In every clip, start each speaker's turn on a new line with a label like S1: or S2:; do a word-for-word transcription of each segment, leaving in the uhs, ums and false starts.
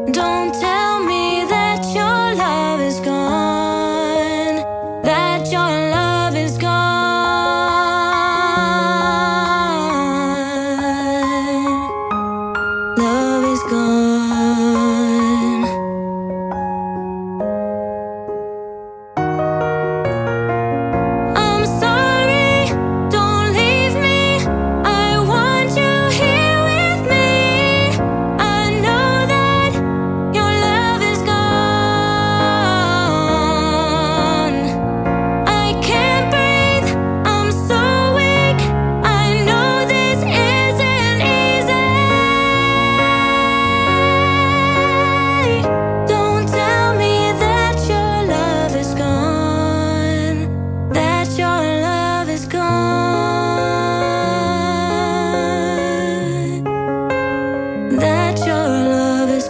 S1: Don't tell me that your love is gone, that your love is gone. Love is gone. I'm sorry, don't leave me. I want you here with me. I know that your love is gone. I can't breathe, I'm so weak. I know this isn't easy. Don't tell me that your love is gone, that your love is gone, that your love is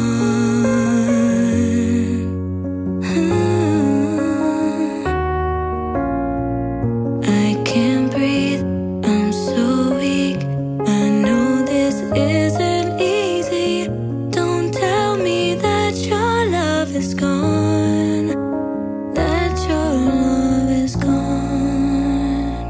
S1: gone. I can't breathe, I'm so weak. I know this isn't easy. Don't tell me that your love is gone, that your love is gone.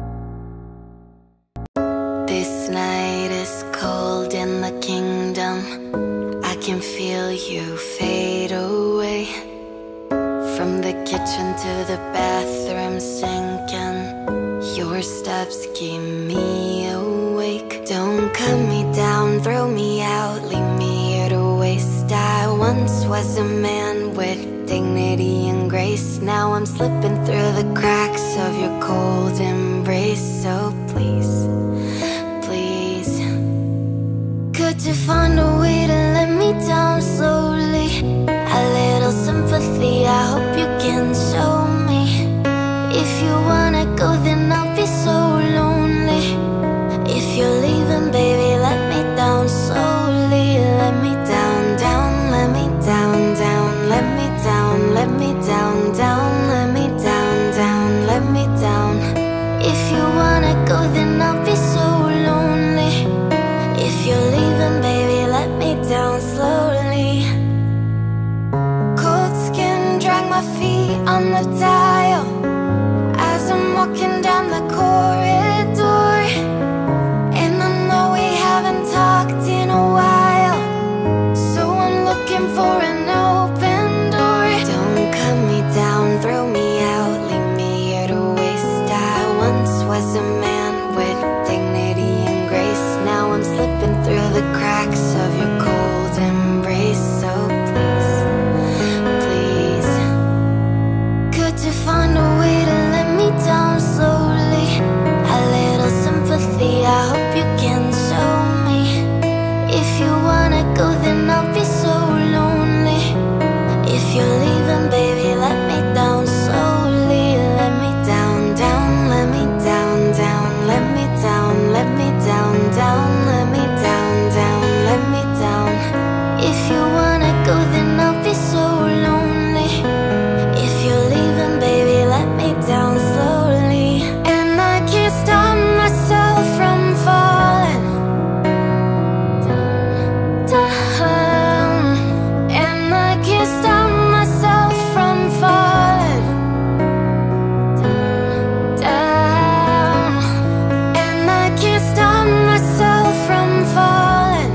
S1: This night is cold in the kingdom. I can feel you fade away. From the kitchen to the bathroom sinking, your steps keep me awake. Don't cut me down, throw me out, leave me here to waste. I once was a man with dignity and grace. Now I'm slipping through the cracks of your cold embrace. So please, please, could you find a way to let me down slowly? A little sympathy, I hope you can show me. If you wanna go, then I'll be so lonely. If you're leaving, baby, let me down slowly. Let me down, down, let me down, down, let me down, let me down, down, let me down, down, let me down. If you wanna go, then I'll be so lonely. If you're leaving, baby, let me down slowly. Cold skin, drag my feet on the dial as I'm walking down the corridor. And I know we haven't talked in a while, so I'm looking for an open door. Don't cut me down, throw me out, leave me here to waste. I once was a man with dignity and grace. Now I'm slipping through the cracks of your cold embrace. So please, please, could you find a way to let me down slowly? A little sympathy, I hope you can show me. If you wanna go, then I'll be so lonely. If you're leaving, baby, let me down slowly. Let me down, down, let me down, down, let me down, let me down, down, let me down, down, let me down. If you wanna go, then I'll be so lonely. If you're leaving, baby, let me down slowly. And I can't stop myself from falling down. And I can't stop myself from falling down. And I can't stop myself from falling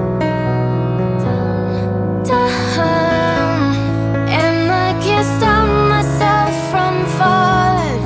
S1: down. And I can't stop myself from falling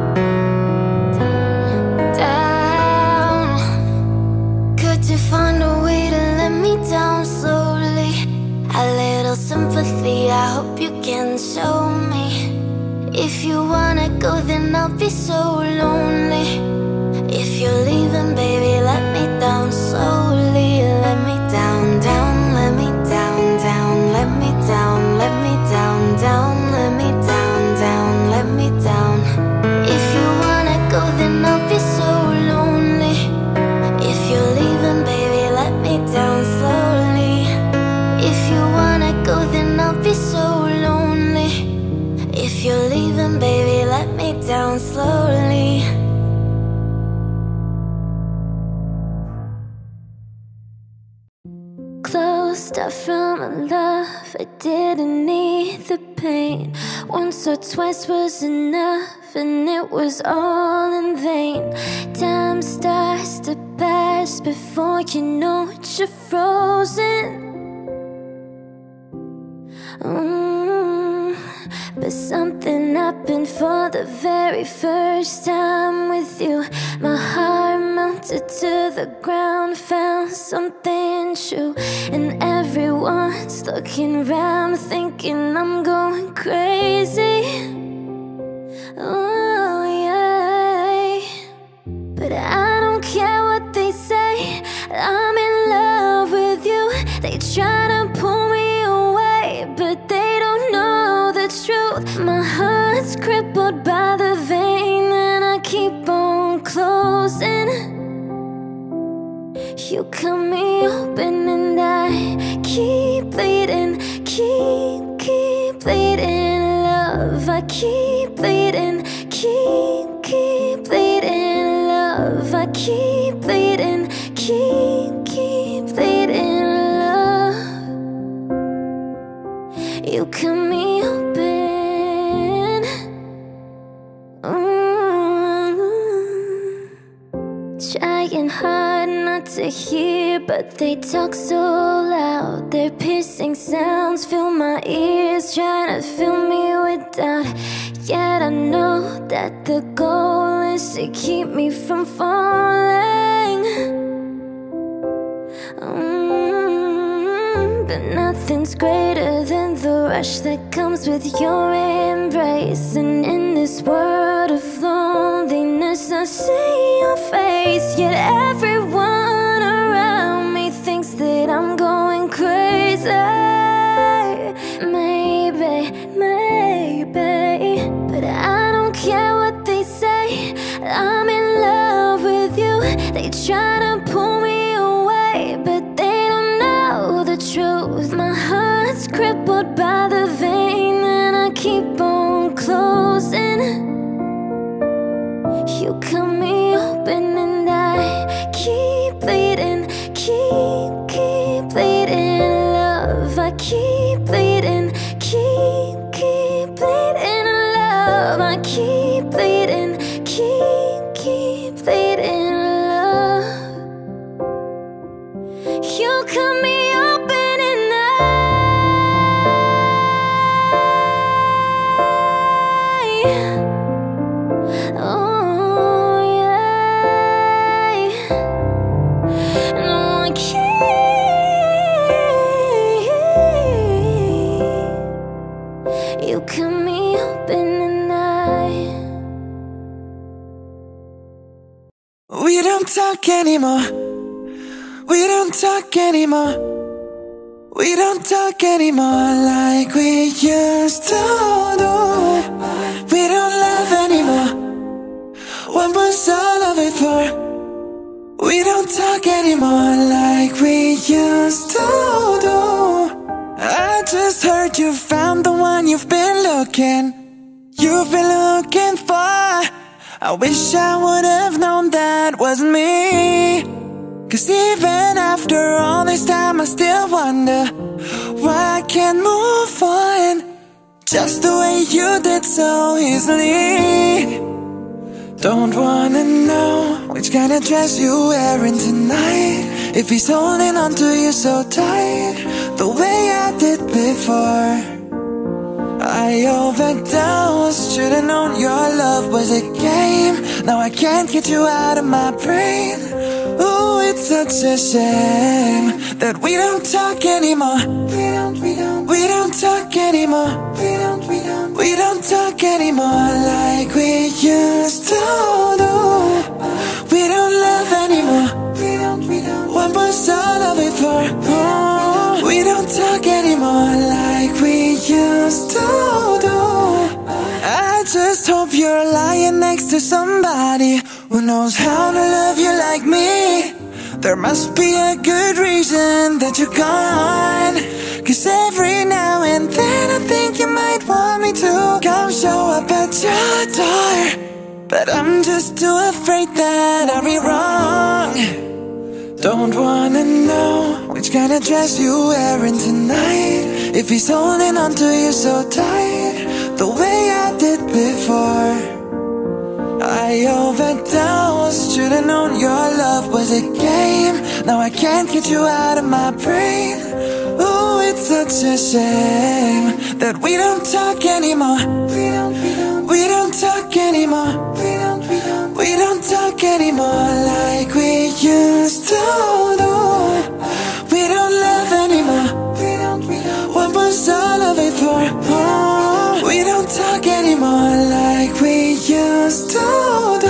S1: down. Could you find a way to let me down slowly? A little sympathy, I hope you can show me. If you wanna go, then I'll be so lonely. If you're leaving, baby, let me down slowly. Let me down, down, let me down, down, let me down, let me down, down, let me down, down, let me down. If you wanna go, then I'll be so lonely. If you're leaving, baby, let me down slowly. If you wanna go, then I'll be so lonely. If you're leaving, baby, let me down slowly. Closed got from a love I didn't need the pain. Once or twice was enough, and it was all in vain. Time starts to pass before you know it, you're frozen. Mm, but something happened for the very first time with you. My heart mounted to the ground, found something true. And everyone's looking round, thinking I'm going crazy. Oh yeah. But I don't care what they say, I'm in love with you. They try to pull me away, but they don't know the truth. My heart's crippled by the vein, and I keep on closing. You cut me open and I keep bleeding, keep, keep bleeding. Love, I keep bleeding, keep, keep bleeding. Love, I keep bleeding, keep, keep bleeding. Love, you cut me open. Mm. Trying hard not to hear, but they talk so loud. Their piercing sounds fill my ears, trying to fill me with doubt. Yet I know that the goal is to keep me from falling. Mm, but nothing's greater than the rush that comes with your embrace. And in this world of loneliness, I see your face. Yet everyone around me thinks that I'm going crazy. Maybe, maybe, but I don't care what they say, I'm in love with you. They try to pull me away, but they don't know the truth. My heart's crippled by the vein, and I keep on closing. You cut me open and I keep bleeding, keep, keep bleeding. Love, I keep bleeding, keep, keep bleeding. Love, I keep bleeding, keep, keep bleeding. Love, you cut me open and I, oh yeah, no I can't. You cut me open and I.
S2: We don't talk anymore. We don't talk anymore. We don't talk anymore like we used to do. We don't laugh anymore. What was all of it for? We don't talk anymore like we used to do. I just heard you found the one you've been looking, you've been looking for. I wish I would have known that wasn't me. Cause even after all this time I still wonder why I can't move on just the way you did so easily. Don't wanna know which kind of dress you're wearing tonight, if he's holding on to you so tight the way I did before. I overdosed, should've known your love was a game. Now I can't get you out of my brain. Ooh, it's such a shame that we don't talk anymore. We don't, we don't, we don't talk anymore. We don't, we don't, we don't talk anymore like we used to do. We don't love anymore. We don't, we don't, what was all of it for? Oh, we don't talk anymore like we used to do. I just hope you're lying next to somebody who knows how to love you like me. There must be a good reason that you're gone. Cause every now and then I think you might want me to come show up at your door, but I'm just too afraid that I'll be wrong. Don't wanna know which kind of dress you wearing tonight. If he's holding on to you so tight, the way I did before. I overdosed, should've known your love was a game. Now I can't get you out of my brain. Oh, it's such a shame that we don't talk anymore. We don't, we don't, we don't talk anymore. We don't, we don't, we don't talk anymore like we used to do. We don't love anymore. We don't, we don't, what was all of it for? Oh, we don't talk anymore like we used to do.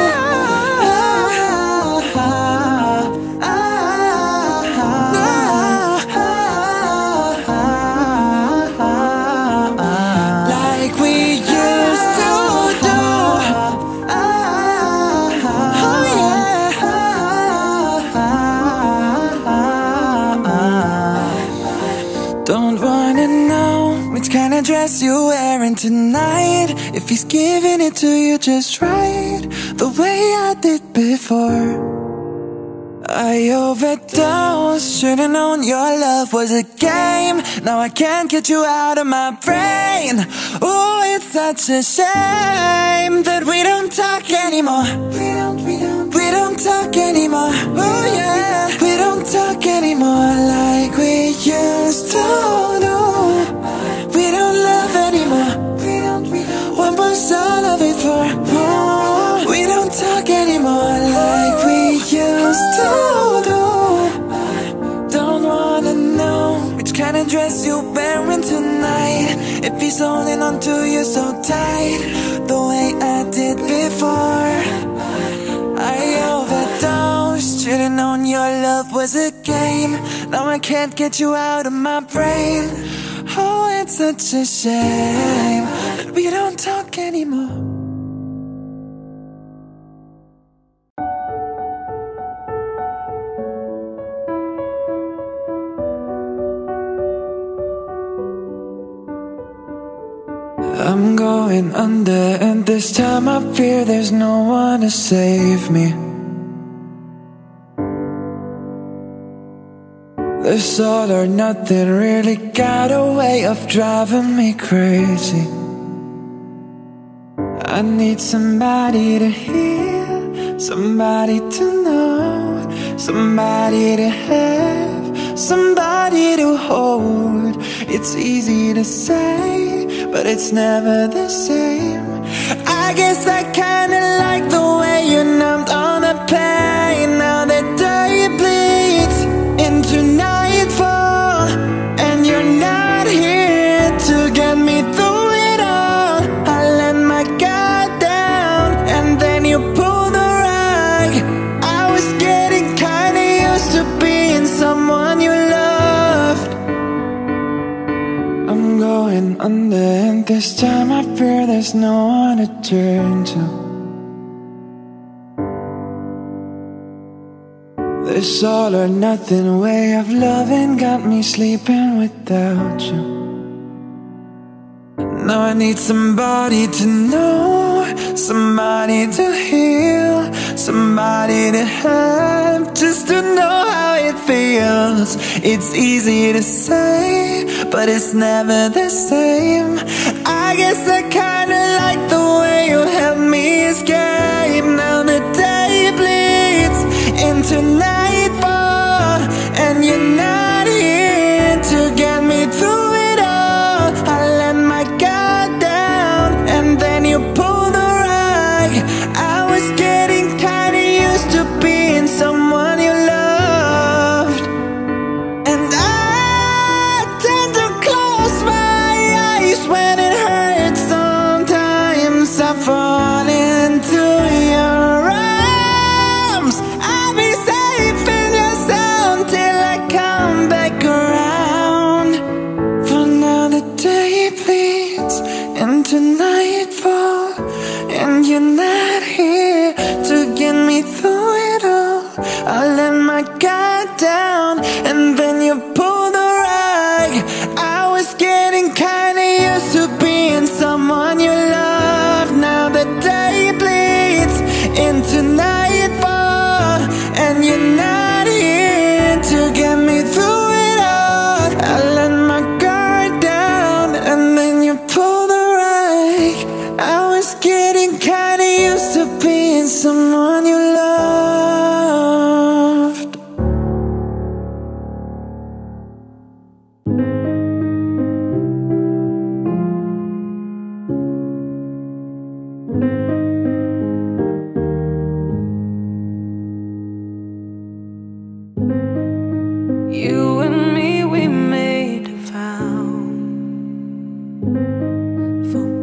S2: Dress you're wearing tonight. If he's giving it to you just right, the way I did before. I overdosed, should've known your love was a game. Now I can't get you out of my brain. Oh, it's such a shame that we don't talk anymore. We don't, we don't, we don't talk anymore. Oh yeah, we don't talk anymore like we used to do. We don't love anymore. We don't, we don't, what was all of it for? Oh, we don't talk anymore like we used to do. Don't wanna know which kind of dress you're wearing tonight. If he's holding on to you so tight, the way I did before. I overdosed, should've known your love was a game. Now I can't get you out of my brain. Oh, it's such a shame that we don't talk anymore. I'm going under, and this time I fear there's no one to save me. This all or nothing really got a way of driving me crazy. I need somebody to hear, somebody to know, somebody to have, somebody to hold. It's easy to say, but it's never the same. I guess I kinda like the way you numbed all the pain. Now the day bleeds into nightfall, and you're not here to get me through it all. I let my guard down, and then you pulled the rug. I was getting kinda used to being someone you loved. I'm going under, and this time I fear there's no one to turn to. This all or nothing way of loving got me sleeping without you. Now I need somebody to know, somebody to heal, somebody to have, just to know how it feels. It's easy to say, but it's never the same. I guess I kinda like the way you help me escape. Now the day bleeds into nightfall, and you're not here to get me through it all. I let my guard down, and then you pulled the rug. I was getting kinda used to being someone you loved, and I tend to close my eyes when it hurts. Sometimes I fall into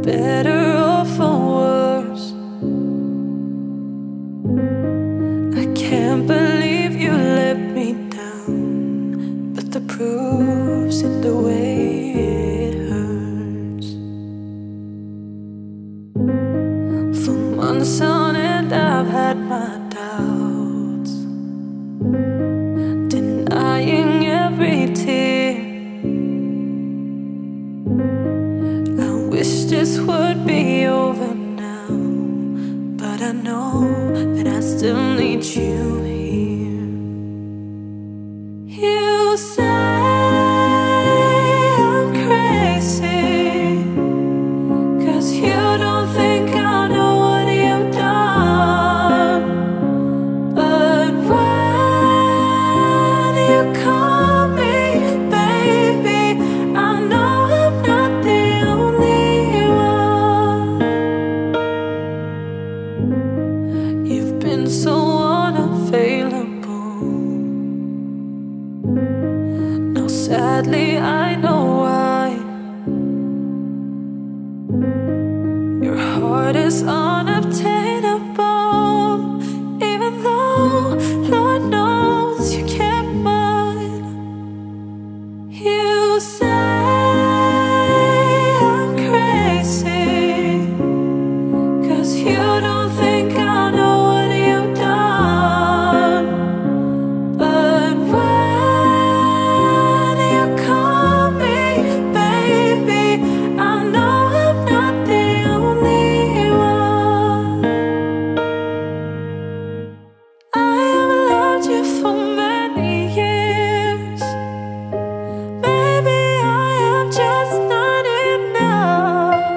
S3: better or for worse. I can't believe you let me down, but the proof's in the way it hurts. For months on end I've had my doubts, denying every tear. I wish this would be over now, but I know that I still need you here. You say I'm crazy, 'cause you don't think I know what you've done. But when you call me baby, I know I'm not the only one. You've been so unavailable. Now sadly I know why. Your heart is unobtainable, even though Lord knows you kept mine. You say I'm crazy, 'cause you don't think I know what you've done. But when you call me baby, I know I'm not the only one. I have loved you for many years. Maybe I am just not enough.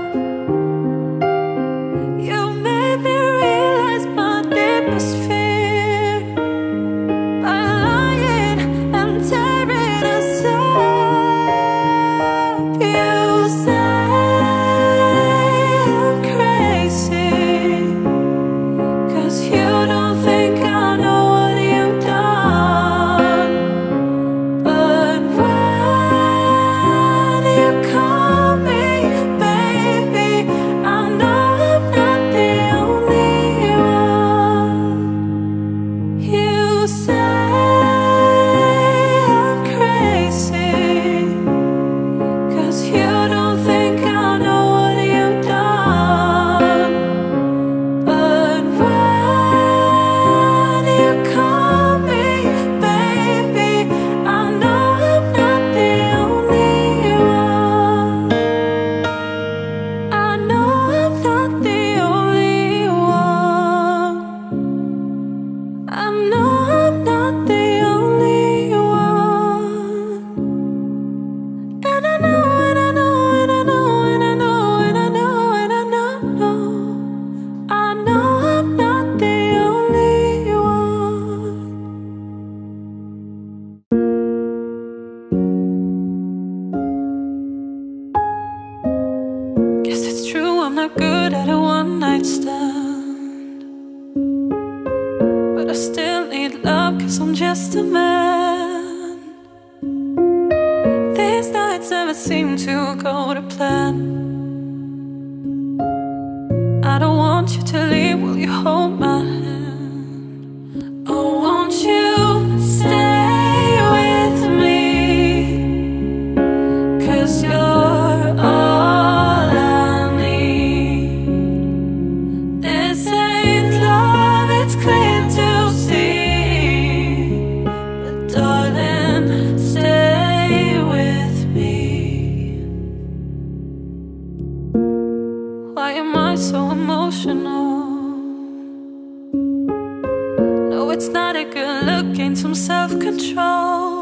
S3: You made me realize my deepest fear by lying and tearing us up. You say I'm crazy, 'cause you don't think I know what you've done. But when you call me baby, I know I'm not the only one. You say I'm crazy, 'cause you don't think I know what you've done. But when you call me baby, I know I'm not the only one. I know I'm not the only one. I know I'm not the only one. And I know, and I know, and I know, and I know, and I know, and I know, know. I know I'm not the only one. Guess it's true, I'm not good at a one night stand, but I still need love, 'cause I'm just a man. These nights never seem to go to plan. I don't want you to leave, will you hold my hand? Oh, won't you stay with me? 'Cause you're all I need. This ain't love, it's clear to see. But darling, stay with me. Why am I so emotional? No, it's not a good look, gain some self-control.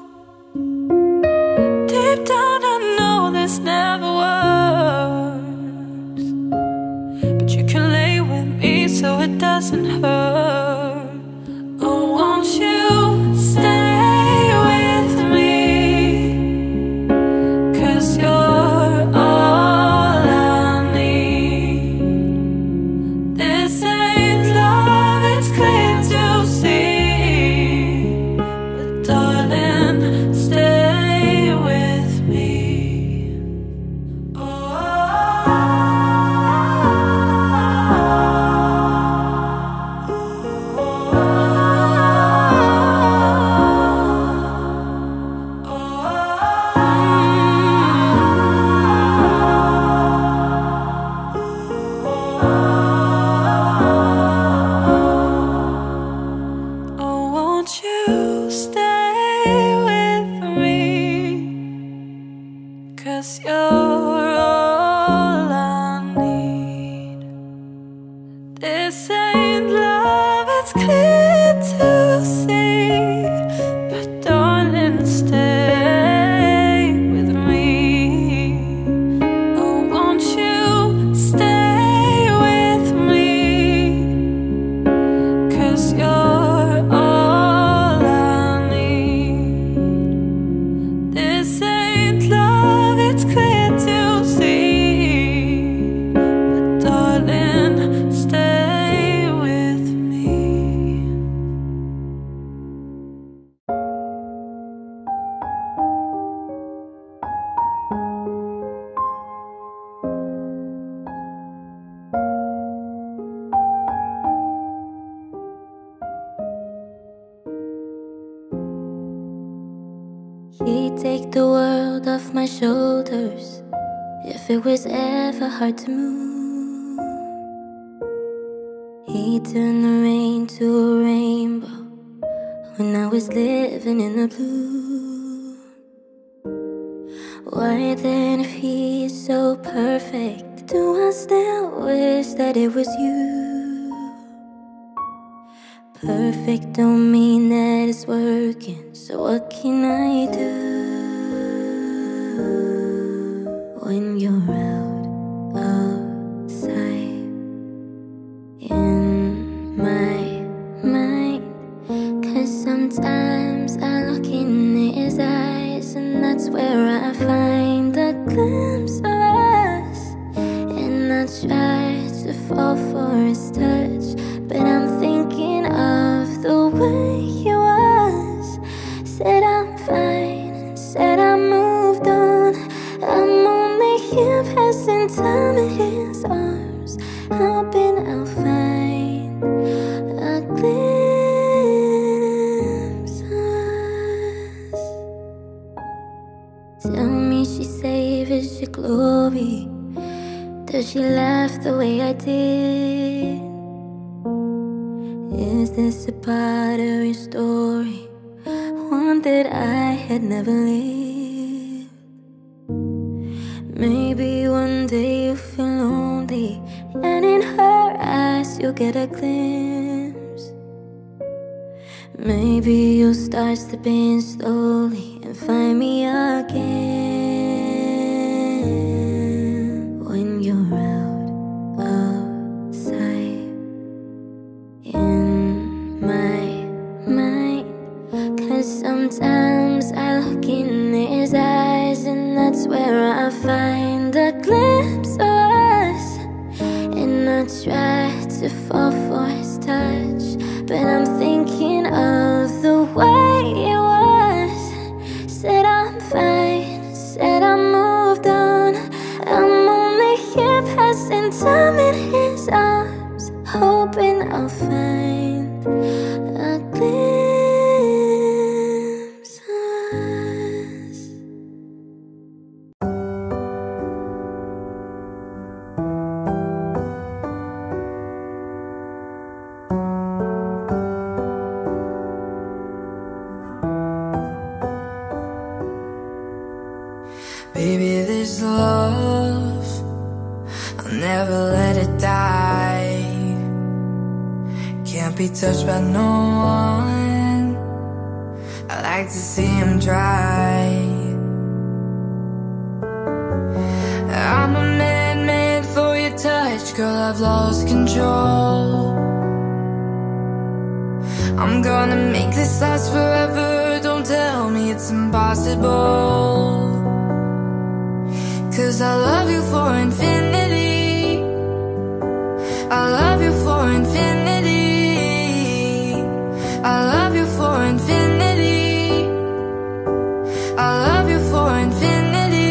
S3: Deep down I know this never works, but you can lay with me so it doesn't hurt. Oh, won't you stay with me? 'Cause you're all I need. This ain't love, it's clear to see. But darling, stay with me. Oh, 'cause you're all I need. This ain't love, it's clear to see, but darling, stay with me. Oh, won't you stay with me? 'Cause you're all I need. This ain't love, it's clear to see, but darling, stay with me.
S4: He'd take the world off my shoulders if it was ever hard to move. He'd turn the rain to a rainbow when I was living in the blue. Why then, if he's so perfect, do I still wish that it was you? Perfect don't mean that it's working, so what can I do when you're out of sight in my mind? 'Cause sometimes I look in his eyes, and that's where I find a glimpse of us. And I try to fall for his touch, but I'm thinking of the way he was. Said I'm fine, said I moved on. I'm only here passing time in his arms, hoping I'll find a glimpse of us. Tell me she savors your glory. Does she laugh the way I did? Is this a part of your story, one that I had never lived? Maybe one day you'll feel lonely, and in her eyes you'll get a glimpse. Maybe you'll start slipping slowly and find me again when you're out of sight in my mind. 'Cause sometimes I look in his eyes, and that's where I find a glimpse of us. And I try to fall for his touch, but I'm thinking of the way it was. Said I'm fine, said I moved on. I'm only here passing time in his arms, hoping I'll find a glimpse of us.
S2: Baby, this love, I'll never let it die. Can't be touched by no one. I like to see him try. I'm a man made for your touch, girl, I've lost control. I'm gonna make this last forever, don't tell me it's impossible. 'Cause I love you for infinity, I love you for infinity, I love you for infinity, I love you for infinity.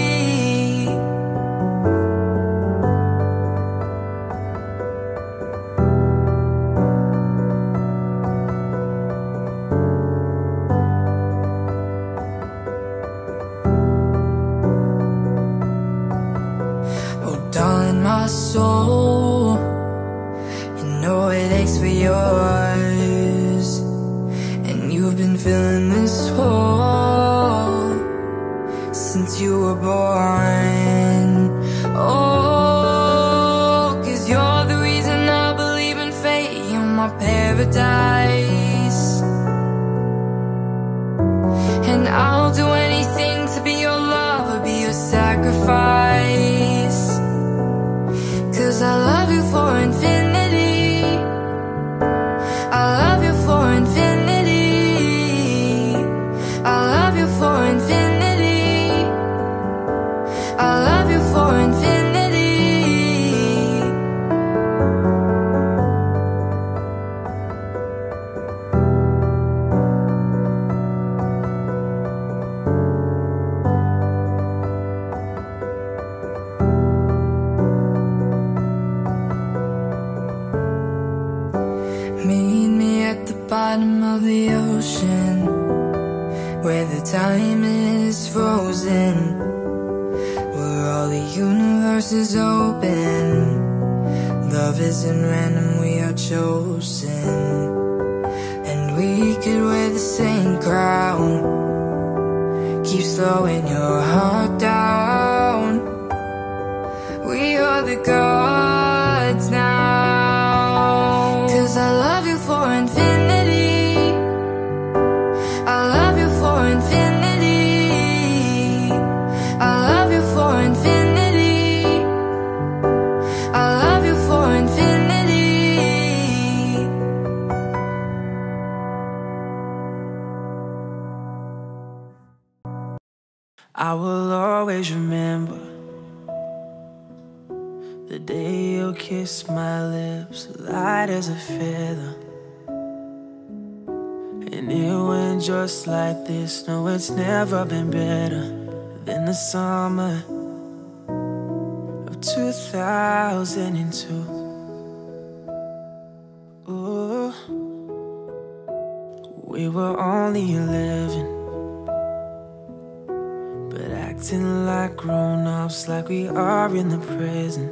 S2: Darling, my soul, you know it aches for yours, and you've been filling this hole since
S5: since you were born. Oh, 'cause you're the reason I believe in fate. You're my paradise, and I'll do anything to be your love or be your sacrifice. 'Cause I love you for infinity, I love you for infinity, I love you for infinity, I love you for infinity. Meet me at the bottom of the ocean, where the time is frozen, where all the universe is open. Love isn't random, we are chosen, and we could wear the same crown. Keep slowing your heart down. We are the gods now. 'Cause I love you for infinity, I love you for infinity, I love you for infinity, I love you for infinity.
S2: I will always remember the day you kissed my lips, light as a feather. And it went just like this. No, it's never been better than the summer of two thousand two. Ooh, we were only eleven, but acting like grown-ups, like we are in the present.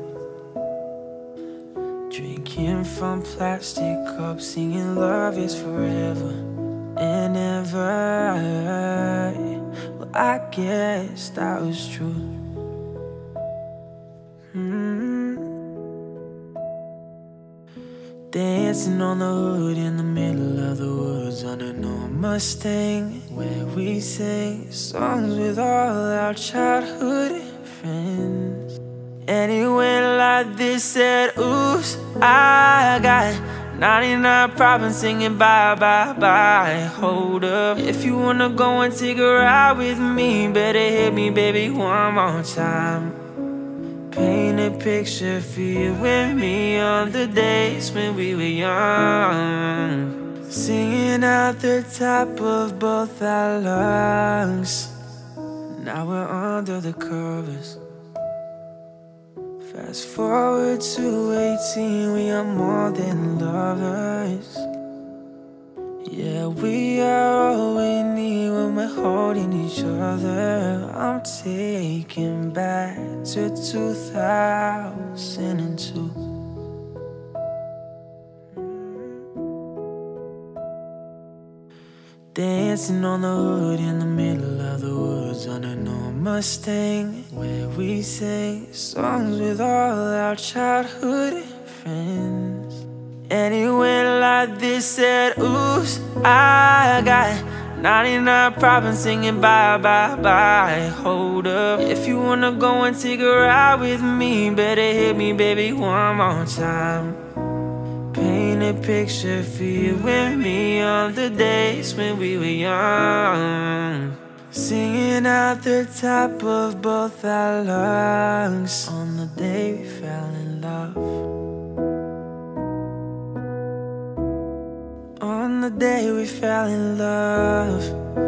S2: Drinking from plastic cups, singing love is forever and ever. Well, I guess that was true. mm. Dancing on the hood in the middle of the woods on an old Mustang, where we sing songs with all our childhood friends. And it went like this, said, oops, I got ninety-nine problems singing bye, bye, bye. Hold up, if you wanna go and take a ride with me, better hit me, baby, one more time. Paint a picture for you and me on the days when we were young, singing out the top of both our lungs. Now we're under the covers. Fast forward to eighteen, we are more than lovers. Yeah, we are all we need when we're holding each other. I'm taken back to two thousand two. Dancing on the hood in the middle of the woods on an old Mustang, where we sing songs with all our childhood friends. And it went like this, said, oops, I got ninety-nine problems singing bye, bye, bye. Hold up, if you wanna go and take a ride with me, better hit me, baby, one more time. Paint a picture for you and me on the days when we were young, singing out the top of both our lungs on the day we fell in love. On the day we fell in love.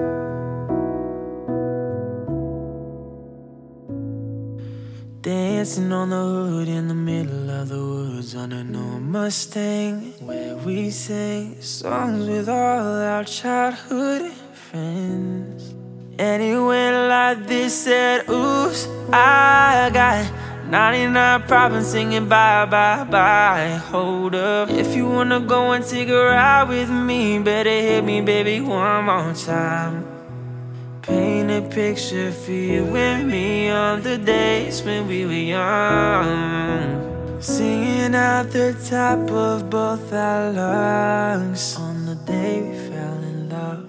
S2: Dancing on the hood in the middle of the woods on an old Mustang, where we sing songs with all our childhood friends. And it went like this, said, oops, I got ninety-nine problems singing bye, bye, bye. Hold up, if you wanna go and take a ride with me, better hit me, baby, one more time. paint a picture for you and me on the days when we were young, singing out the top of both our lungs on the day we fell in love.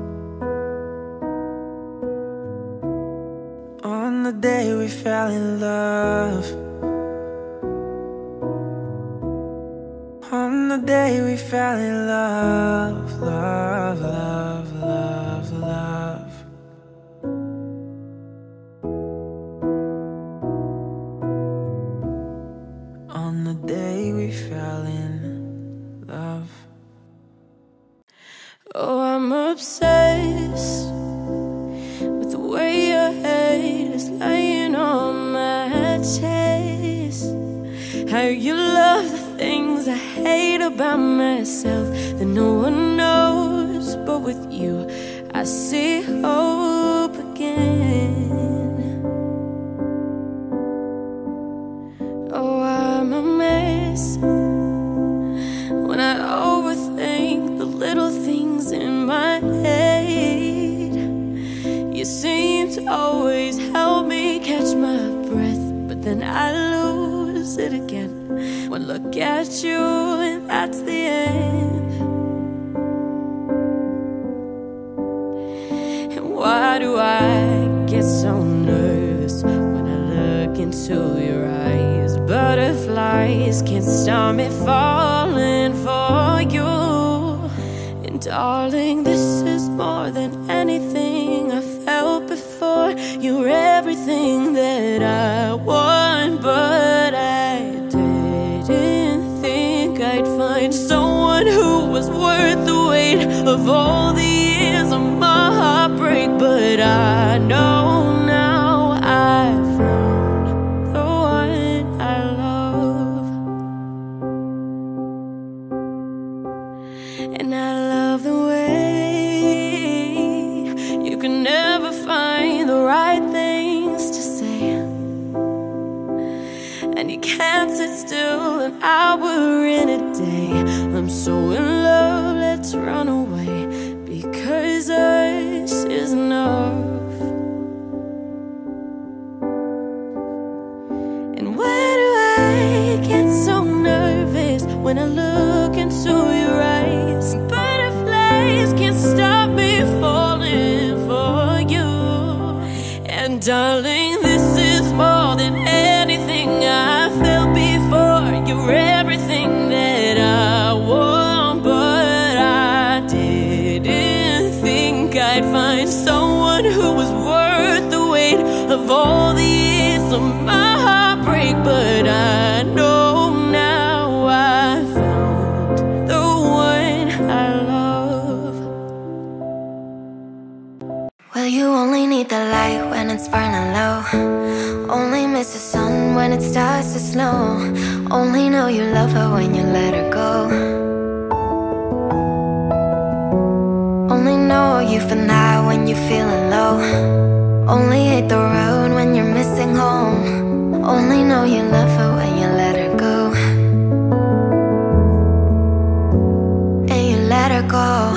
S2: On the day we fell in love. On the day we fell in love. Love, love, love, love. On the day we fell in love.
S3: Oh, I'm obsessed with the way your head is laying on my chest. How you love the things I hate about myself that no one knows, but with you I see hope again. Oh, I'm a mess when I overthink the little things in my head. You seem to always help me catch my breath, but then I lose it again. One look at you and that's the end. And why do I get so nervous when I look into your eyes? Butterflies can't stop me falling for you. And darling, this is more than anything I felt before. You're everything that I want, but I didn't think I'd find someone who was worth the weight of all the years of my heartbreak. But I know now I've found the one I love. And I love the way you can never find the right things to say, and you can't sit still an hour in a day. I'm so in love, let's run away, because us is enough. And why do I get so nervous when I look into your eyes? Butterflies can't stop me falling for you. And darling, this is more than anything I felt before. You're everything that I want, but I didn't think I'd find someone who was worth the weight of all the years of my heartbreak. But I know now I found the one I love.
S1: Well, you only need the light when it's burning low. Only miss the sun when it starts to snow. Only know you love her when you let her go. Only know you for now when you're feeling low. Only hate the road when you're missing home. Only know you love her when you let her go. And you let her go.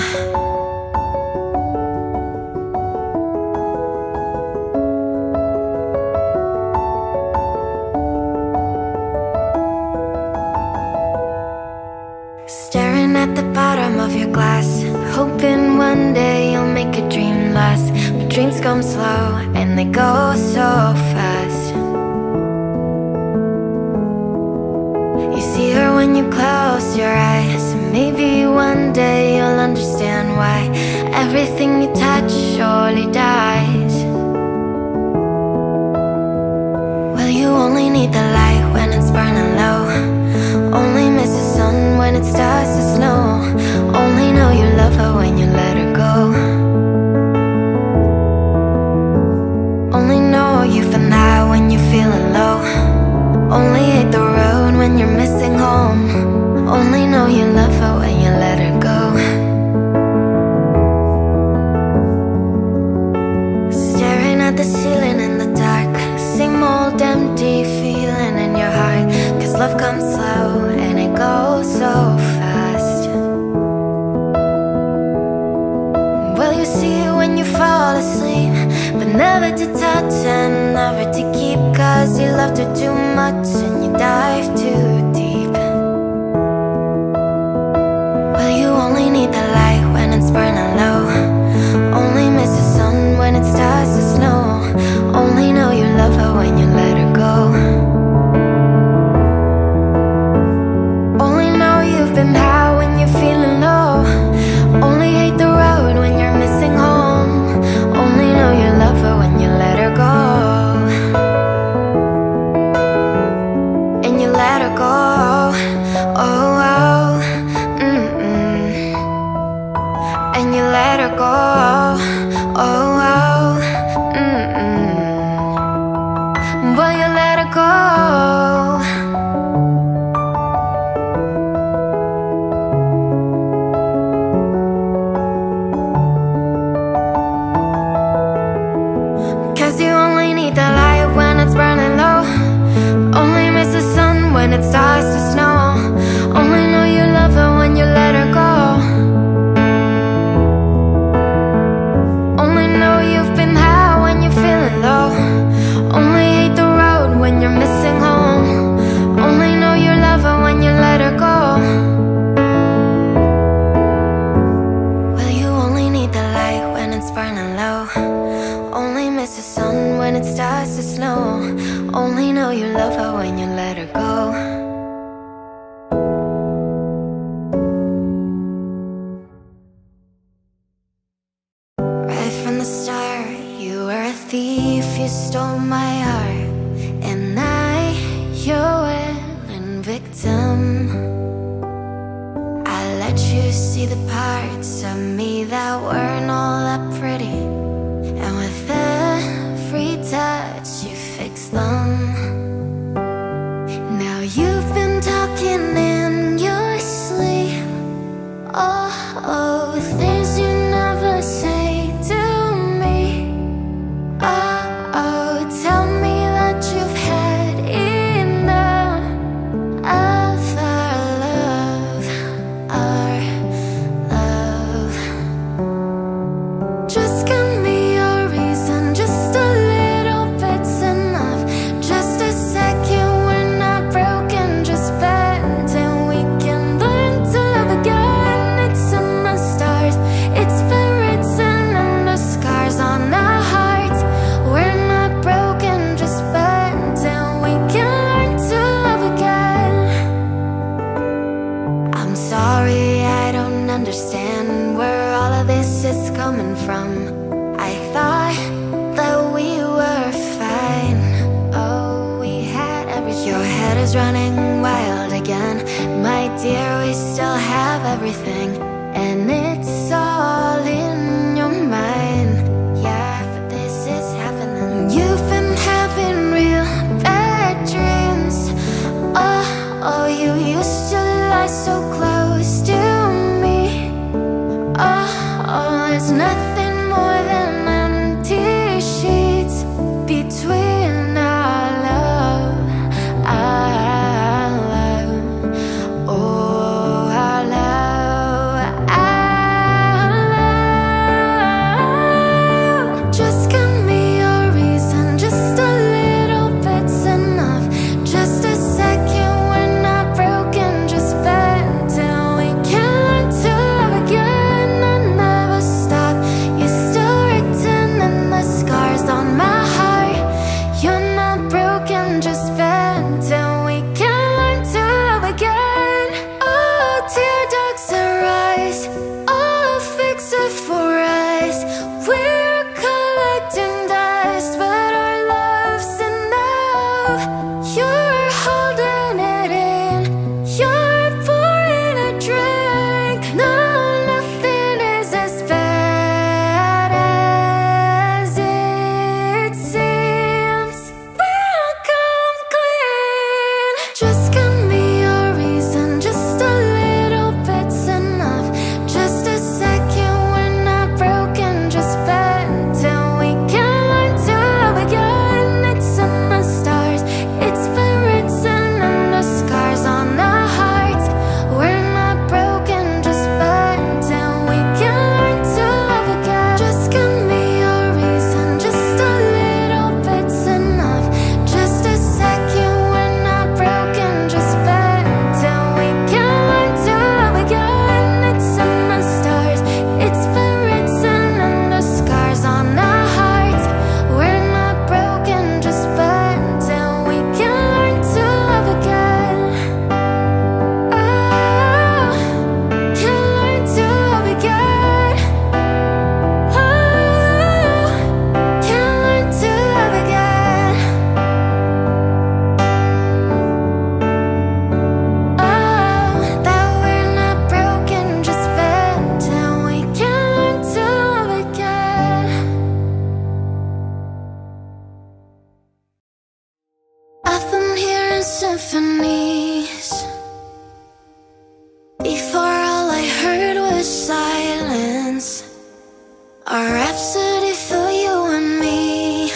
S1: Staring at the bottom of your glass, hoping one day you'll make a dream last. But dreams come slow and they go so fast. You see her when you close your eyes, and maybe one day you'll understand why everything you touch surely dies. Well, you only need the light when it's burning low. Only miss the sun when it starts to snow. Only know you love her when you let her go. Only know you for now when you're feeling low. Only hate the road when you're missing home. Only know you love her when you let her go. Staring at the ceiling in the dark, same old empty feeling in your heart. Cause love comes slow and it goes so fast. Well, you see it when you fall asleep. never to touch and never to keep, 'cause you loved her too much and you dive too deep. Well, you only need the light when it's burning low, only miss the sun when it starts to snow, only know you love her when you let her go. Only know you've been high when you're feeling low, only hate the road when you're missing home, only know you love her when you let her go. And you let her go, oh, oh, mm-mm. And you let her go, oh, oh, mm-mm. Well, you let her go. When it starts to snow, only know you love her when you let her go. Only know you've been high when you're feeling low, only hate the road when you're missing home, only know you love her when you let her go. Well, you only need the light when it's burning low, only miss the sun when it starts to snow, only know you love her when you let her go. Right from the start, you were a thief, you stole my heart, and I, your willing victim. I let you see the parts of me that weren't all that pretty, and with every touch you fixed them. Now you've been talking in your sleep, oh, oh, things you never say to me, oh, oh, tell me that you've had enough of our love, our love. Just give me your reason, just a little bit's enough, just a second, we're not broken, just bend and we can learn to love again. It's in the stars, it's been written in the scars on our hearts. We're not broken, just bend and we can learn to love again. I'm sorry, I don't understand where all of this is coming from. I thought that we were fine, oh, we had everything. Your head is running wild again, my dear, we still have everything, and it's all in your mind. Yeah, but this is happening. You've been having real bad dreams, oh, oh, you used to lie so close to me, oh, oh, there's nothing more than empty sheets between our love, our love, oh, our love, our symphonies. Before all I heard was silence, a rhapsody for you and me.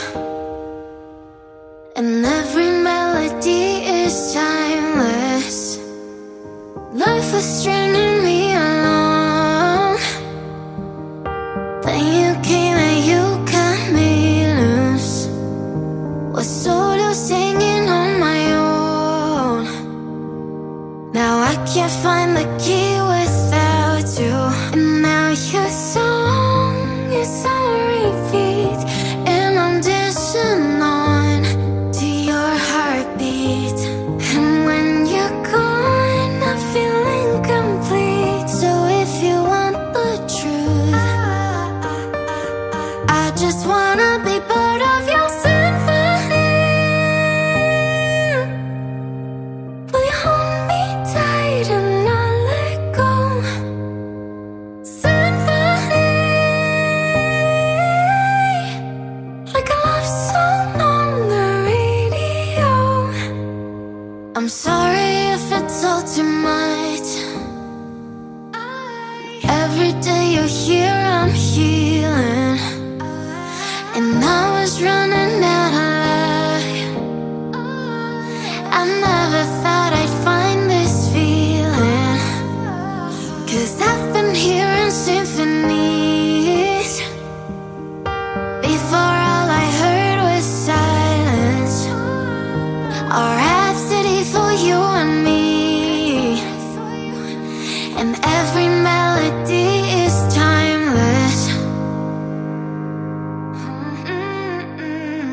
S1: And every melody is timeless. Life was stringing me along. Then you came and you cut me loose. Was solo singing on my own. Now I can't find the key without you. And now your song is on repeat, and I'm dancing on to your heartbeat. And when you're gone, I feel incomplete. So if you want the truth, I just wanna be part of your symphony. Will you hold me tight and not let go? Symphony, like a love song on the radio. I'm sorry if it's all too much. Every day you're here, I'm healing. And I was running out of light. I never thought I'd find this feeling, 'cause I've been hearing symphonies. Before all I heard was silence, a rhapsody for you and me. And every melody is timeless. Mm-mm-mm.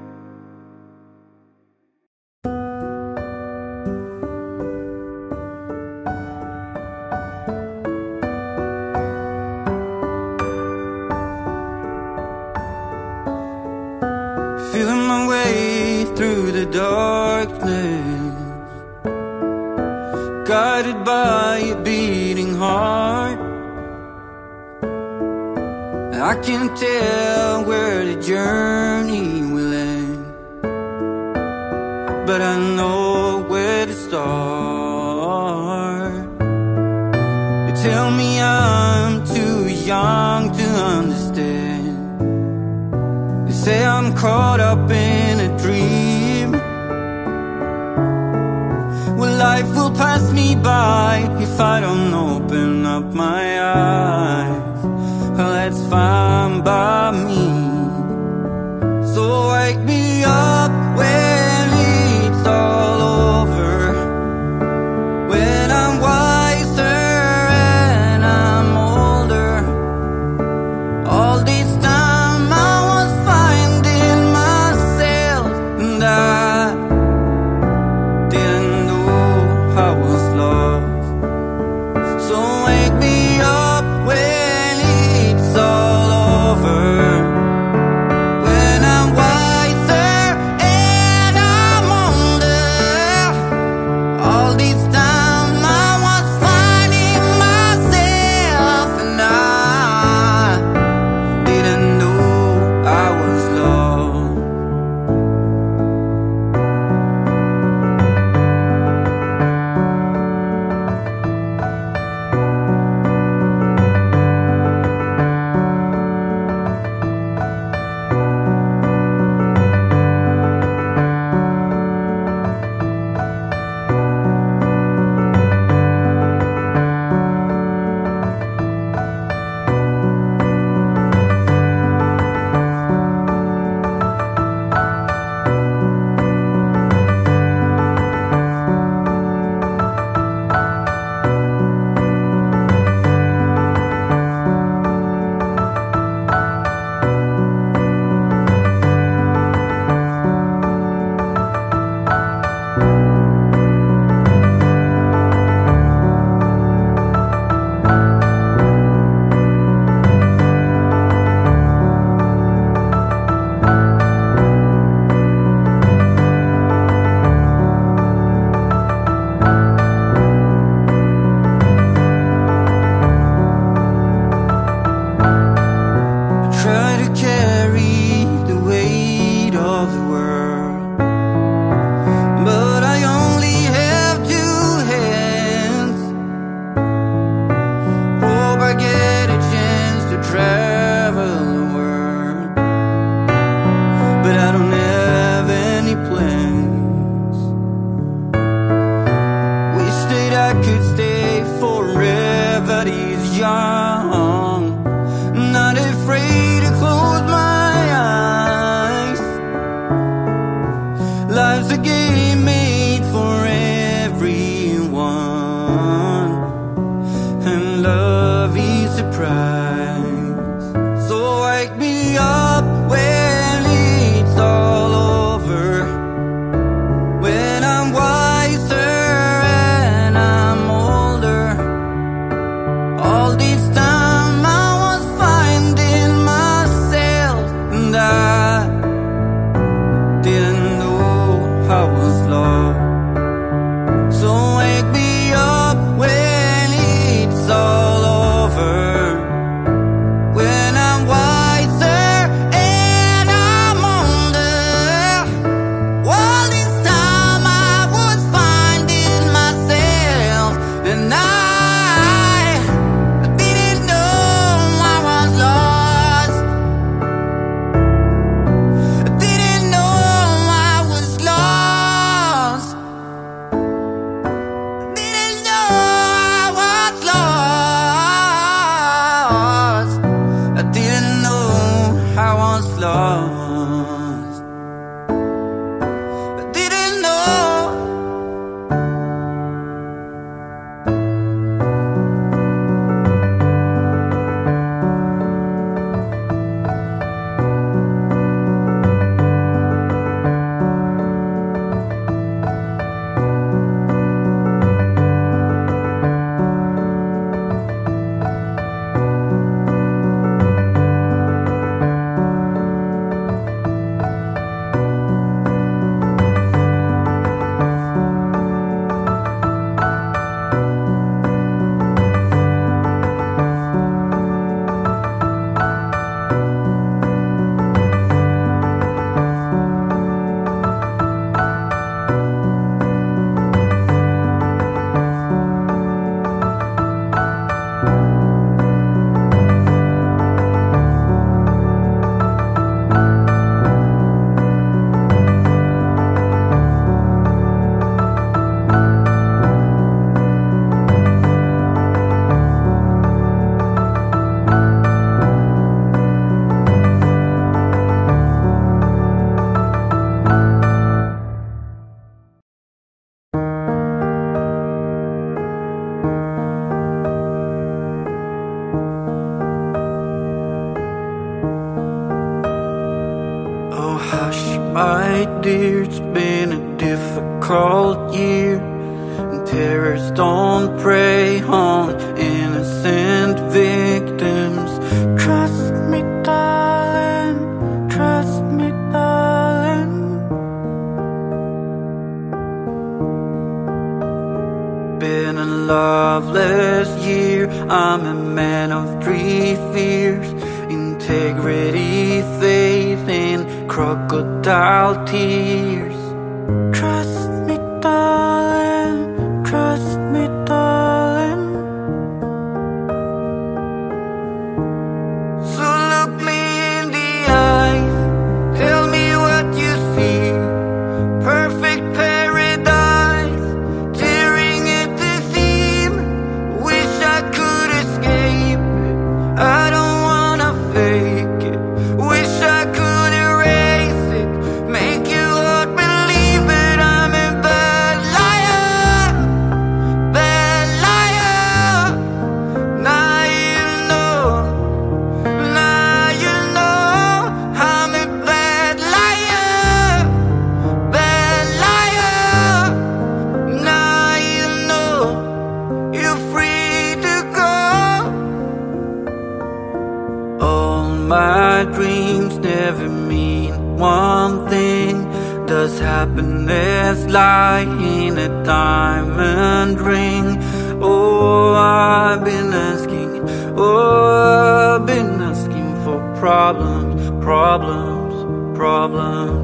S2: Feeling my way through the darkness, guided by a beating heart. I can't tell where the journey will end, but I know where to start. They tell me I'm too young to understand. They say I'm caught up in a dream. Well, life will pass me by if I don't open up my eyes. Well, that's fine by me. So wake me up when it's all over, when I'm wiser and I'm older. All this time I was finding myself, and I didn't know I was lost. So wake me up when it's all over, when I'm wiser
S6: Life's a game made for everyone, and love is a prize. So wake me up when it's all over, when I'm wiser and I'm older. All this time I was finding myself, and I didn't know I was lost. So wake me up when it's all over, when I'm wiser and I'm older. All this time I was finding myself, and I didn't know I was lost. I didn't know I was lost. Didn't know I was lost. I didn't know I was lost. I didn't know. Oh hush, my dear, it's been a difficult year, and terrorists don't prey on innocent victims. Trust me, darling, trust me, darling. Been a loveless year, I'm a man of three fears: integrity, faith, and crocodile tears. Trust me, darling, trust me, darling. So look me in the eyes, tell me what you see. Perfect paradise, tearing at the seam. Wish I could escape it, I don't wanna fake it. Wish I could erase it, make you all believe it. I'm a bad liar, bad liar. Now you know, now you know. I'm a bad liar, bad liar. Now you know, you're free to go. All my dreams never mean one thing. Does happiness lie in a diamond ring? Oh, I've been asking, oh, I've been asking for problems, problems, problems.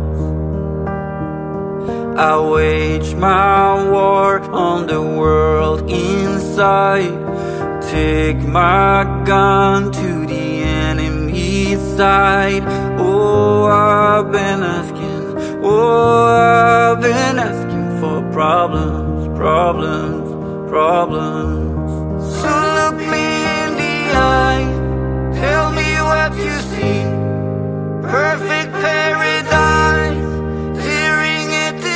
S6: I wage my war on the world inside. Take my gun to the enemy's side. Oh, I've been asking, oh, I've been asking for problems, problems, problems. So look me in the eye, tell me what you see. Perfect paradise, tearing at the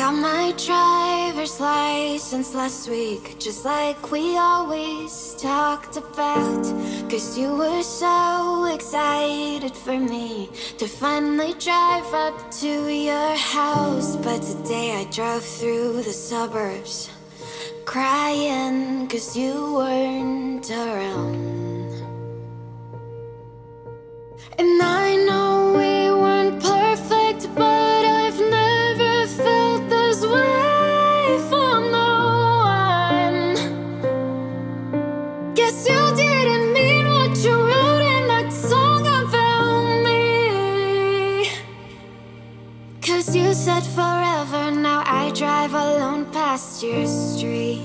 S1: got my driver's license last week, just like we always talked about. Cause you were so excited for me to finally drive up to your house. But today I drove through the suburbs crying cause you weren't around. And I know we weren't perfect, but I've never felt this way for no one. Guess you didn't mean what you wrote in that song about me. Cause you said forever, now I drive alone past your street.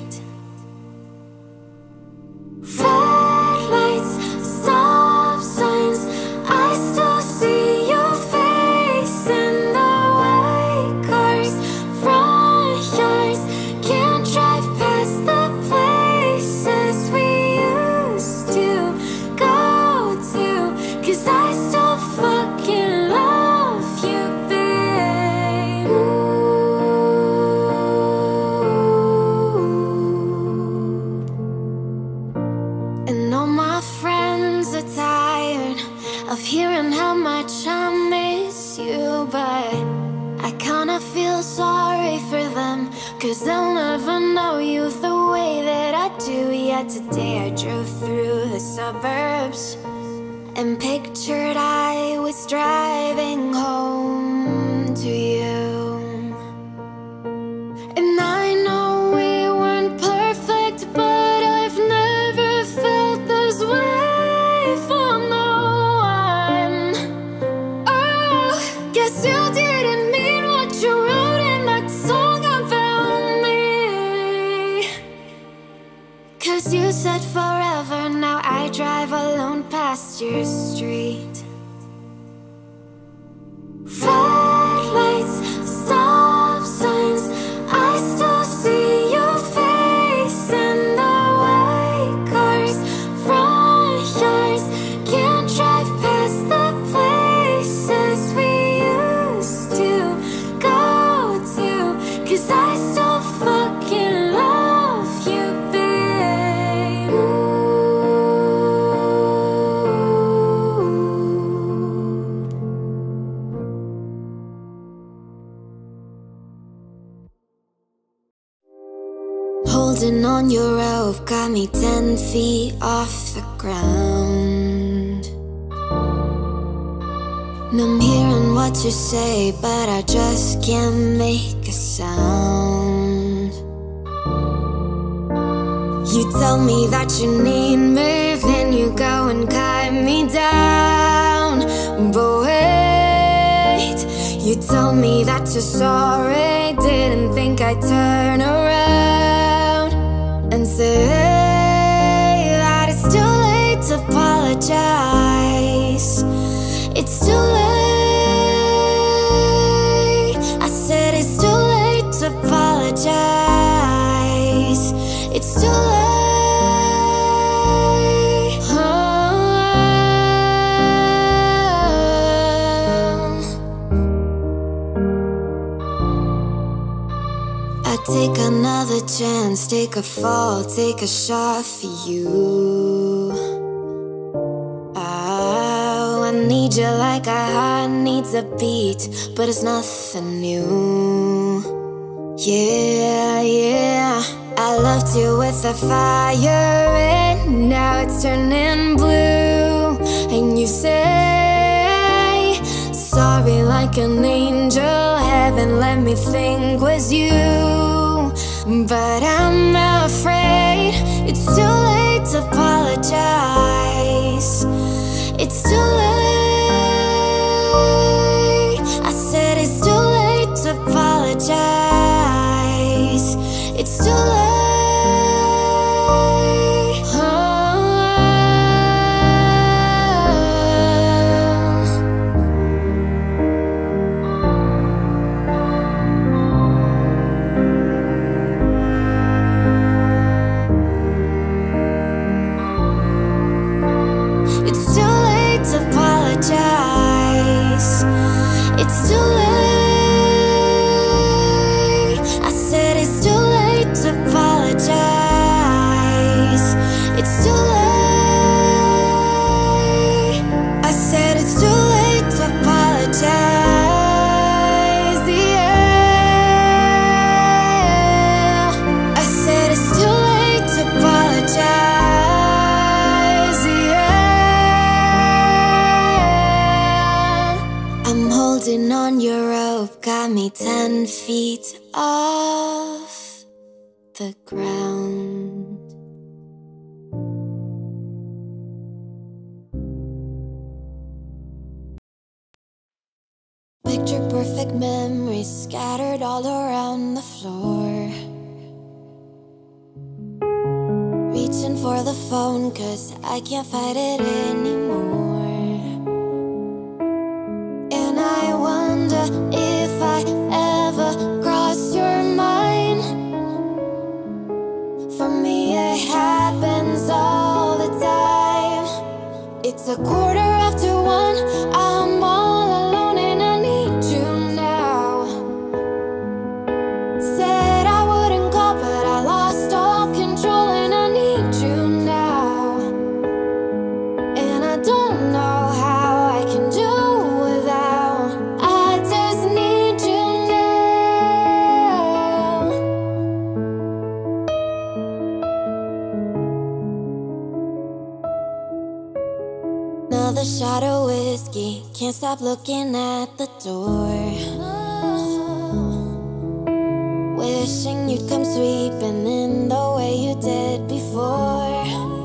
S1: Red lights, stop signs, I still see your face in the white cars, front yards. Can't drive past the places we used to go to, cause I still fucking love you, babe. Ooh. And all my friends are tired of hearing how much I miss you, but I kinda feel sorry for them, cause they'll never know you the way that I do. Yet today I drove through the suburbs and pictured I was driving home to you. And I know we weren't perfect, but I've never felt this way for no one. Oh, guess you didn't mean what you wrote in that song about me. Cause you said forever, now I drive alone past your street. Red lights, stop signs, I still see your face in the white cars, front yards. Can't drive past the places we used to go to, cause I still fucking love you, babe. Ooh. Holding on your rope got me ten feet off the ground. And I'm hearing what you say, but I just can't make a sound. You tell me that you need me, then you go and cut me down. But wait, you tell me that you're sorry, didn't think I'd turn around and say that it's too late to apologize. It's too late. I said it's too late to apologize. It's too late. Oh. I take another chance, take a fall, take a shot for you. Oh, I need you like a heart needs a beat, but it's nothing new. Yeah, yeah, I loved you with a fire, and now it's turning blue. And you say sorry like an angel, heaven let me think was you. But I'm afraid it's too late to apologize. It's too late. I said it's too late to apologize. It's too late. Oh. It's too late to apologize. me ten feet off the ground. Picture perfect memories scattered all around the floor. Reaching for the phone cause I can't fight it anymore. And I wonder if I ever cross your mind. For me it happens all the time. It's a quarter after one, I'm all alone and I need you now. Said I wouldn't call but I lost all control and I need you now. And I don't know how I can do without. I just need you now. Another shot of whiskey, can't stop looking at the door. Wishing you'd come sweeping in the way you did before.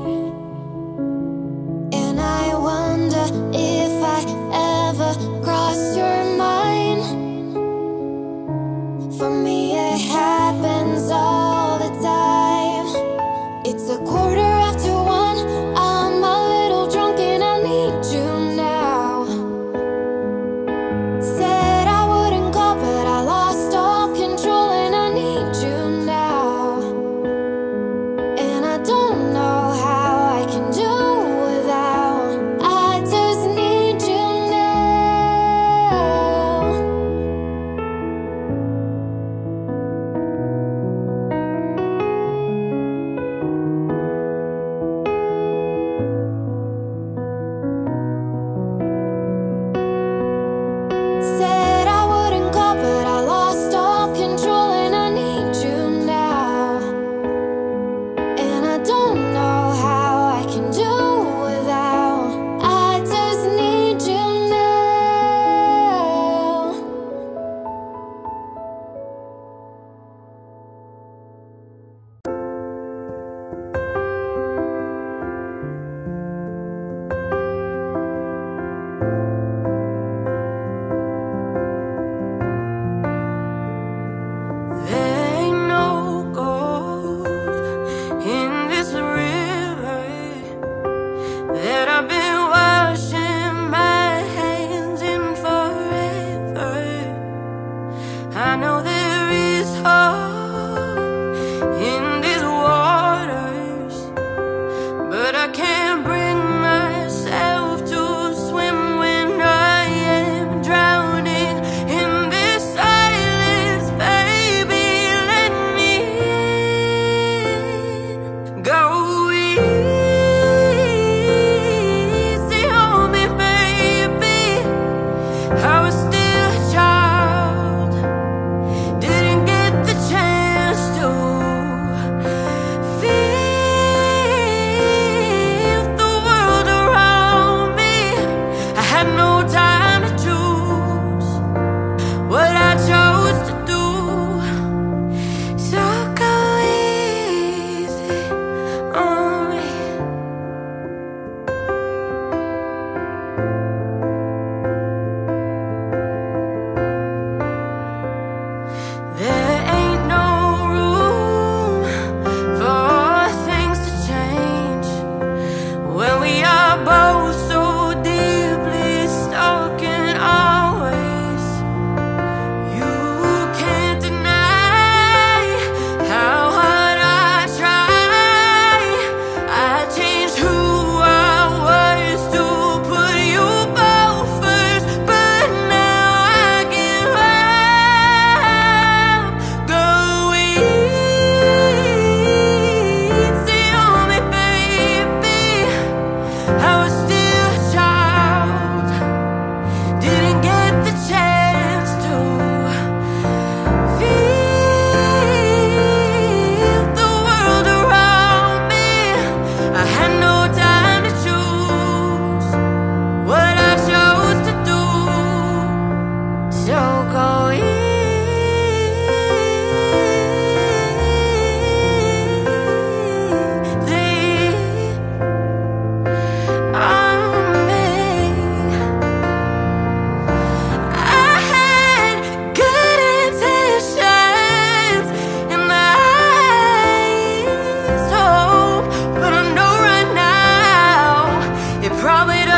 S1: And I wonder if I ever cross your mind. For me it happens all the time. It's a quarter after one, I'm a little drunk and I need you now. Said I wouldn't call but I lost all control and I need you now. And I don't know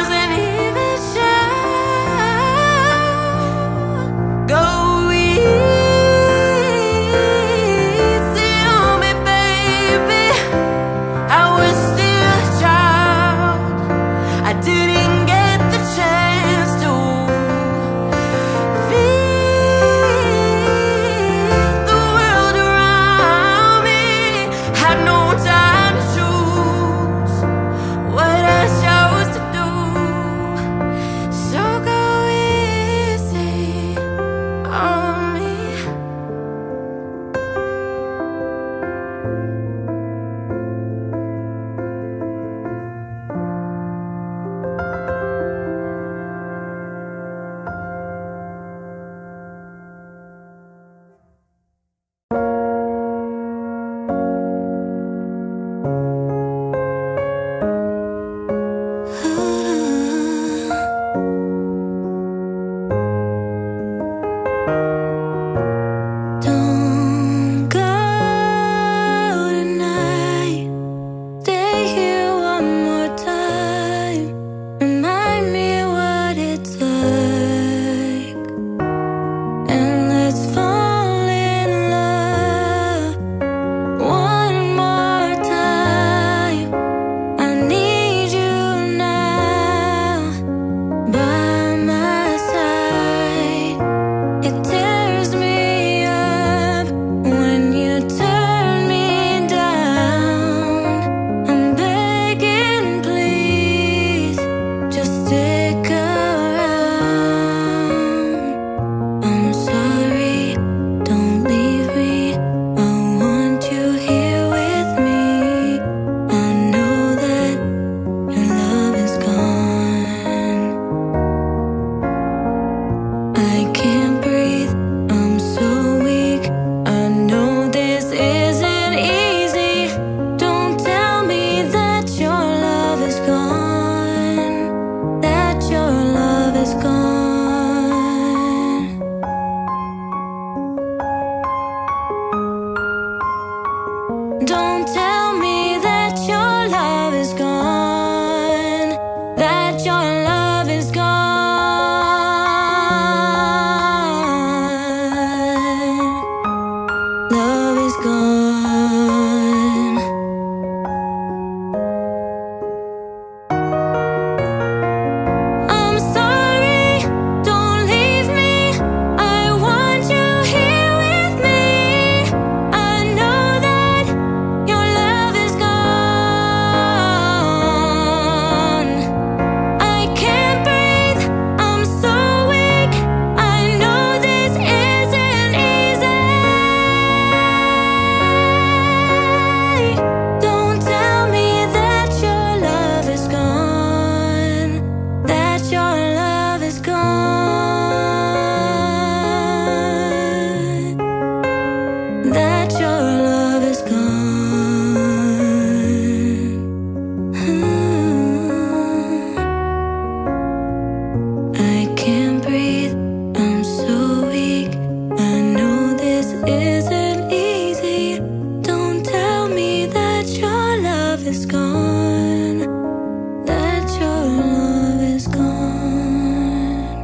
S3: doesn't even show. Go easy on me, baby. I was still a child. I didn't get the chance to feel the world around me. Had no time to choose what I chose to do. So go easy on me. Don't go tonight. Stay here one more time. Remind me what it's like, and let's fall in love one more time. I need you now by my side. It tears me up when you turn me down. I'm begging, please, just stick around. I'm sorry, don't leave me. I want you here with me. I know that your love is gone. I can't breathe, I'm so weak. I know this isn't easy. Don't tell me that your love is gone, that your love is gone. Don't tell me that your love is gone, that your love is gone. Love is gone. I'm sorry, don't leave me. I want you here with me. I know that your love is gone. I can't breathe, I'm so weak. I know this isn't easy. Don't tell me that your love is gone, that your love is gone, that your love is gone. I can't breathe, I'm so weak. I know this isn't easy. Don't tell me that your love is gone, that your love is gone.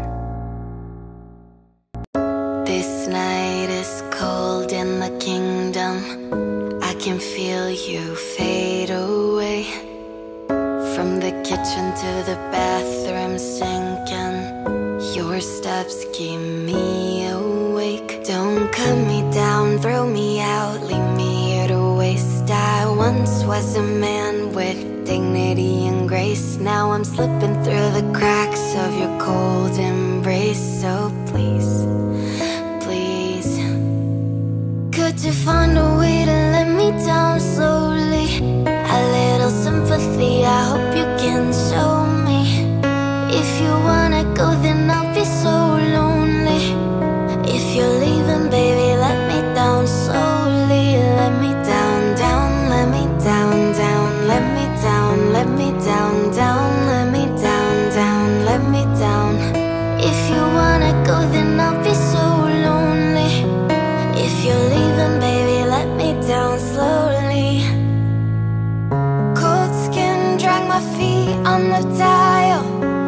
S3: This night is cold in the kingdom. I can feel you fade away. From the kitchen to the bathroom sinking, your steps keep me awake. Don't cut me down, throw me out, leave me here to waste. I once was a man with dignity and grace. Now I'm slipping through the cracks of your cold embrace. So please, please, could you find a way to let me down slowly? A little sympathy, I hope you can show me. If you wanna go, then I'll be so lonely. If you're leaving, baby, let me down slowly. Let me down, down, let me down, down, let me down, let me down, down, let me down, down, let me down. If you wanna go, then I'll be so lonely. If you're leaving, baby, let me down slowly. Cold skin, drag my feet on the dial.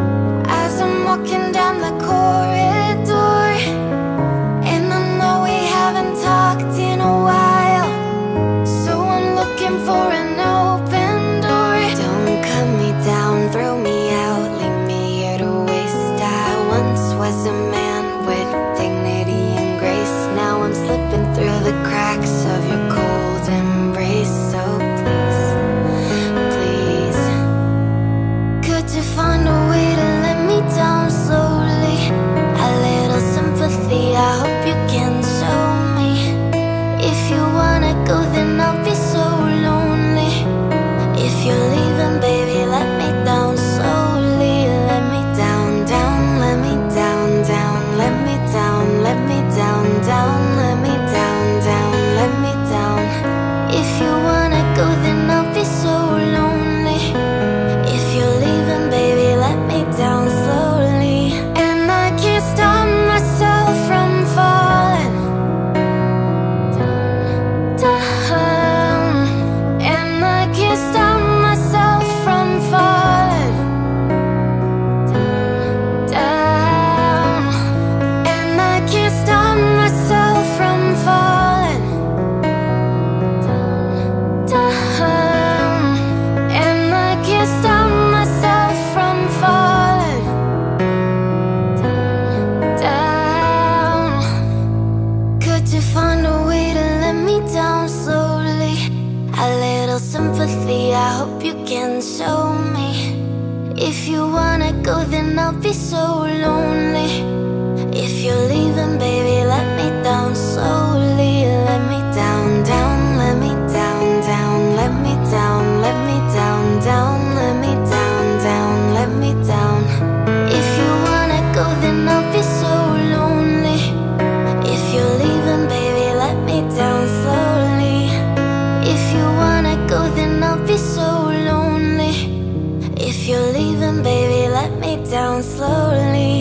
S1: be so lonely. If you're leaving, baby, let me down slowly. Let me down, down, let me down, down, let me down, let me down, down, let me down, down, let me down. If you wanna go, then I'll be so lonely. If you're leaving, baby, let me down slowly. If you wanna go, then I'll be so lonely. If you're leaving, baby, let me down slowly.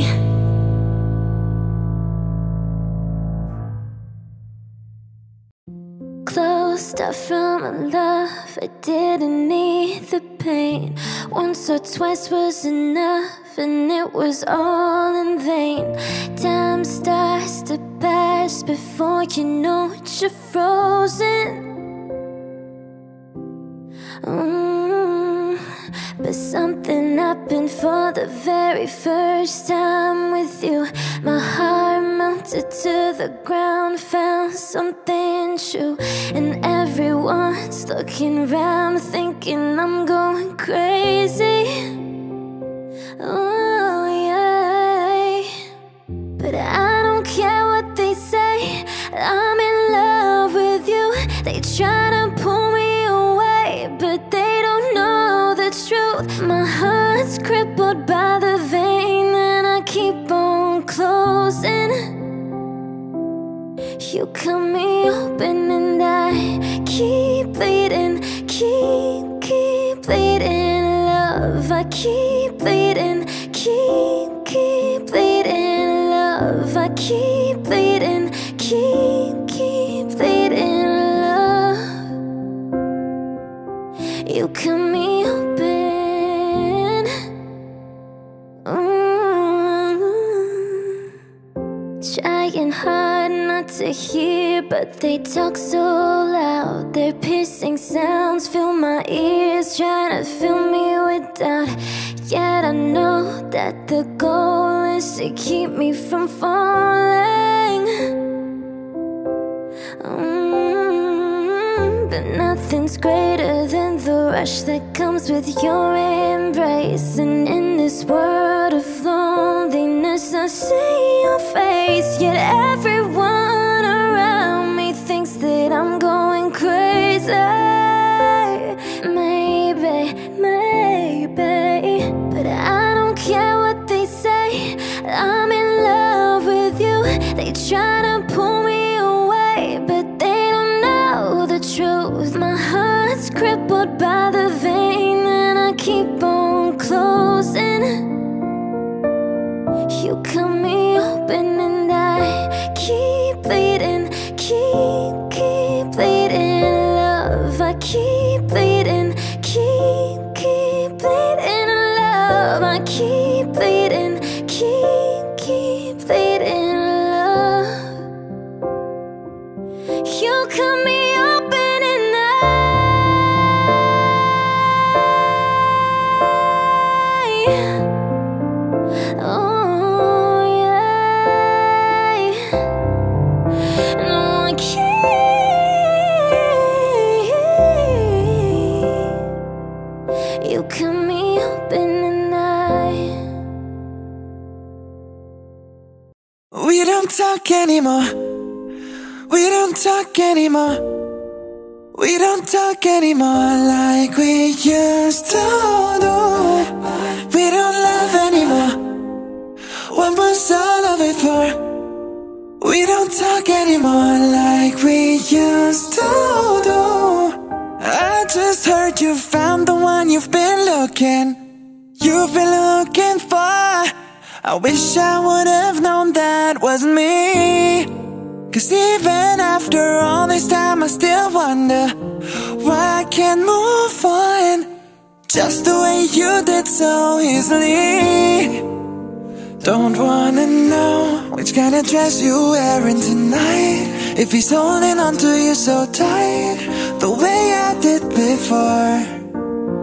S4: Closed off from a love, I didn't need the pain. Once or twice was enough, and it was all in vain. Time starts to pass before you know it, you're frozen. mm. But something happened for the very first time with you. My heart melted to the ground, found something true. And everyone's looking around, thinking I'm going crazy. Oh yeah. But I don't care what they say, I'm in love with you. They try to pull me away, but they don't know the truth. My heart's crippled by the vein, and I keep on closing. You cut me open and I keep bleeding, keep, keep bleeding. Love, I keep bleeding, keep, keep bleeding. Love, I keep bleeding, keep, keep bleeding. Love, you cut me open. mm. Trying hard not to hear, but they talk so loud. Their piercing sounds fill my ears, trying to fill me with doubt. Yet I know that the goal is to keep me from falling. mm, But nothing's greater than the rush that comes with your embrace. And in this world of loneliness, I see your face. Yet everyone around me thinks that I'm going crazy. Maybe, maybe, but I don't care what they say, I'm in love with you. They try to pull me away, but they don't know the truth. My heart's crippled by the vein, and I keep on closing. You cut me open and I keep bleeding, keep, keep bleeding. Love, I keep bleeding, keep, keep bleeding. Love, I keep bleeding, keep, keep bleeding. Love, you cut me open and I, oh yeah, no I can't. You cut me open and I.
S2: We don't talk anymore. We don't talk anymore. We don't talk anymore like we used to do. We don't love anymore. What was all of it for? We don't talk anymore like we used to do. I just heard you found the one you've been looking, you've been looking for. I wish I would have known that wasn't me. Cause even after all this time I still wonder why I can't move on just the way you did so easily. Don't wanna know which kind of dress you're wearing tonight, if he's holding on to you so tight the way I did before.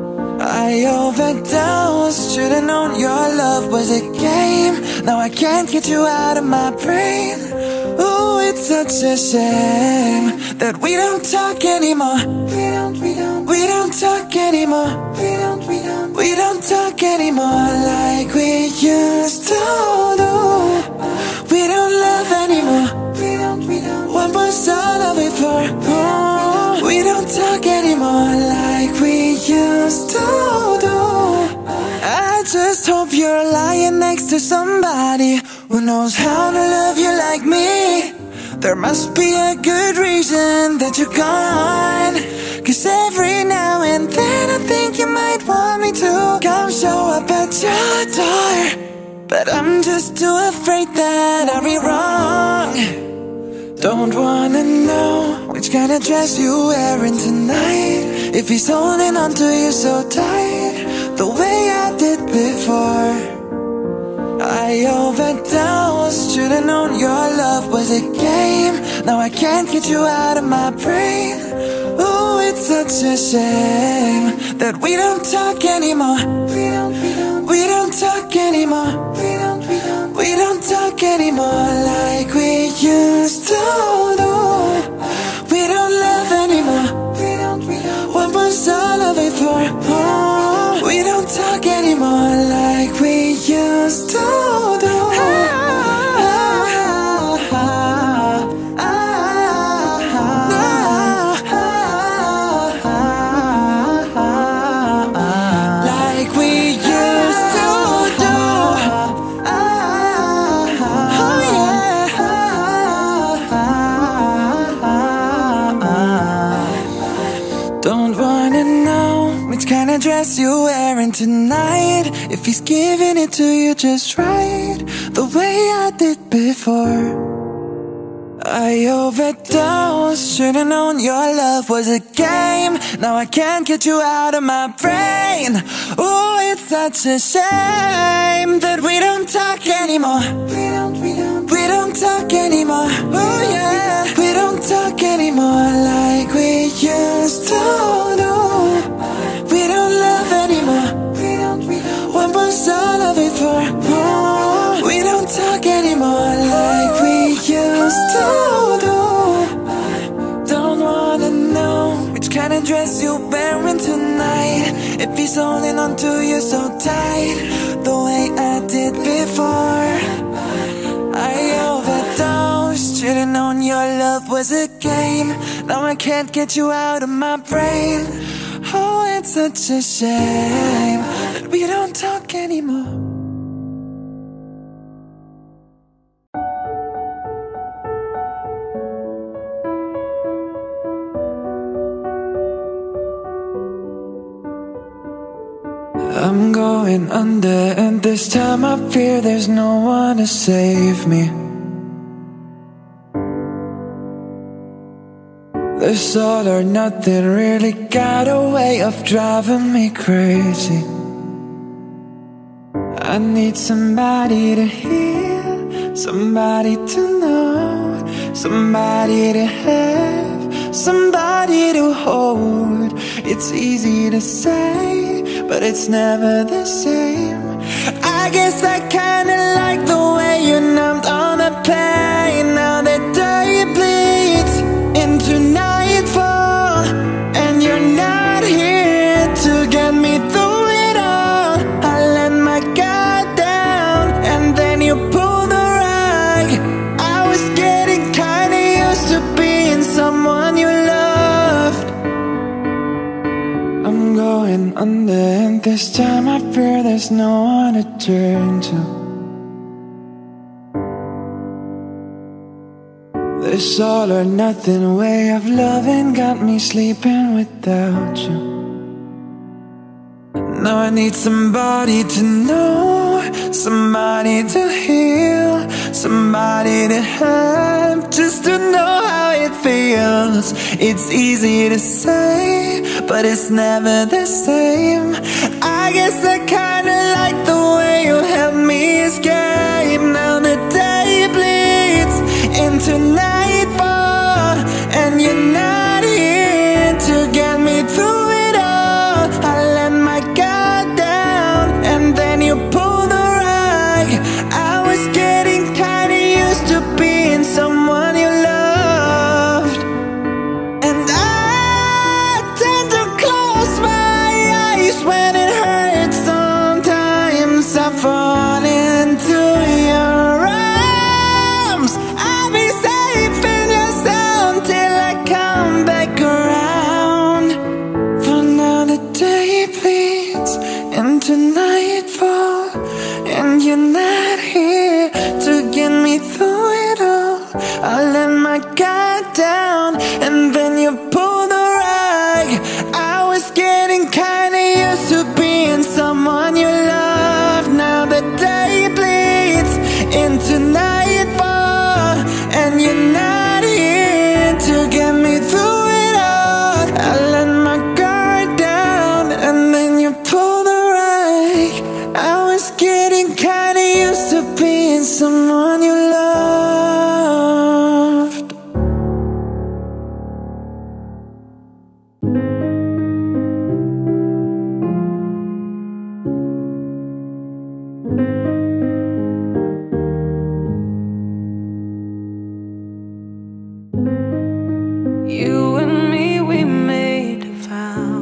S2: I overdosed. Should've known your love was a game. Now I can't get you out of my brain. Ooh, it's such a shame that we don't talk anymore. We don't, we don't, we don't talk anymore. We don't, we don't, we don't talk anymore like we used to do. We don't love anymore. We don't, we don't. What was all of it for? Oh, we don't talk anymore like we used to do. I just hope you're lying next to somebody who knows how to love you like me. There must be a good reason that you're gone. Cause every now and then I think you might want me to come show up at your door, but I'm just too afraid that I'll be wrong. Don't wanna know which kind of dress you wearing tonight, if he's holding on to you so tight, the way I did before. I overdosed. Should've known your love was a game. Now I can't get you out of my brain. Ooh, it's such a shame that we don't talk anymore. We don't, we don't, we don't talk anymore. We don't, we don't, we don't talk anymore like we used to do. We don't love anymore. We don't, we don't. What was all of it for? Oh, we don't talk anymore like we used to do. Dress you wearing tonight, if he's giving it to you just right, the way I did before. I overdosed. Should've known your love was a game. Now I can't get you out of my brain. Ooh, it's such a shame that we don't talk anymore. We don't, we don't, we don't talk anymore. Oh yeah, we don't talk anymore like we used to do. We don't love anymore. We don't, we don't. What was all of it for? Oh, we don't talk anymore like we used to do. Don't wanna know which kind of dress you're wearing tonight, if he's holding on to you so tight, the way I did before. I overdosed. Should've known your love was a game. Now I can't get you out of my brain. Oh, it's such a shame that we don't talk anymore. I'm going under, and this time I fear there's no one to save me. This all or nothing really got a way of driving me crazy. I need somebody to hear, somebody to know, somebody to have, somebody to hold. It's easy to say, but it's never the same. I guess I kinda like the way you numbed all the pain. Now the day bleeds into nightfall, and you're not here to get me through it all. I let my guard down, and then you pulled the rug. I was getting kinda used to being someone you loved. I'm going under, and this time I fear there's no one to turn to. This all or nothing way of loving got me sleeping without you. Now I need somebody to know, somebody to heal, somebody to have, just to know how it feels. It's easy to say, but it's never the same. I guess I kinda like the way you help me escape. Now the day bleeds into nightfall, and you're not here to get me through it all. I let my guard you're not here to get me through it all. I let my guard down and then you pulled the rug. I was getting kinda used to being someone you love. Now the day bleeds into nightfall and you're not here to get me through it all. I let my guard down and then you pulled the rug. I was getting kinda used to being someone you loved.
S3: You and me, we made a vow,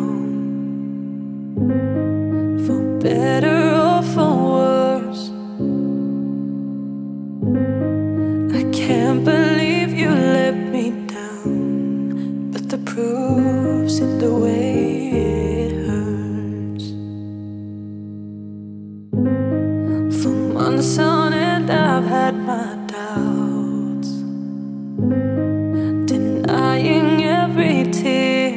S3: for better or for worse. I can't believe you let me down, but the proof's in the way it hurts. For months on end I've had my doubts, denying every tear.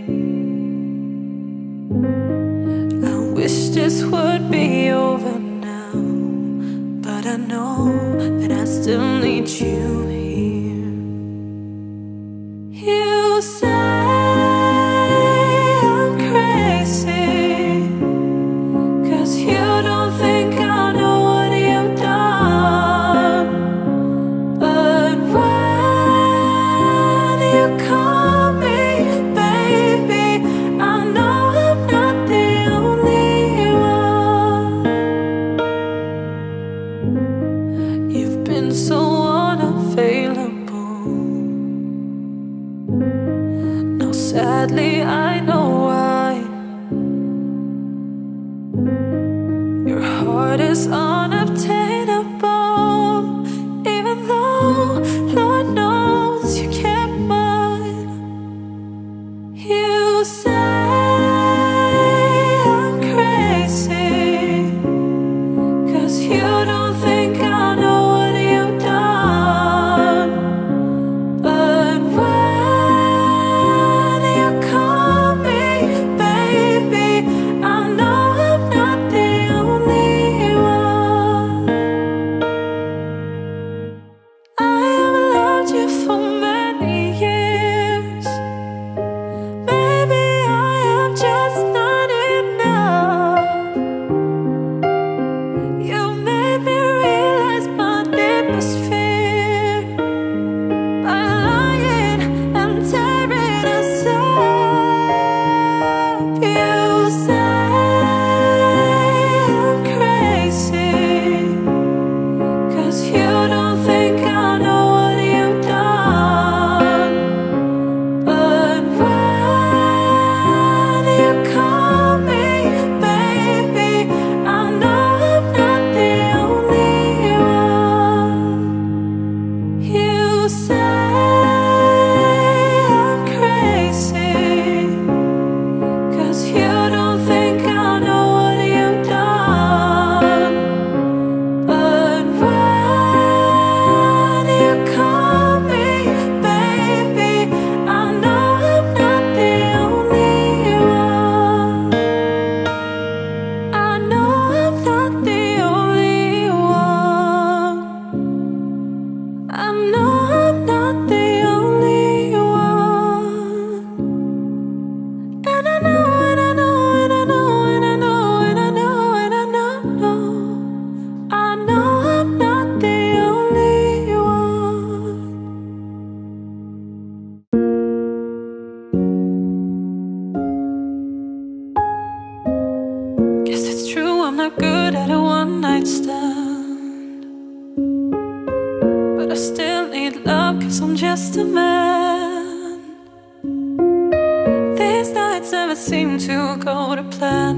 S3: I wish this would be over now, but I know that I still need you here. You say I'm crazy, 'cause you don't think I know what you've done. But when you call me baby, I know I'm not the only one. You've been so unavailable. Now sadly I know why. Your heart is unobtainable, even though Lord knows you kept mine. You say I'm crazy, 'cause you don't think I know what you've done. But when you call me baby, I know I'm not the only one. I have loved you for many years. Maybe I am just not enough. You made me realize my deepest fear by lying and tearing us up. You say I'm crazy, 'cause you don't think I know what you've done. But when you call me baby, I know I'm not the only one. You say I'm crazy, 'cause you don't think I know what you've done. But when you call me baby, I know I'm not the only one. I know I'm not the only one. I know I'm not the only one. And I know, and I know, and I know, and I know, and I know, and I know, know. I know I'm not the only one. Guess it's true, I'm not good at a one night stand, but I still need love, 'cause I'm just a man. These nights never seem to go to plan.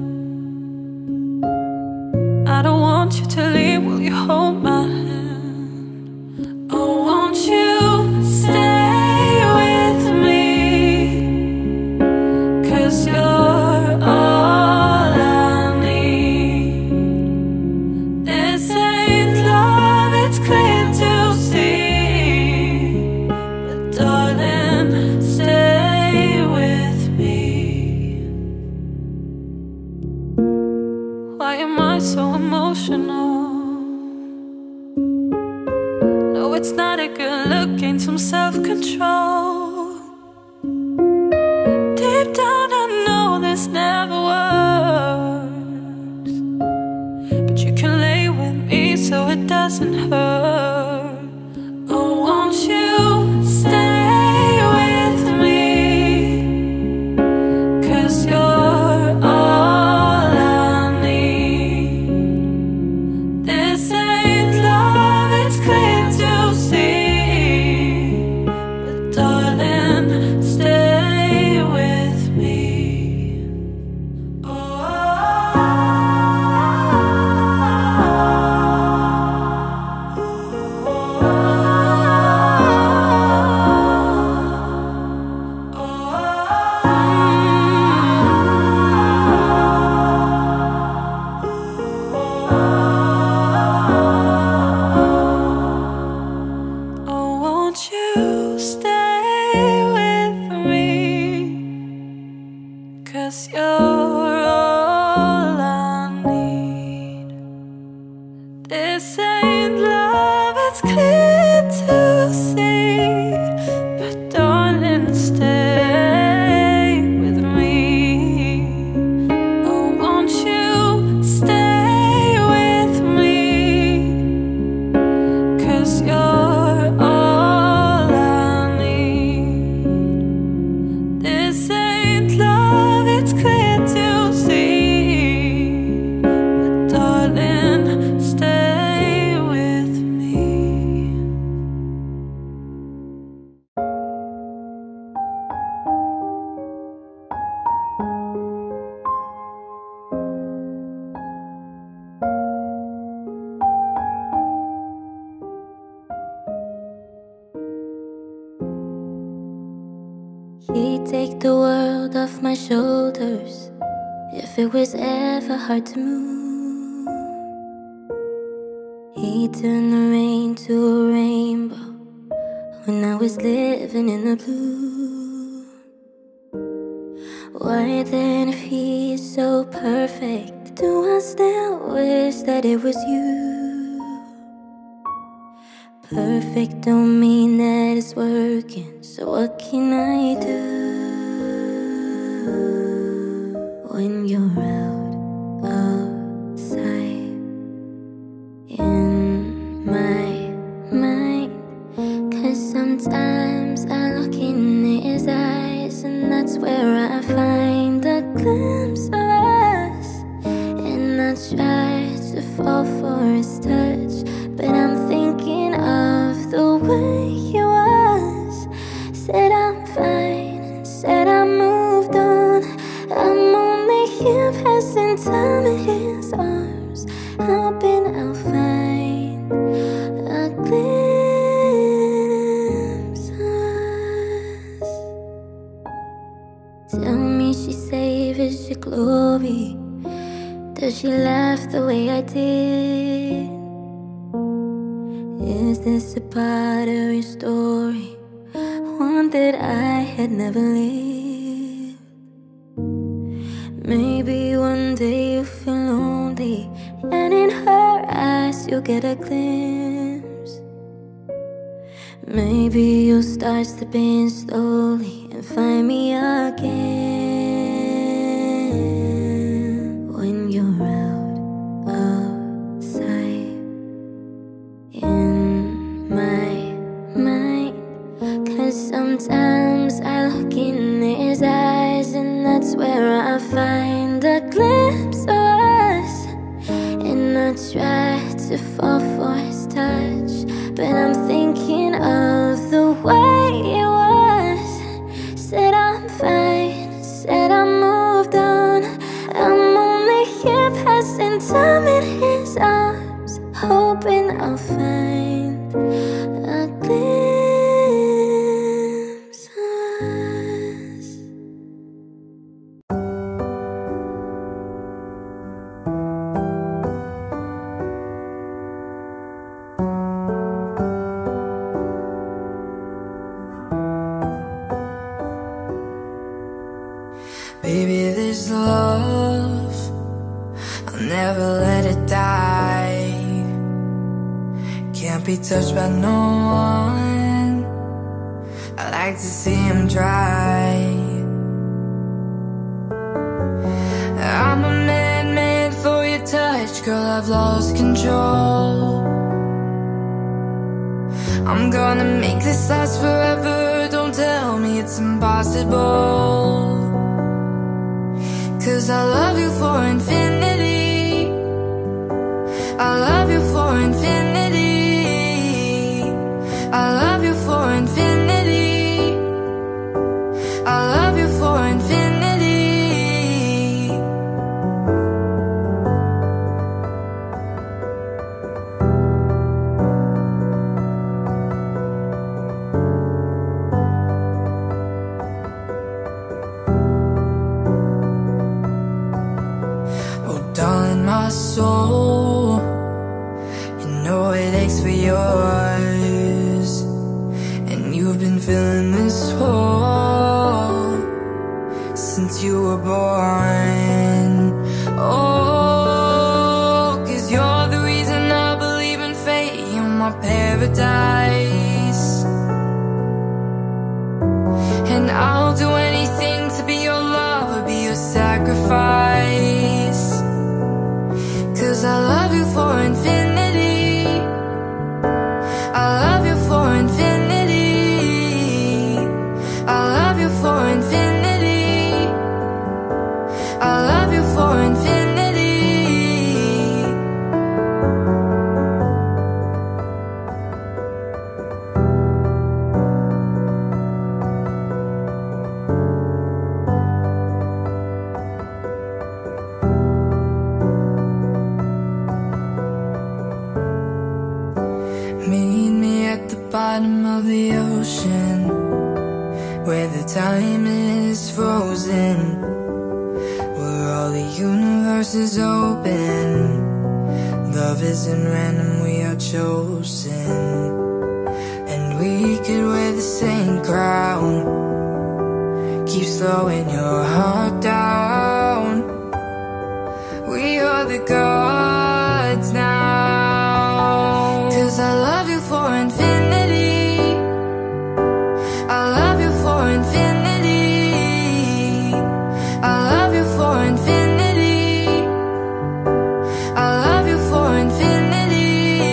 S3: I don't want you to leave, will you hold my hand? Oh, won't you stay with me? 'Cause you're all I need. take a look, gain some self-control. Deep down I know this never works, but you can lay with me so it doesn't hurt. Oh, won't you stay with me? 'Cause you're all I need. This ain't love, it's clear to see, but darling, stay with me. Oh, oh, won't you stay with me? 'Cause you're all I need. This ain't love, it's clear to see, but darling, stay with me. Oh, won't you stay with me? 'Cause you're all I need. This ain't love, it's clear to see, but darling, stay with me.
S4: He'd take the world off my shoulders if it was ever hard to move. He'd turn the rain to a rainbow when I was living in the blue. Why then, if he's so perfect, do I still wish that it was you? Perfect don't mean that it's working, so what can I do when you're out of sight in my mind? 'Cause sometimes I look in his eyes, and that's where I find a glimpse of us. And I try to fall for his touch, but I'm thinking of the way he was. Said I'm fine, said I moved on. I'm only here passing time in his arms, hoping I'll find a glimpse of us. Tell me she savors your glory. Does she laugh the way I did? Is this a part of your story, one that I had never lived? Maybe one day you'll feel lonely, and in her eyes you'll get a glimpse. Maybe you'll start slipping slowly and find me again when you're out of sight in my mind. 'Cause sometimes I look in his eyes, and that's where I find a glimpse of us. And I try to fall for his touch, but I'm thinking of the way it was. Said I'm fine, said I moved on. I'm only here passing time in his arms, hoping I'll find a glimpse of us.
S5: Baby, this love, I'll never let it die. can't be touched by no one. I like to see him try. I'm a man made for your touch, girl, I've lost control. I'm gonna make this last forever, don't tell me it's impossible. Cause I love you for infinity, I love you for infinity, I love you for infinity, I love you for infinity. My soul, you know it aches for yours, and you've been filling this hole since you were born. Oh, cause you're the reason I believe in fate, you're my paradise, and I'll do anything to be your lover, be your sacrifice. Cause I love you for infinity, I love you for infinity, I love you for infinity, I love you for infinity. Meet me at the bottom of the ocean, where the time is frozen, where all the universe is open. Love isn't random, we are chosen, and we could wear the same crown. Keep slowing your heart down. We are the gods now. Cause I love you for infinity, I love you for infinity, I love you for infinity, I love you for infinity.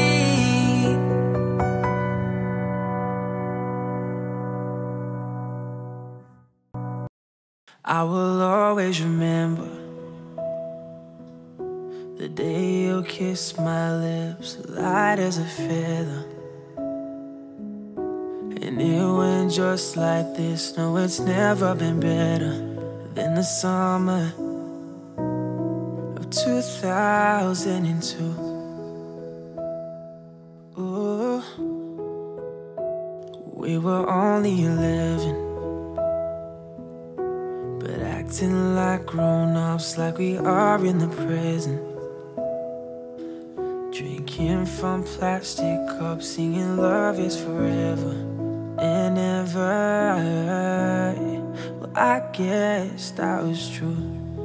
S2: I will always remember the day you kissed my lips, light as a feather. And it went just like this. No, it's never been better than the summer of two thousand two. Ooh, we were only eleven, but acting like grown-ups, like we are in the present. Drinking from plastic cups, singing love is forever and ever. Well, I guess that was true.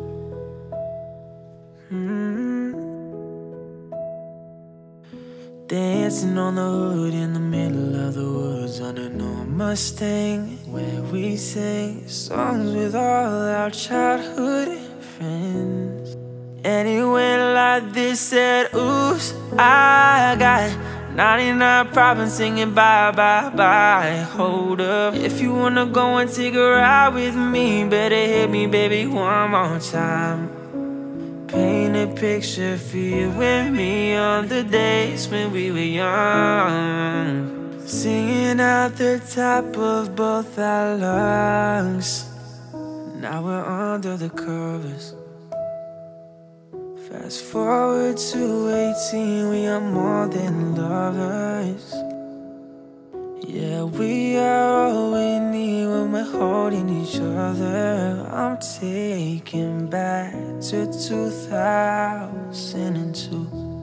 S2: mm. Dancing on the hood in the middle of the woods on an old Mustang, where we sang songs with all our childhood friends. And it went like this, said, oops, I got ninety-nine problems singing bye, bye, bye. Hold up, if you wanna go and take a ride with me, better hit me, baby, one more time. Paint a picture for you and me on the days when we were young, singing out the top of both our lungs. Now we're under the covers. Fast forward to eighteen, we are more than lovers. Yeah, we are all we need when we're holding each other. I'm taken back to two thousand two.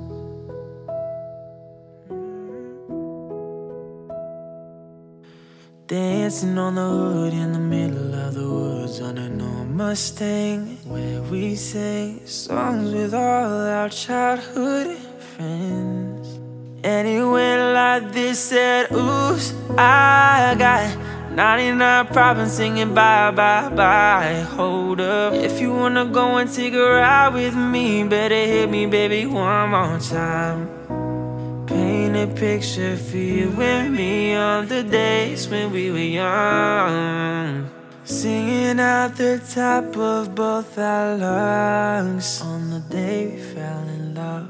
S2: Dancing on the hood in the middle of the woods on an old Mustang, where we sang songs with all our childhood friends. Anywhere like this said, oops, I got ninety-nine problems singing bye, bye, bye. Hold up, if you wanna go and take a ride with me, better hit me, baby, one more time. Paint a picture for you and me on the days when we were young, singing out the top of both our lungs on the day we fell in love.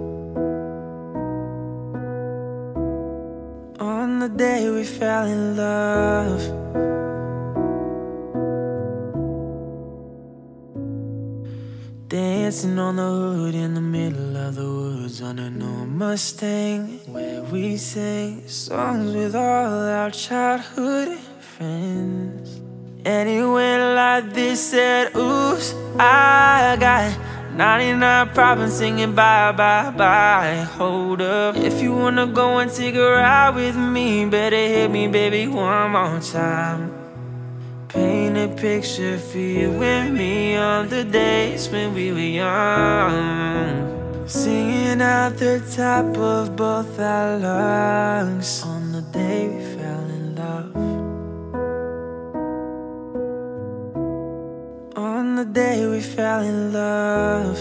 S2: On the day we fell in love. Dancing on the hood in the middle of the woods on an old Mustang, where we sang songs with all our childhood friends. Anywhere like this said, oops, I got ninety-nine problems singing bye, bye, bye. Hold up, if you wanna go and take a ride with me, better hit me, baby, one more time. Paint a picture for you and me on the days when we were young, singing out the top of both our lungs on the day we fell in love. On the day we fell in love.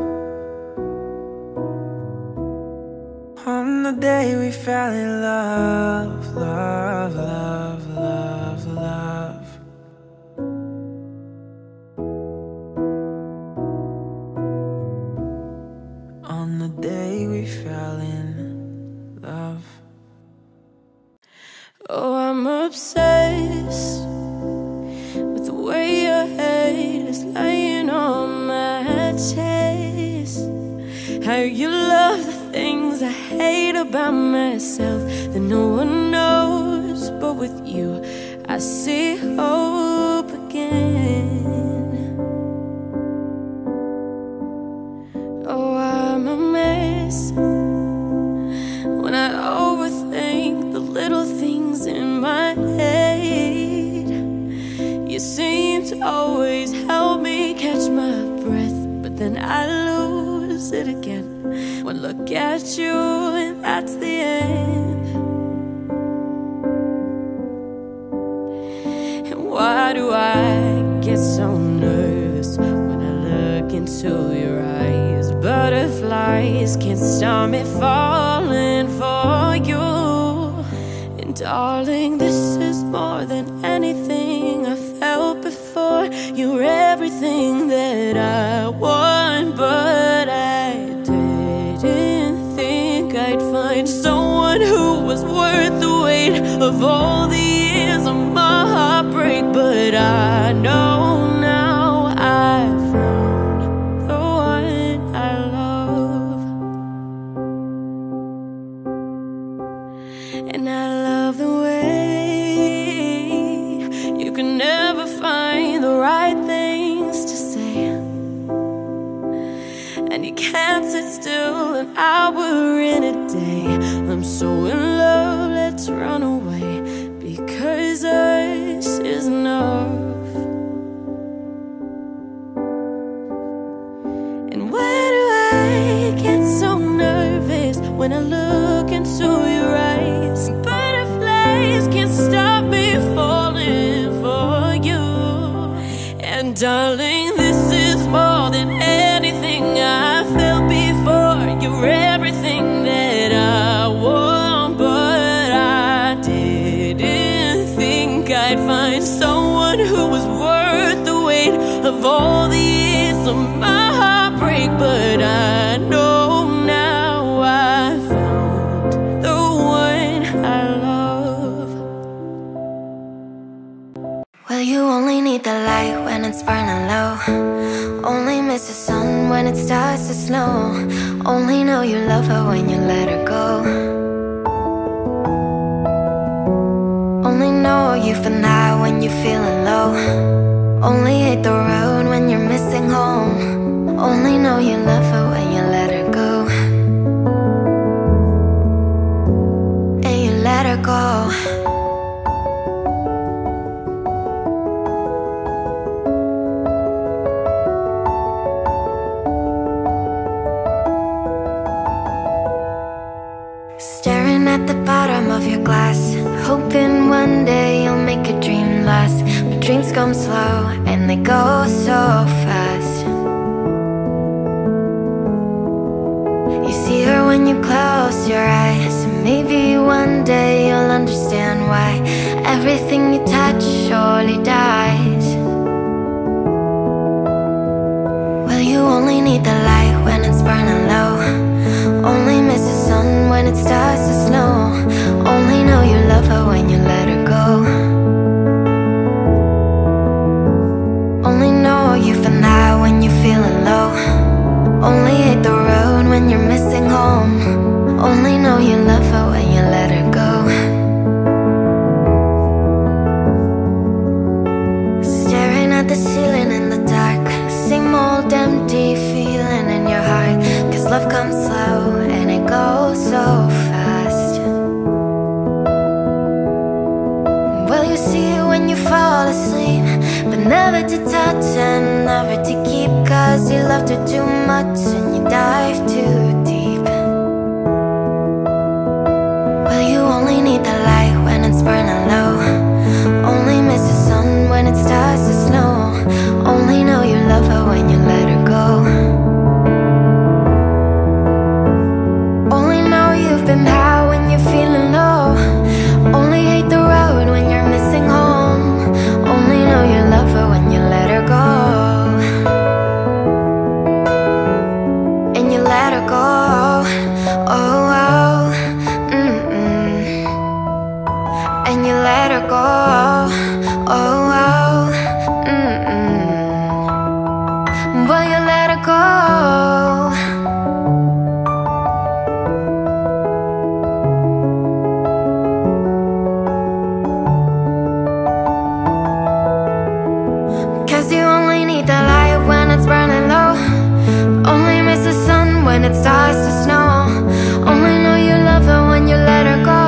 S2: On the day we fell in love. Love, love, love, love. On the day we fell in love.
S3: Oh, I'm obsessed with the way your head is lying on my chest. How you love the things I hate about myself that no one knows, but with you I see hope again. Oh, I'm a mess when I overthink the little things in my head. You seem to always help me catch my breath, but then I lose it again. One look at you and that's the end. And why do I get so nervous when I look into your eyes? Butterflies can't stop me falling for you. And darling, this is more than anything I felt before. You're everything that I want, but I didn't think I'd find someone who was worth the weight of all the years of my heartbreak. But I know now I've found the one I love. And I love the way you can never find the right things to say, and you can't sit still an hour in a day. I'm so in love, let's run away, because us is enough. And why do I get so nervous when I look into your eyes? Butterflies can't stop me falling for you. And darling, this is more than anything I felt before. You're everything that I want, but I didn't think I'd find someone who was worth the weight of all the years of my heartbreak. But I know now I found the one I love.
S1: Well, you only need the light when it's burning low. Only miss the sun when it starts to snow. Only know you love her when you let her go. Only know you for now when you're feeling low. Only hate the road when you're missing home. Only know you love her when you let her go. And you let her go. Staring at the bottom of your glass, hoping one day you'll make a dream last. But dreams come slow and they go so fast. You see her when you close your eyes. Maybe one day you'll understand why everything you touch surely dies. Well, you only need the light when it's burning low. Only miss the sun when it starts to snow. Only know you love her when you let her go. Only know you've been high when you're feeling low. Only hate the road when you're missing home. Only know you love her when you let her go. Staring at the ceiling in the dark, same old empty feeling in your heart. Cause love comes slow and it goes so fast. Well, you see it when you fall asleep, but never to touch and never to keep. Cause you loved her too much and you dive too deep. Well, you only need the light when it's burning low. Only miss the sun when it starts to snow. Only know you love her when you let her go. Only know you've been high when you're feeling low. Only hate the road when you're missing home. Only know you love her when you let her go. And you let her go. Oh, oh, mm-mm. And you let her go. Oh, oh, mm-mm. Well, you let her go. Cause you only need the light when it's burning low. Only miss the sun when it starts to snow. Only know you love her when you let her go.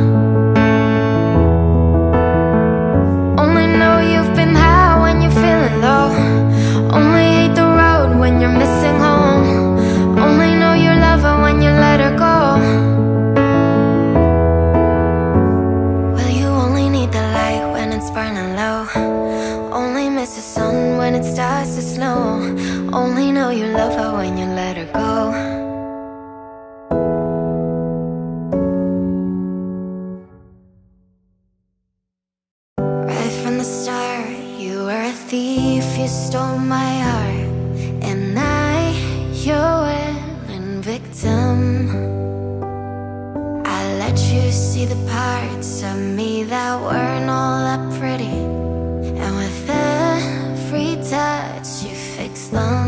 S1: Only know you've been high when you're feeling low. Only hate the road when you're missing home. Only know you love her when you let her go. Well, you only need the light when it's burning low. Only miss the sun when it starts to snow. Only know you love her when you let her go. Right from the start, you were a thief, you stole my heart. And I, your willing victim. I let you see the parts of me that weren't all that pretty. And with every touch you fix them.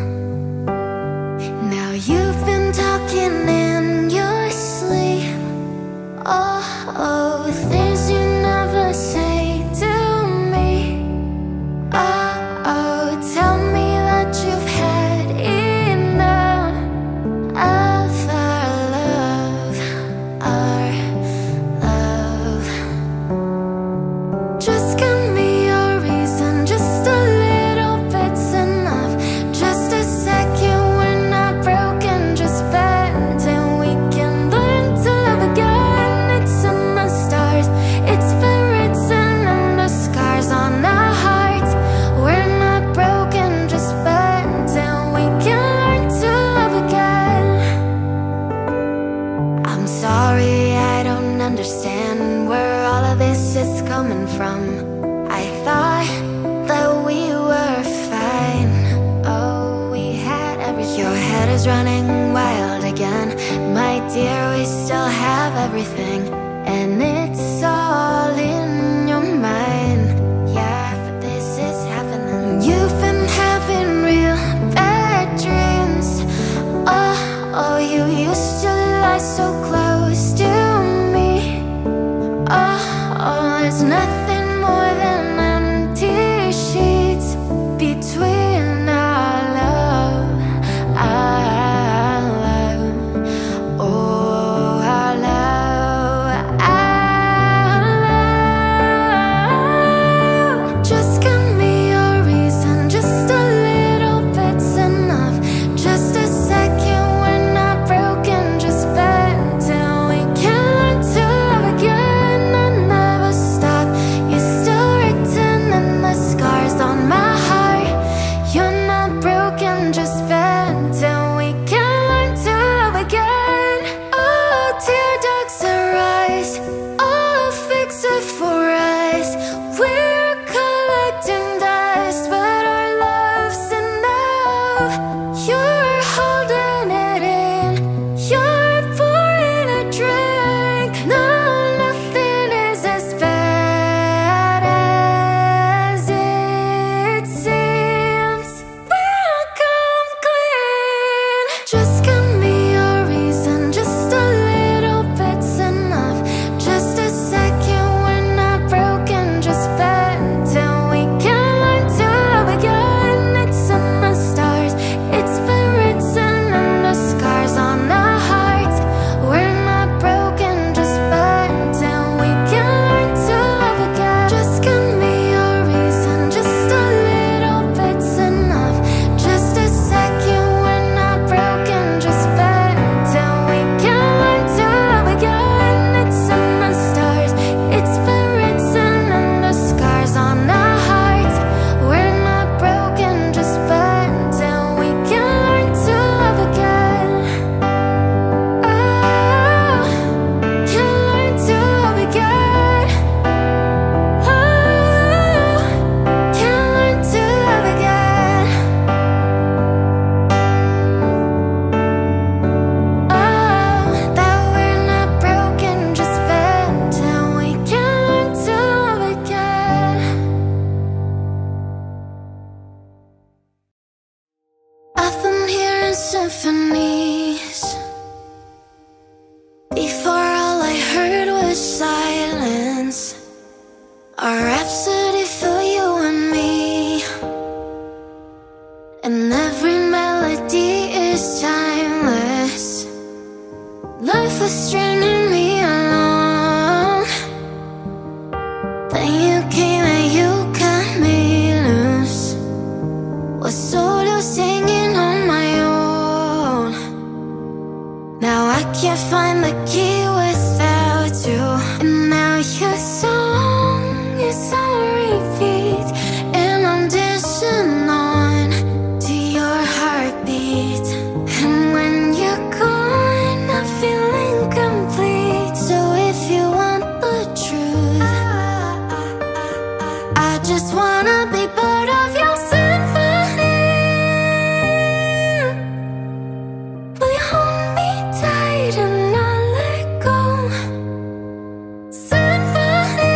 S1: Now you've been talking in your sleep. Oh, oh, things you never say to me. Oh, oh, tell me that you've had enough of our love, our love. Just give me just a little bit's enough. Just a second, we're not broken, just bent, and we can learn to love again. It's in the stars, it's been written in the scars on our hearts. We're not broken, just bent, and we can learn to love again. I'm sorry, I don't understand where all of this is coming from. I thought that we were fine. Oh, we had everything. Your head is running wild again. My dear, we still have everything. And it's all in your mind. Yeah, but this is happening. You've been having real bad dreams. Oh, oh, you used to lie so close to me. Oh, oh, there's nothing more than empty sheets between our love, our love, oh, our love, our silence, a rhapsody for you and me. And every melody is timeless. Life was stringing me along, then you came and you cut me loose. Was solo singing on my own. Now I can't find the key without you. And now your song is on repeat, and I'm dancing on to your heartbeat. And when you're gone, I feel incomplete. So if you want the truth, I just wanna be part of your symphony. Will you hold me tight and not let go? Symphony,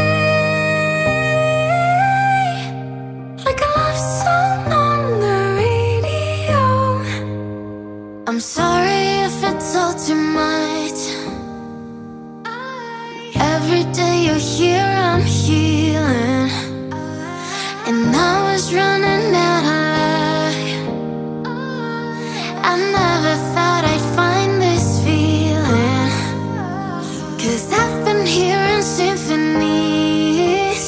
S1: like a love song on the radio. I'm sorry if it's all too much. Every day you're here, I'm healing, and I was running out of luck. I never thought I'd find this feeling, 'cause I've been hearing symphonies.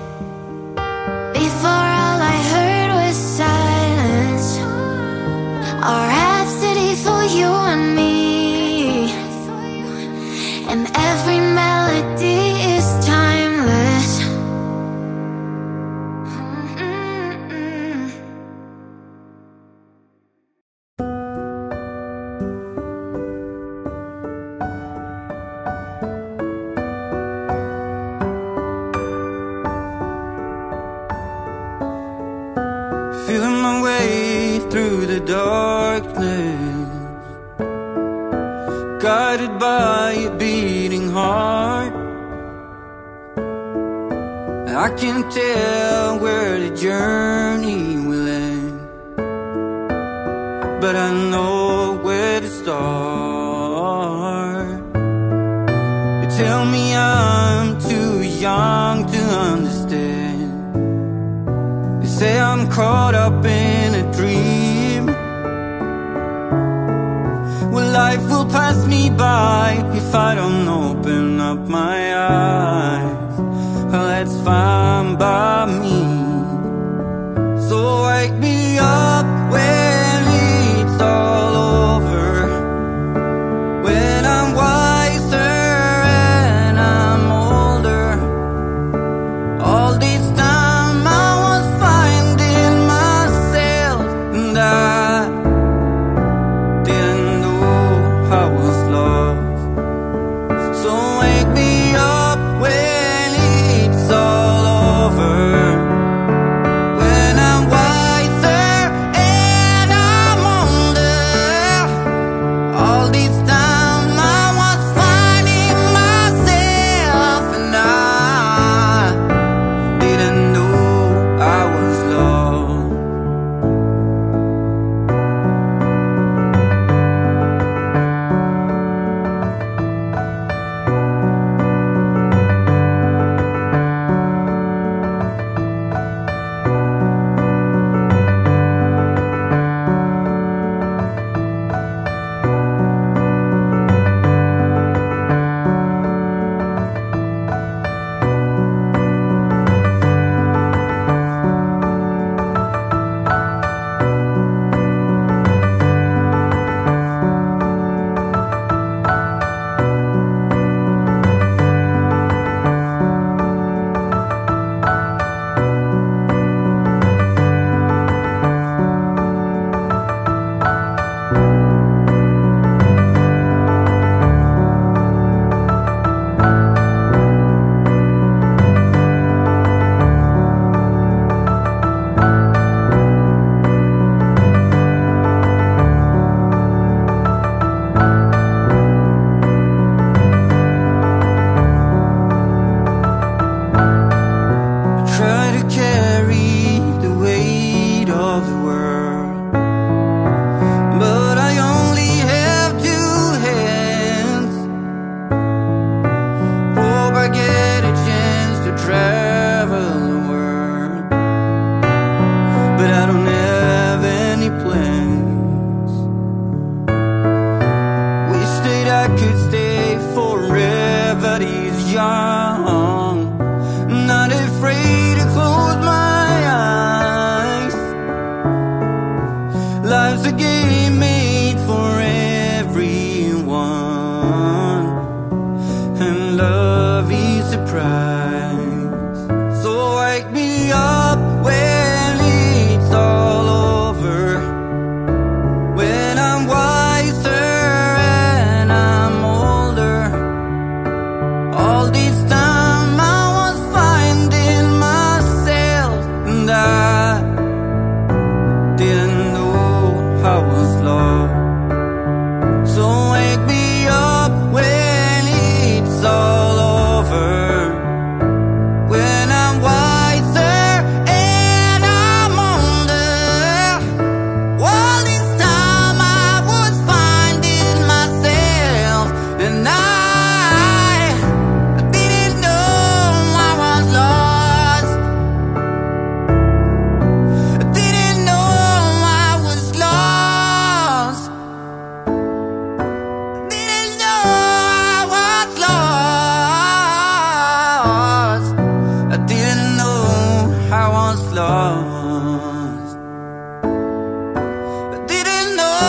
S1: Before all I heard was silence, a rhapsody for you and me. And every melody is timeless. Mm-mm-mm.
S6: Feeling my way through the darkness, guided by a beating heart. I can't tell where the journey will end, but I know where to start. You tell me I'm too young to understand. They say I'm caught up in a dream. Well, life will pass me by if I don't open up my eyes. Well, that's fine by me. So wake me up when it's all over, when I'm wiser and I'm older. All this time I was finding myself, and I didn't know I was lost. So wake me up when it's all over. travel the world, but I don't have any plans. Wish that I could stay forever these young, not afraid to close my eyes. Life's a game made for everyone, and love is a prize. So wake me up when it's all over, when I'm wiser and I'm older. All this time I was finding myself, and I didn't know I was lost. So wake me up when it's all over, when I'm wiser and I'm older. All this time I was finding myself, and I didn't know I was lost. I didn't know I was lost. Didn't know I was lost. I didn't know I was lost. I didn't know.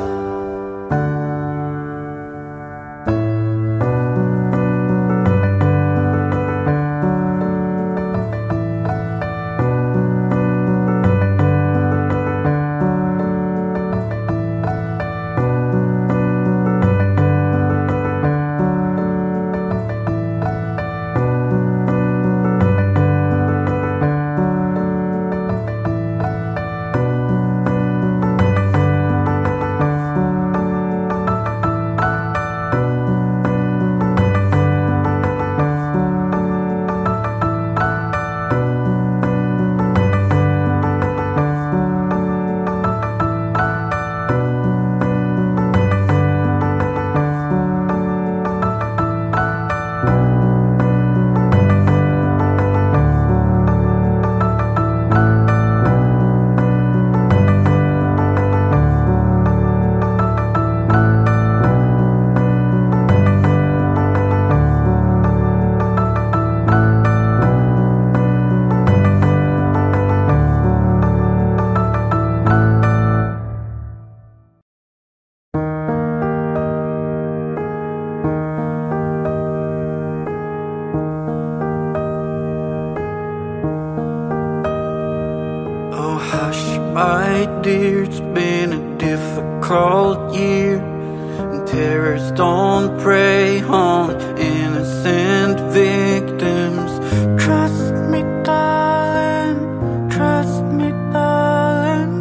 S6: Oh hush, my dear, it's been a difficult year, and terrorists don't prey on innocent victims. Trust me, darling, trust me, darling.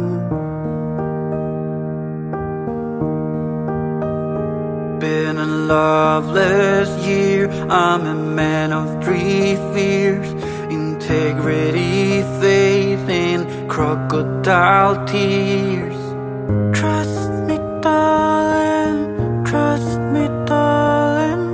S6: Been a loveless year, I'm a man of three fears: integrity, faith, and crocodile tears. Trust me, darling, trust me, darling.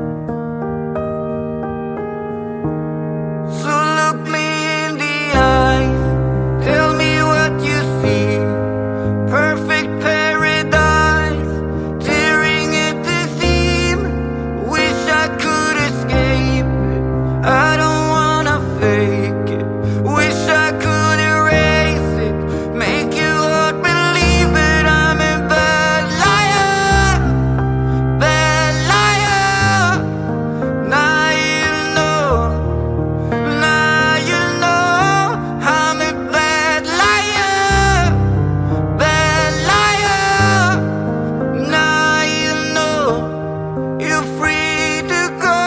S6: So look me in the eyes, tell me what you see. Perfect paradise, tearing at the seam. Wish I could escape it, I don't wanna fake it. Wish I could erase it, make you all believe it. I'm a bad liar, bad liar. Now you know, now you know. I'm a bad liar, bad liar. Now you know, you're free to go.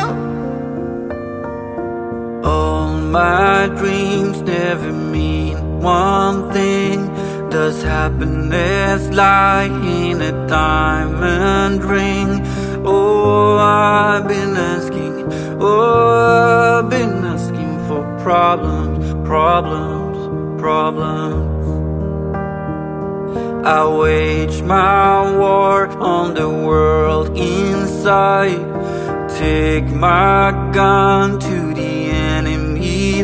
S6: All my dreams never mean one thing. Does happiness lie in a diamond ring? Oh, I've been asking, oh, I've been asking for problems, problems, problems. I wage my war on the world inside. Take my gun to the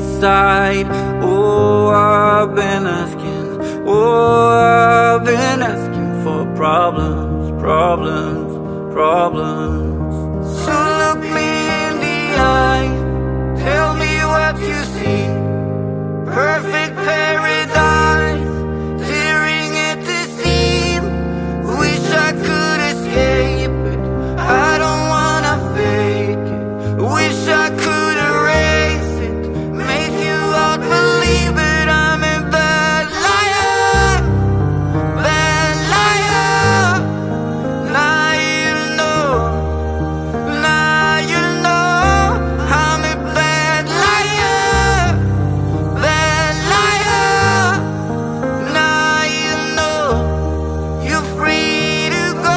S6: side. Oh, I've been asking, oh, I've been asking for problems, problems, problems. So look me in the eye, tell me what you see. Perfect paradise, tearing at the seam. Wish I could escape it, I don't wanna fake it. Wish I could erase it, make you all believe it. I'm a bad liar, bad liar. Now you know, now you know. I'm a bad liar, bad liar. Now you know, you're free to go.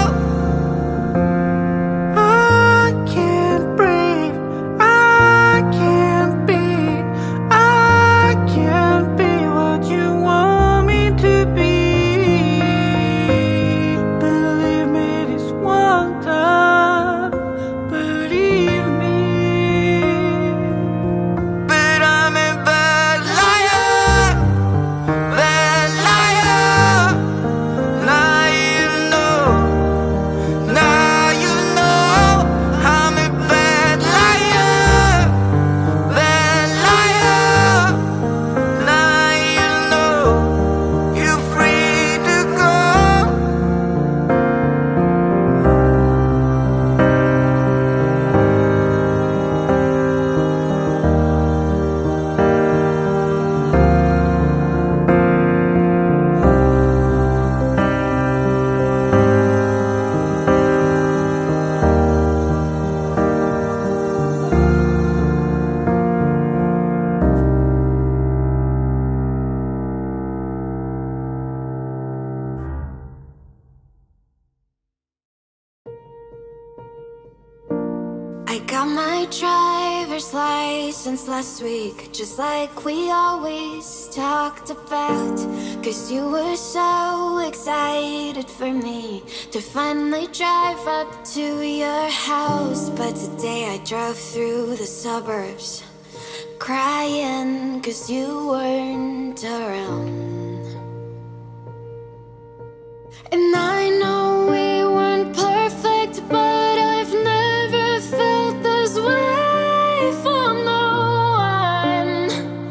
S6: I can't breathe, I can't be, I can't be what you want me to be. Believe me this one time, believe me. But I'm a bad liar, bad liar. Now you know, now you know. I'm a bad liar, bad liar. Now you know, you're free to go.
S1: I got my driver's license last week, just like we always talked about. Cause you were so excited for me to finally drive up to your house. But today I drove through the suburbs crying cause you weren't around. And I know we weren't perfect, but I've never felt this way for no one.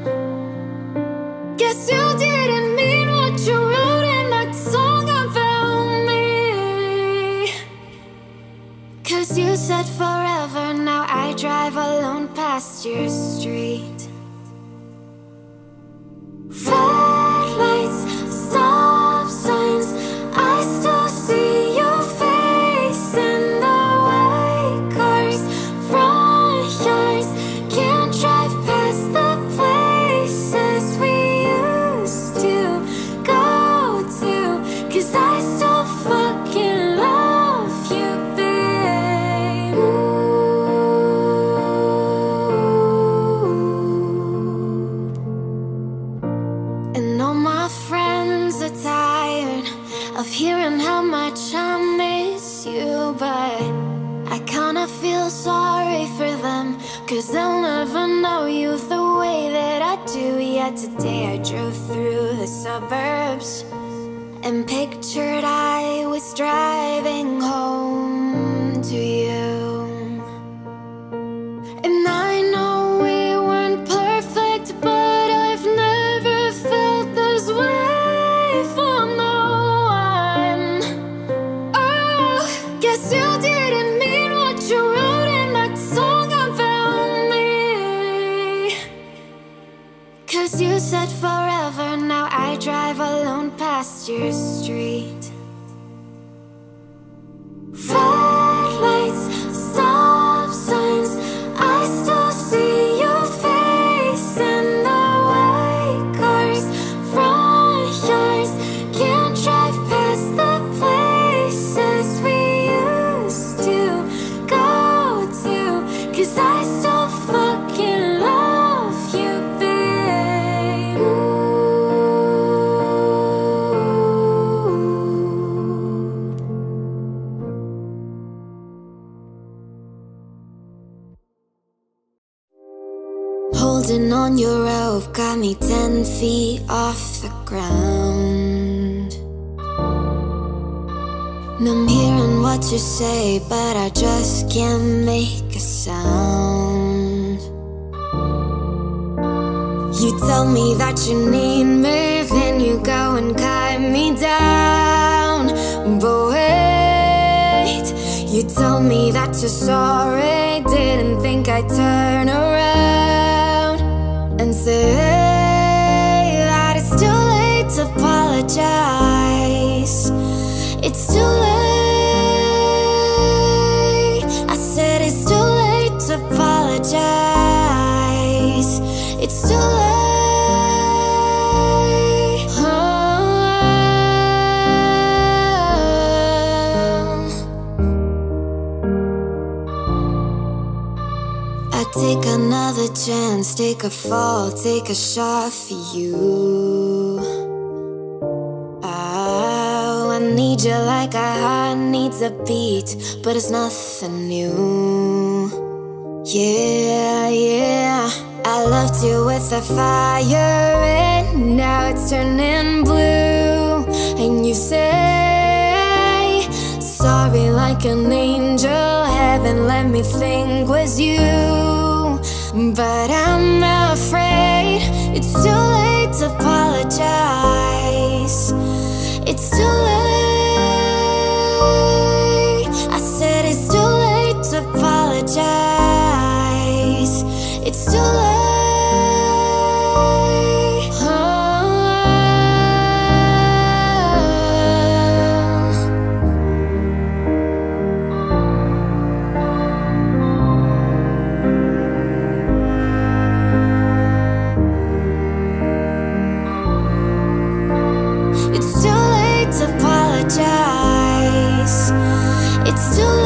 S1: Guess you didn't mean what you wrote in that song about me. Cause you said forever, now I drive alone past your street. Red lights, stop signs, I still see your face in the white cars, front yards. Can't drive past the places we used to go to. Cause I still fucking love you, babe. Ooh. And all my friends are tired of hearing how much I miss you, but I kinda feel sorry for them, cause they'll never know you the way that I do. Yet today I drove through the suburbs and pictured I was driving home to you. And I know we weren't perfect, but I've never felt this way for no one. Oh, guess you didn't mean what you wrote in that song about me. Cause you said forever, now I drive alone past your street. Red lights, stop signs, I still see your face in the white cars, front yards. Can't drive past the places we used to go to. Cause I still fucking love you, babe. Ooh. holding on your rope, got me ten feet off the ground. And I'm hearing what you say, but I just can't make a sound. You tell me that you need me, then you go and cut me down. But wait, you tell me that you're sorry, didn't think I'd turn around and say that it's too late to apologize. It's too late. I said it's too late to apologize. It's too late. Oh. I take another chance, take a fall, take a shot for you. Oh, I need you like a heart needs a beat, but it's nothing new. Yeah, yeah. I loved you with a fire and now it's turning blue. And you say sorry like an angel, heaven let me think was you. But I'm afraid it's too late to apologize. It's too late. I said it's too late to apologize. It's too late. Oh. It's too late to apologize. It's too late.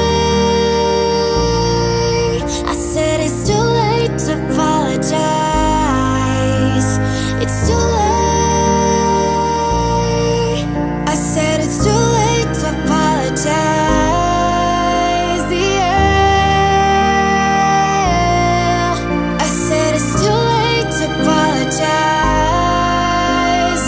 S1: I said it's too late to apologize. It's too late. I said it's too late to apologize. Yeah. I said it's too late to apologize.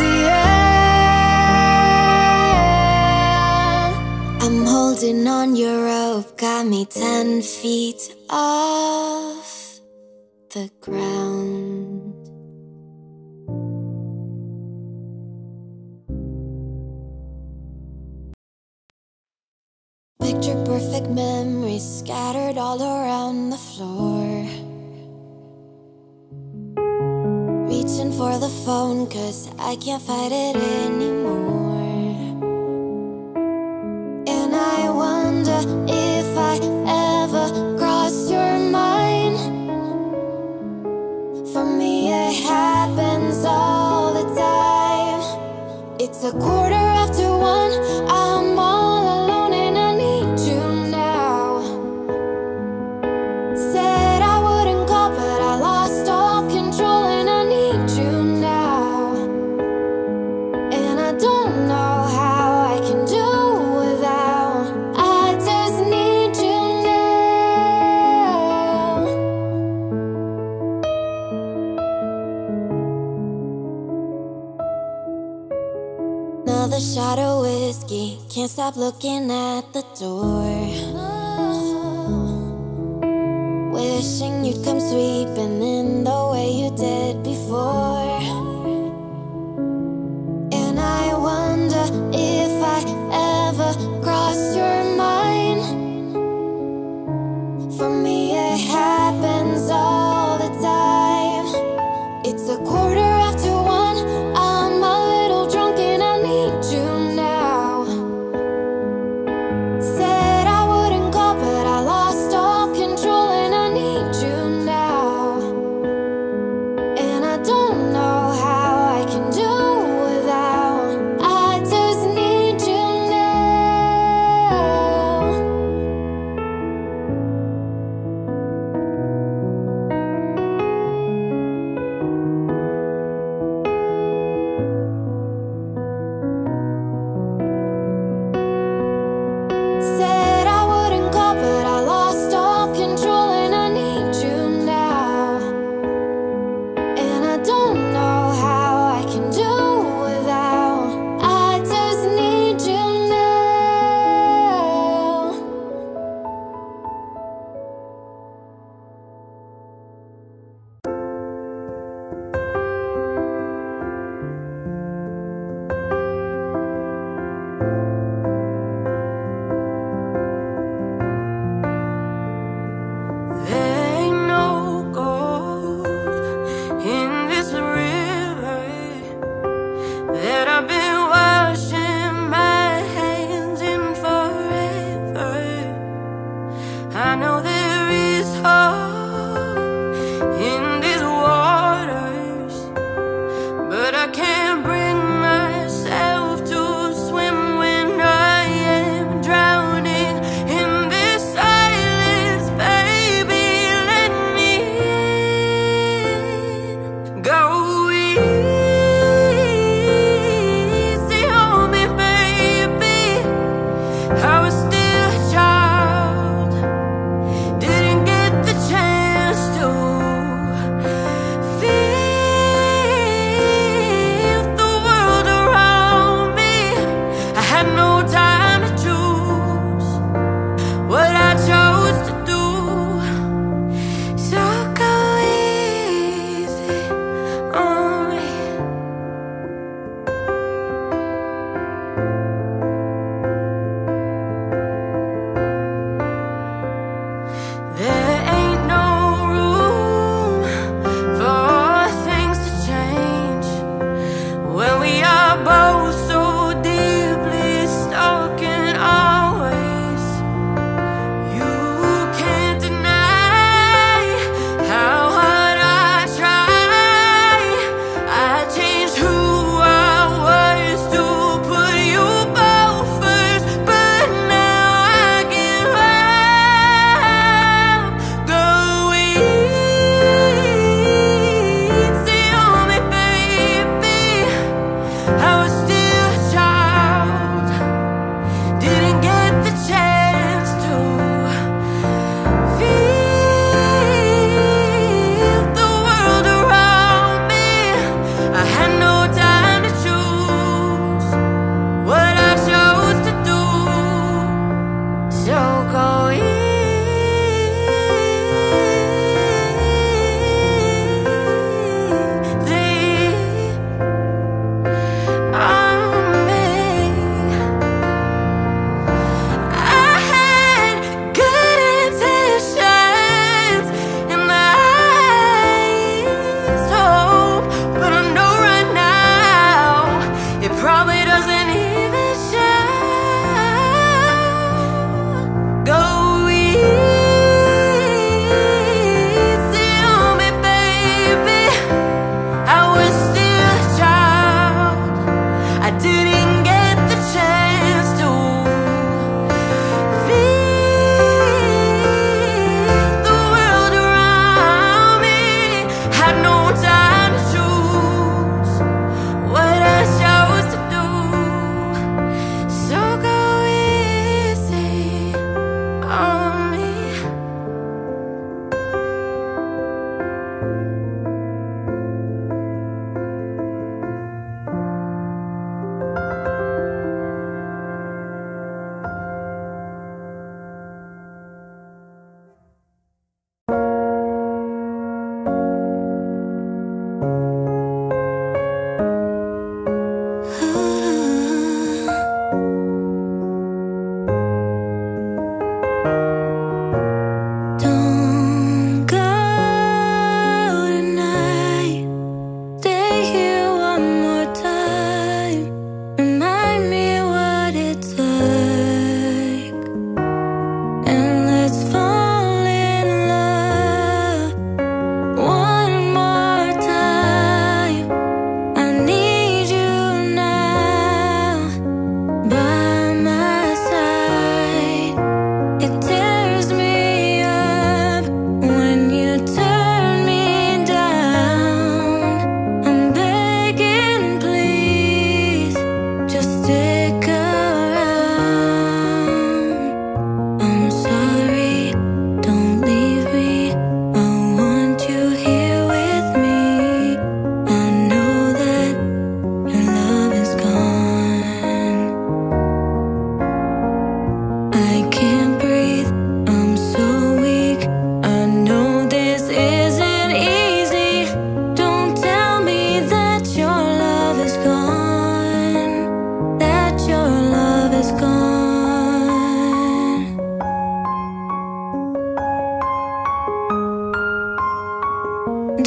S1: Yeah. I'm holding on your rope, got me ten feet off the ground. Picture perfect memories scattered all around the floor. Reaching for the phone cause I can't fight it anymore. And I wonder if I ever cross your mind. For me it happens all the time. It's a quarter after one, I'm all alone and I need you now. Said I wouldn't call but I lost all control and I need you now. And I don't know how I can do without. I just need you now. Another shot of whiskey, can't stop looking at the door. Wishing you'd come sweeping in the way you did before. And I wonder if I ever cross your mind. For me it happens all the time. It's a quarter after one, I'm a little drunk and I need you now. Said I wouldn't call but I lost all control and I need you now. And I don't know how I can do without. I just need you now.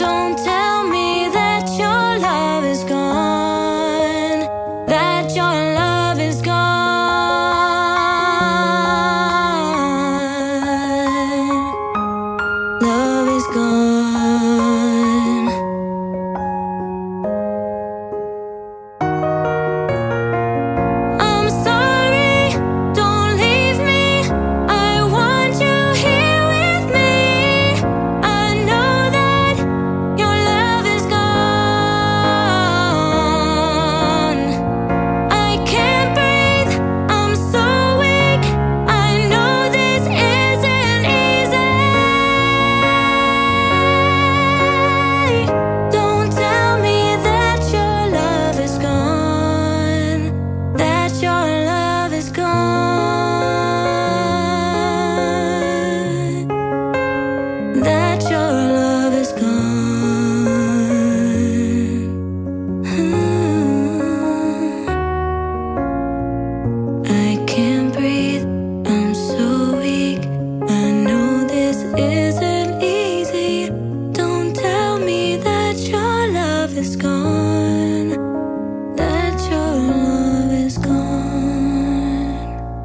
S4: Don't tell me that your love is gone, that your love is gone. Love is gone. I'm sorry, don't leave me. I want you here with me. I know that your love is gone. I can't breathe, I'm so weak. I know this isn't easy. Don't tell me that your love is gone, that your love is gone, that your love is gone. I can't breathe, I'm so weak. I know this isn't easy. Don't tell me that your love is gone, that your love is gone.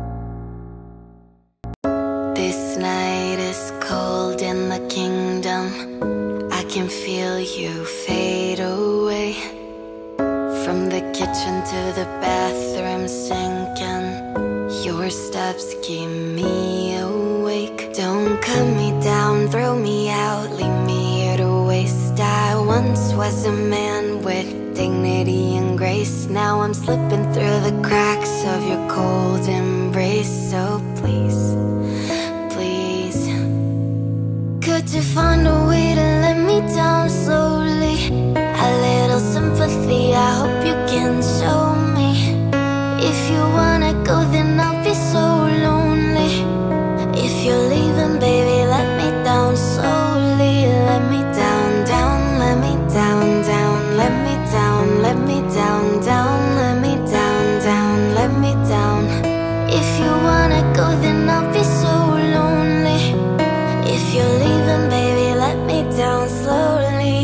S4: This night is cold in the kingdom. I can feel you fade away. From the kitchen to the bathroom sinking, your steps keep me awake. Don't cut me down, throw me out, leave me here to waste. I once was a man with dignity and grace. Now I'm slipping through the cracks of your cold embrace. So please, please, could you find a way to let me down slowly? A little sympathy, I hope you can show me. If you wanna go, then I'll be so lonely. If you're leaving, baby, let me down slowly. Let me down, down, let me down, down, let me down, let me down, down, let me down, down, let me down. If you wanna go, then I'll be so lonely. If you're leaving, baby, let me down slowly.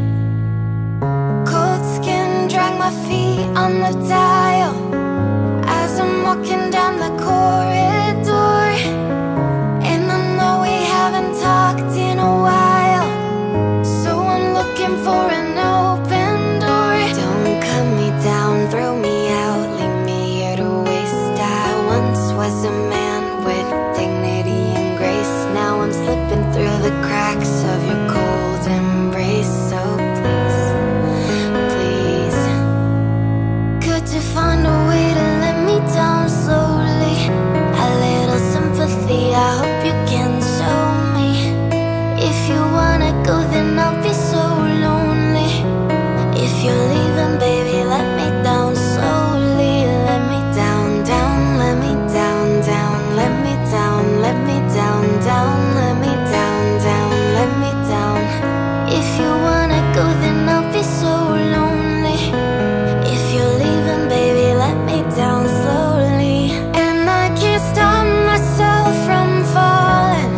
S4: Cold skin, drag my feet on the dial as I'm walking down the corridor. And I know we haven't talked in a while, so I'm looking for an open door. Don't cut me down, throw me out, leave me here to waste. I once was a man with dignity and grace. Now I'm slipping through the cracks of your cold embrace. So please, please, could you find a way to let me down slowly? A little sympathy, I hope you can show me. If you wanna go, then I'll be so lonely. If you're leaving, baby, let me down slowly. Let me down, down, let me down, down, let me down, let me down, down, let me down, down, let me down. If you wanna go, then I'll be so lonely. If you're leaving, baby, let me down slowly. And I can't stop myself from falling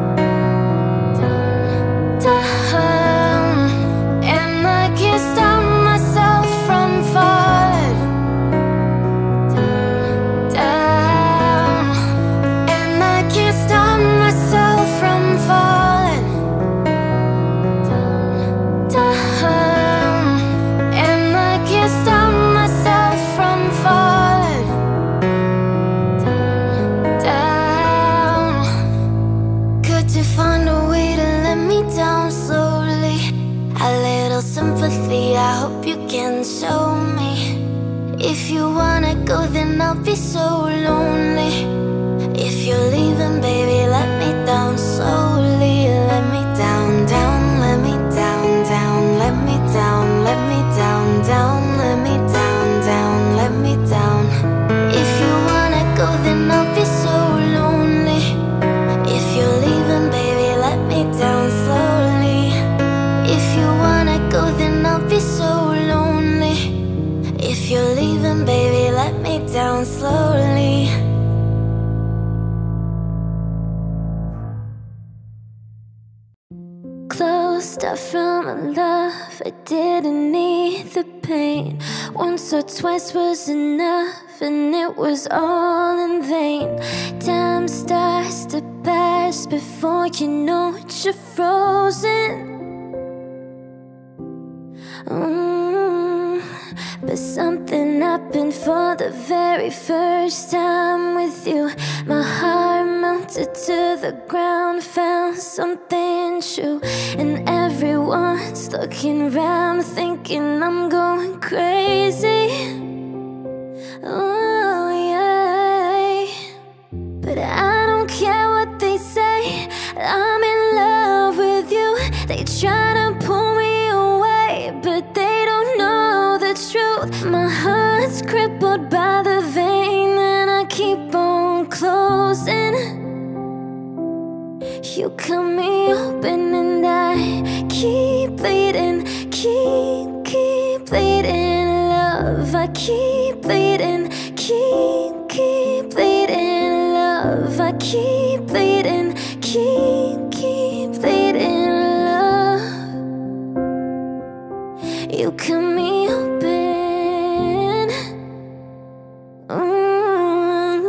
S4: down. And I can't stop myself from falling down. And I can't stop myself from falling down. And I can't stop myself from falling down. Could you find a way to let me down slowly? A little sympathy, I hope you can show me. If you wanna go, then I'll be so lonely. If you're leaving, baby, let me down slowly. Let me down, down, let me down, down, let me down, let me down, down, let me down, down, let me down. If you wanna go, then I'll be so lonely. If you're leaving, baby, let me down slowly. If you wanna go, then I'll be so lonely. If you're leaving, baby, let me down slowly. start from a love I didn't need the pain. Once or twice was enough, and it was all in vain. Time starts to pass before you know it, you're frozen. Mm, but something happened for the very first time with you. My heart mounted to the ground, found something true. And everyone's looking round, thinking I'm going crazy. Oh yeah. But I don't care what they say, I'm in love with you. They try to pull me away, but they don't know the truth. My heart's crippled by the vein, and I keep on closing. You cut me open and I keep bleeding, keep, keep bleeding. Love, I keep bleeding, keep, keep bleeding. Love, I keep bleeding, keep, keep bleeding. Love, you cut me open. Mm.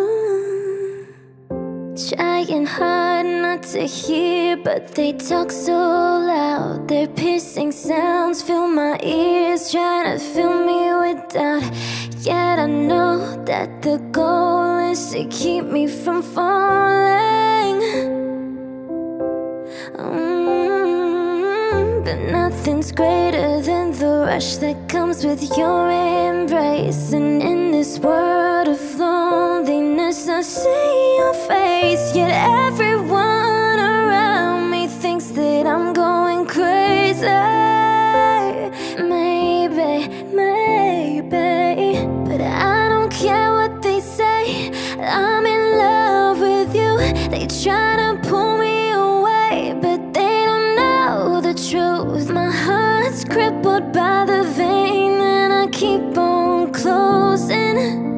S4: Trying hard not to hear, but they talk so loud. Their piercing sounds fill my ears, trying to fill me with doubt. Yet I know that the goal is to keep me from falling. Mm, but nothing's greater than the rush that comes with your embrace. And in this world of loneliness, I see your face. Yet everyone around me thinks that I'm going crazy. Maybe, maybe, but I don't care what they say, I'm in love with you. They try to pull me away, but they don't know the truth. My heart's crippled by the vein, and I keep on closing.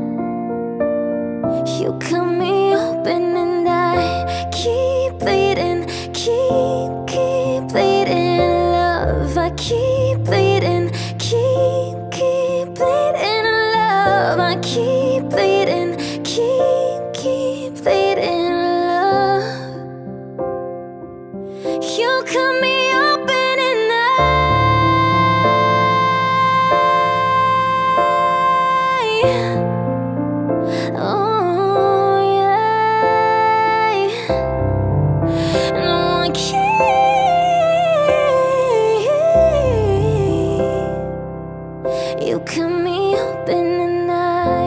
S4: You cut me open and I keep bleeding, keep, keep bleeding. Love, I keep bleeding, keep, keep bleeding. Love, I keep bleeding, keep, keep bleeding. Love, you cut me open and I, oh yeah, no I can't. You cut me open and I.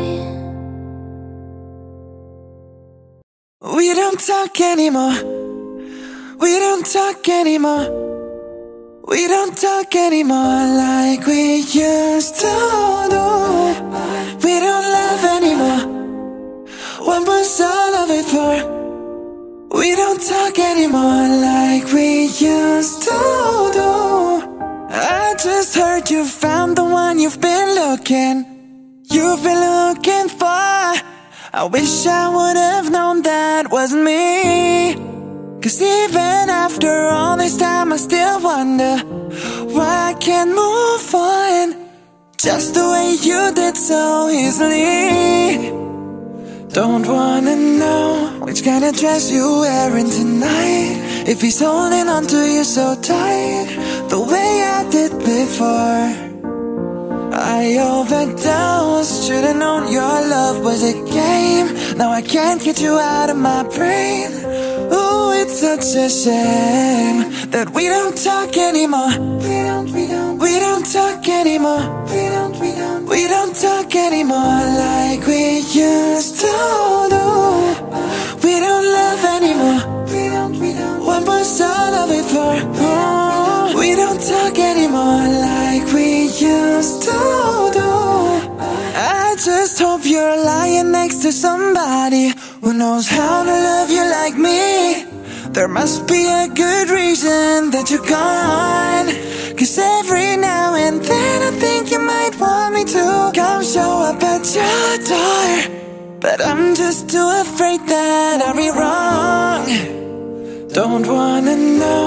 S2: We don't talk anymore. We don't talk anymore. We don't talk anymore like we used to do. We don't love anymore. What was all of it for? We don't talk anymore like we used to do. I just heard you found the one you've been looking, you've been looking for. I wish I would have known that wasn't me. Cause even after all this time I still wonder why I can't move on just the way you did so easily. Don't wanna know which kind of dress you're wearing tonight, if he's holding on to you so tight the way I did before. I overdosed, should've known your love was a game. Now I can't get you out of my brain. Ooh, it's such a shame that we don't talk anymore. We don't, we don't, we don't talk anymore. We don't, we don't, we don't talk anymore like we used to do. We don't love anymore. We don't, we don't, what was all of it for? Oh, we don't talk anymore like we used to do. I just hope you're lying next to somebody who knows how to love you like me. There must be a good reason that you're gone. Cause every now and then I think you might want me to come show up at your door, but I'm just too afraid that I'll be wrong. Don't wanna know which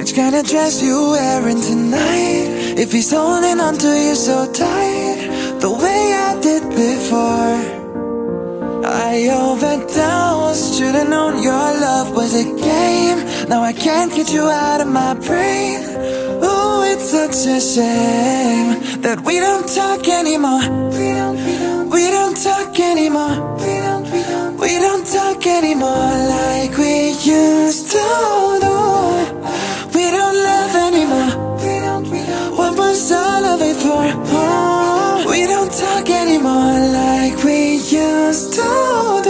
S2: which kind of dress you wearing tonight. If he's holding on to you so tight, the way I did before. I overdosed, should've known your love was a game. Now I can't get you out of my brain. Oh, it's such a shame that we don't talk anymore. We don't, we don't, we don't talk anymore. We don't, we don't, we don't talk anymore like we used to do. We don't love anymore. We don't, we don't. What was all of it for? Oh, we don't talk anymore like we used to do.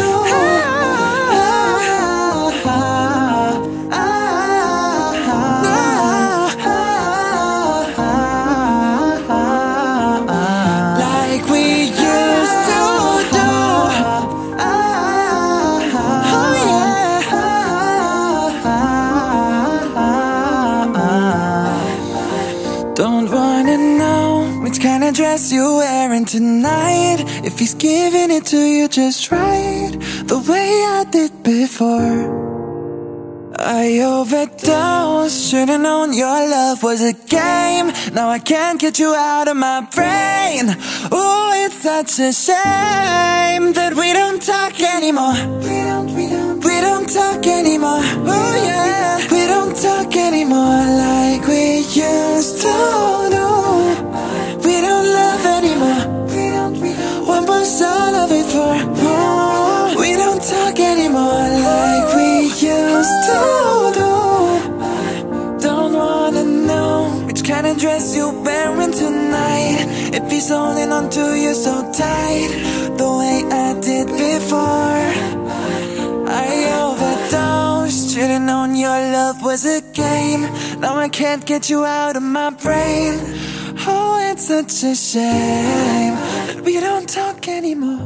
S2: Dress you wearing tonight, if he's giving it to you just right, the way I did before. I overdosed, should've known your love was a game. Now I can't get you out of my brain. Oh, it's such a shame that we don't talk anymore. We don't, we don't, we don't talk anymore. Oh yeah, we don't talk anymore like we used to do. We don't love anymore. We don't, we don't. What was all of it for? Oh, we don't talk anymore like we used to do. Don't wanna know which kind of dress you're wearing tonight. If he's holding on to you so tight, the way I did before. I overdosed, should've known your love was a game. Now I can't get you out of my brain. Oh, it's such a shame that we don't talk anymore.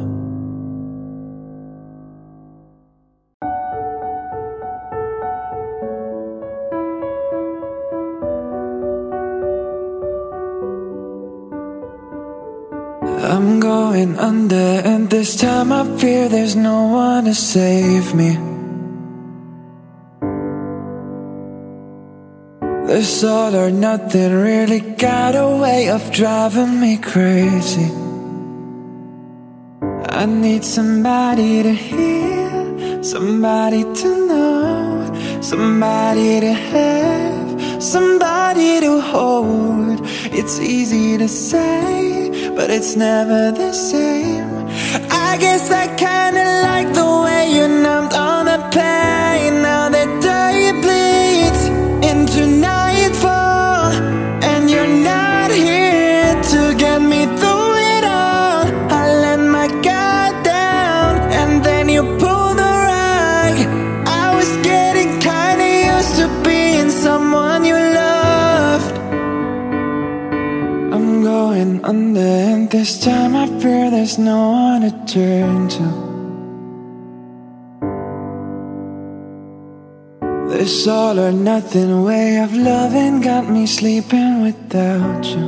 S2: I'm going under, and this time I fear there's no one to save me. This all or nothing really got a way of driving me crazy. I need somebody to hear, somebody to know, somebody to have, somebody to hold. It's easy to say, but it's never the same. I guess I kinda like the way you numbed all the pain. Now the day bleeds into nightfall, and you're not here to get me through it all. I let my guard down, and then you pulled the rug. I was getting kinda used to being someone you loved. I'm going under, and this time I fear there's no one to turn to. This all or nothing way of loving got me sleeping without you.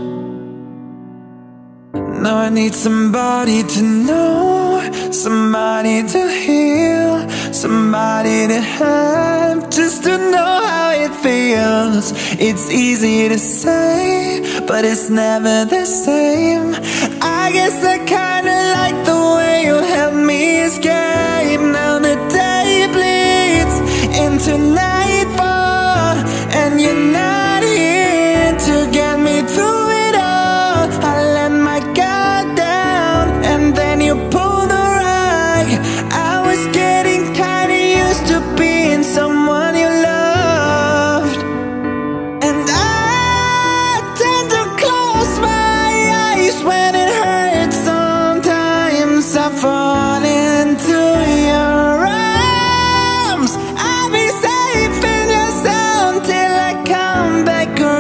S2: Now I need somebody to know, somebody to heal, somebody to have, just to know how it feels. It's easy to say, but it's never the same. I guess I kinda like the way you help me escape. Now the day bleeds into nightfall, and you're not here to get me through it all. I let my guard down, and then you pulled the rug. I was getting kinda used to being someone you loved, and I tend to close my eyes when it hurts. Sometimes I fall into your arms. I'll be safe in your sound till I come back around.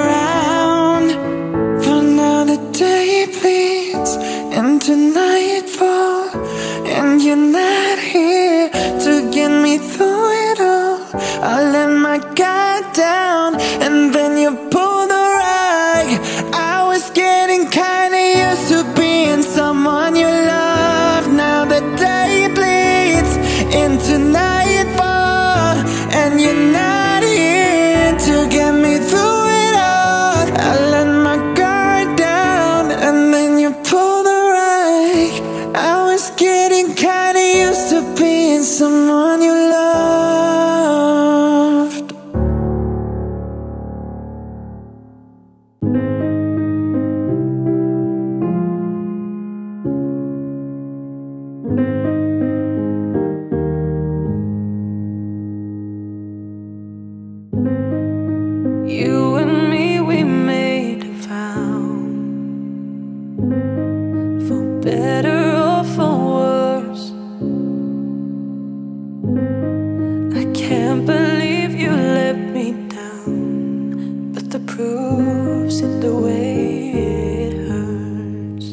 S3: You and me, we made a vow, for better or for worse. I can't believe you let me down, but the proof's in the way it hurts.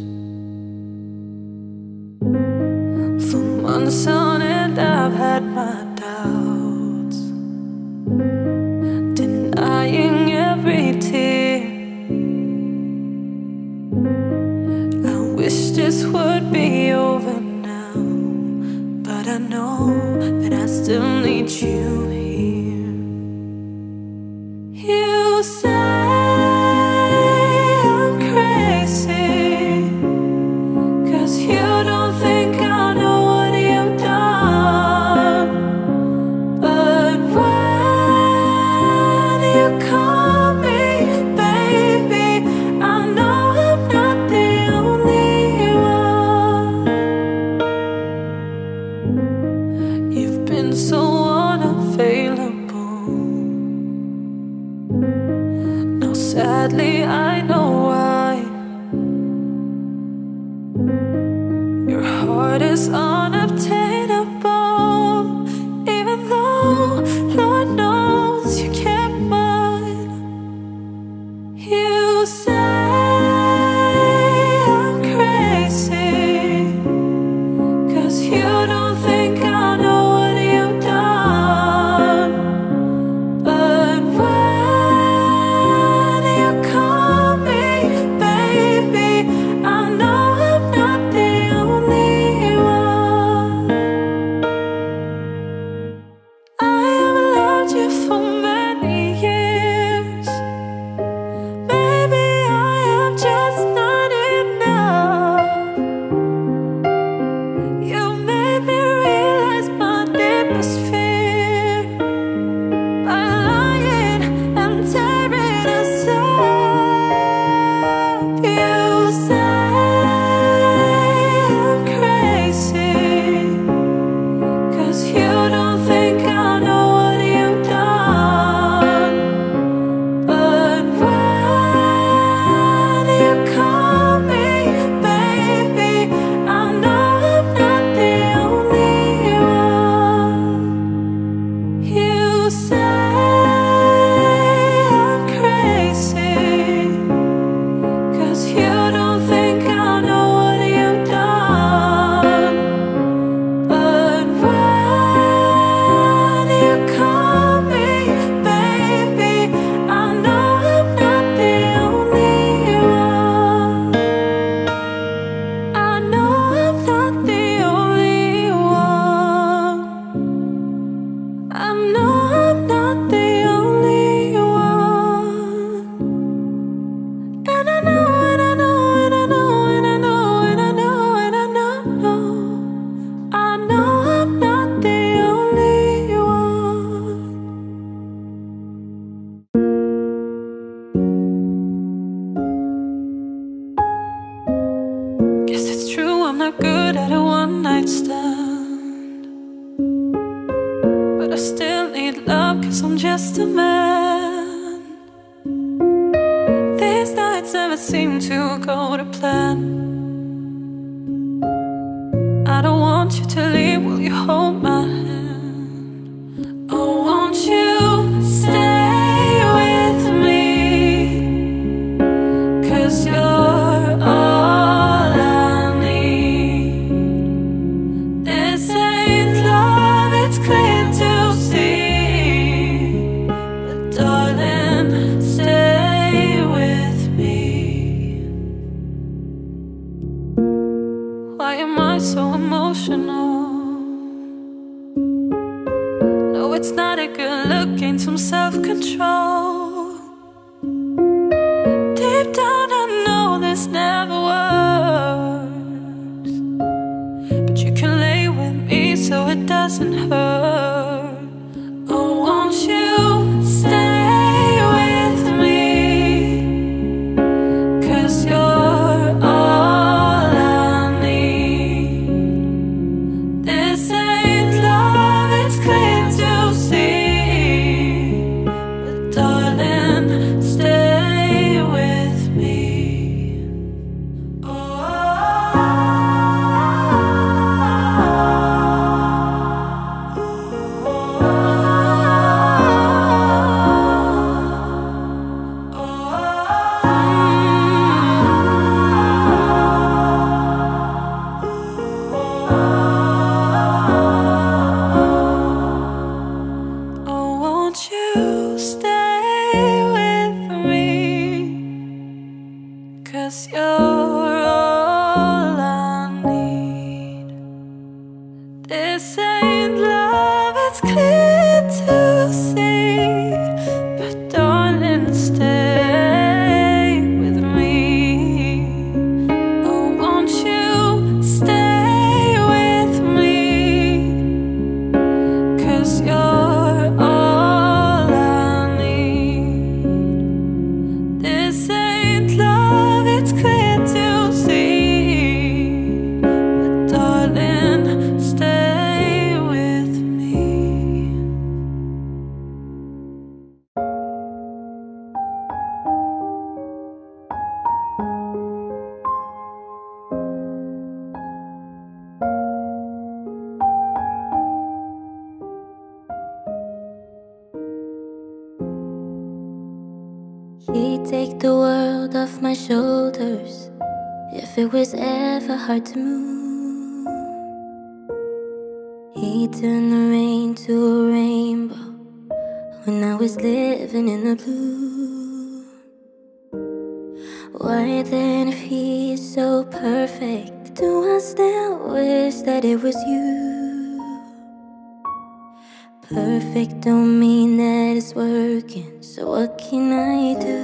S3: For months on end I've had my doubts, denying every tear. I wish this would be over now, but I know that I still need you here. You say I'm crazy, 'cause you don't think I know what you've done. But when you call me baby, I know I'm not the only one. You've been so unavailable. Now sadly I know why. Your heart is unobtainable, even though Lord knows you kept mine. You say I'm crazy, 'cause you don't think I know what you've done. But when you call me baby, I know I'm not the only one. I have loved you for many years. Maybe I am just not enough. You made me realize my deepest fear by lying and tearing us up. You say I'm crazy, 'cause you don't think I know what you've done. But when you call me baby, I know I'm not the only one. You say I'm crazy, 'cause you don't think I know what you've done. But when you call me baby, I know I'm not the only one. I know I'm not the only one. I know I'm not the only one. And I know, and I know, and I know, and I know, and I know, and I know, know. I know I'm not the only one. Guess it's true, I'm not good at a one night stand, but I still need love, 'cause I'm just a man. These nights never seem to go to plan. I don't want you to leave, will you hold my hand? Oh, won't you stay with me? 'Cause you're all I need. This ain't love, it's clear to see. But darling, stay with me. Why am I so emotional? 'cause you're all I need. This ain't love, it's clear to see, but darling, stay with me. Oh, won't you stay with me? 'Cause you're all I need. This ain't love, it's clear to see, but darling, stay with me.
S4: He'd take the world off my shoulders if it was ever hard to move. He'd turn the rain to a rainbow when I was living in the blue. Why then, if he is so perfect, do I still wish that it was you? Perfect don't mean that it's working, so what can I do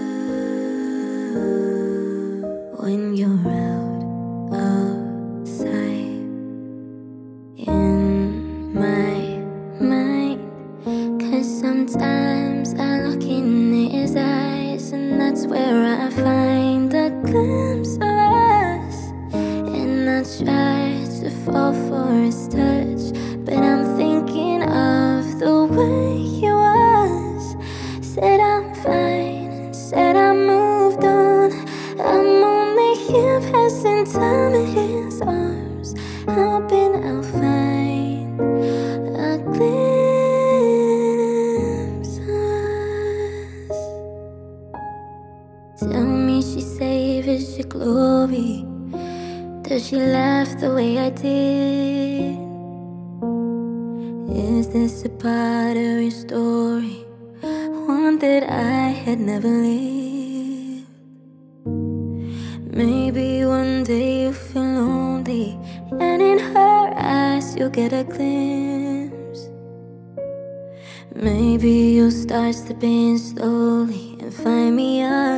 S4: when you're out of sight in my mind? 'Cause sometimes I look in his eyes, and that's where I find a glimpse of us. And I try to fall for his touch, but I'm thinking of the way he was. Said I'm fine, said I moved on. I'm only here passing time in his arms, hoping I'll find a glimpse of us. Tell me she savors your glory. Does she laugh the way I did? Is this a part of your story, one that I had never lived? Maybe one day you'll feel lonely, and in her eyes you'll get a glimpse. Maybe you'll start slipping slowly and find me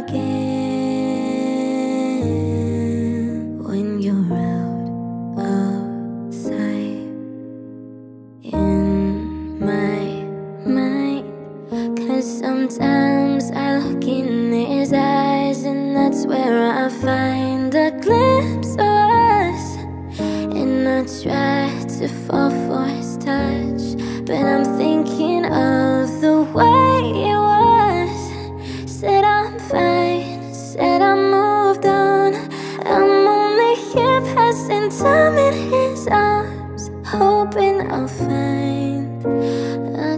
S4: again when you're out of sight in my mind. 'Cause sometimes I look in his eyes, and that's where I find a glimpse of us. And I try to fall for his touch, but I'm thinking of the way it was. Said I'm fine, said I moved on. I'm only here passing time in his arms, hoping I'll find a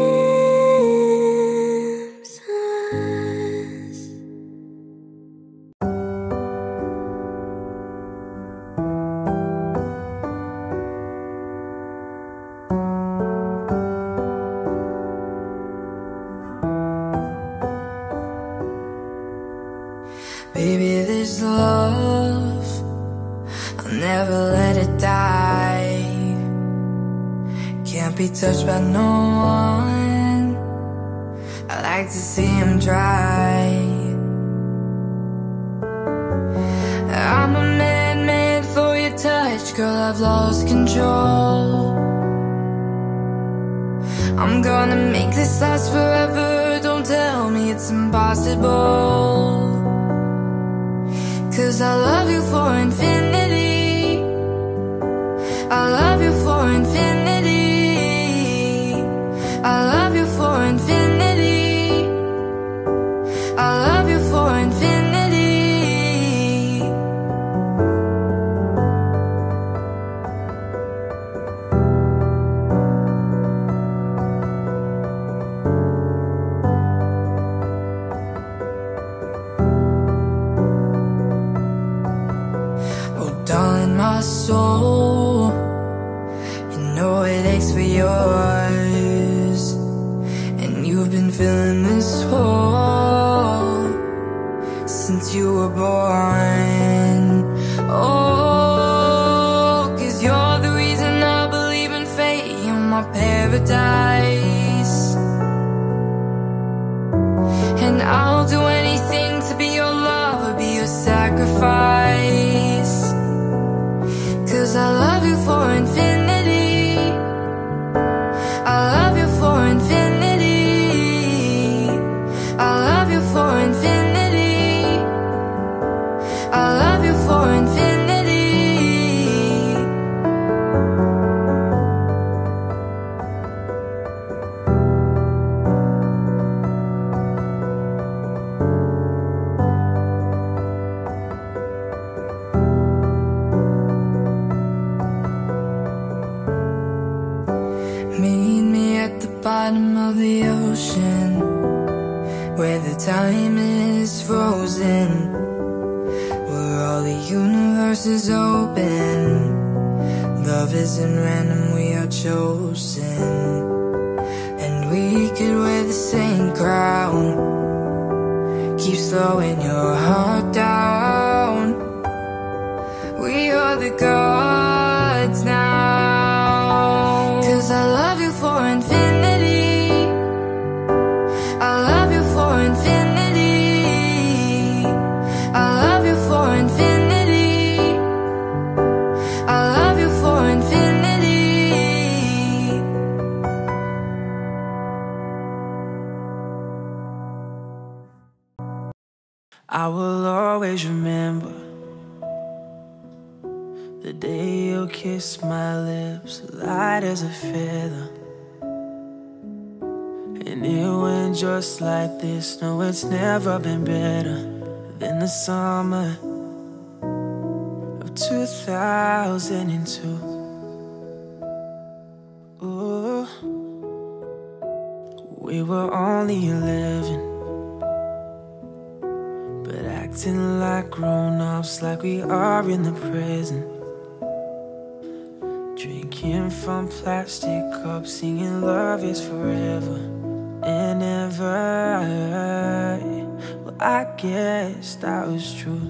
S4: glimpse of us.
S5: Baby, this love, I'll never let it die. Can't be touched by no one. I like to see him dry. I'm a man made for your touch, girl, I've lost control. I'm gonna make this last forever, don't tell me it's impossible. 'Cause I love you for infinity. I love you for infinity. I love you for infinity. I love you for infinity. Darling, my soul, you know it aches for yours, and you've been filling this hole since since you were born. Oh, 'cause you're the reason I believe in fate. You're my paradise, and I'll do anything to be your lover, be your sacrifice. 'Cause I love you for infinity, I love you for infinity, I love you for infinity, I love you for infinity. Meet me at the bottom of the ocean, where the time is frozen, where all the universe is open. Love isn't random, we are chosen, and we could wear the same crown. Keep slowing your heart down. We are the gods now. 'Cause I love you for infinity, I love you for infinity, I love you for infinity, I love you for infinity.
S2: I will always remember the day you kissed my lips, light as a feather. And it went just like this. No, it's never been better than the summer of two thousand two. Ooh, we were only eleven, but acting like grown-ups, like we are in the present. Drinking from plastic cups, singing love is forever and ever. Well, I guess that was true.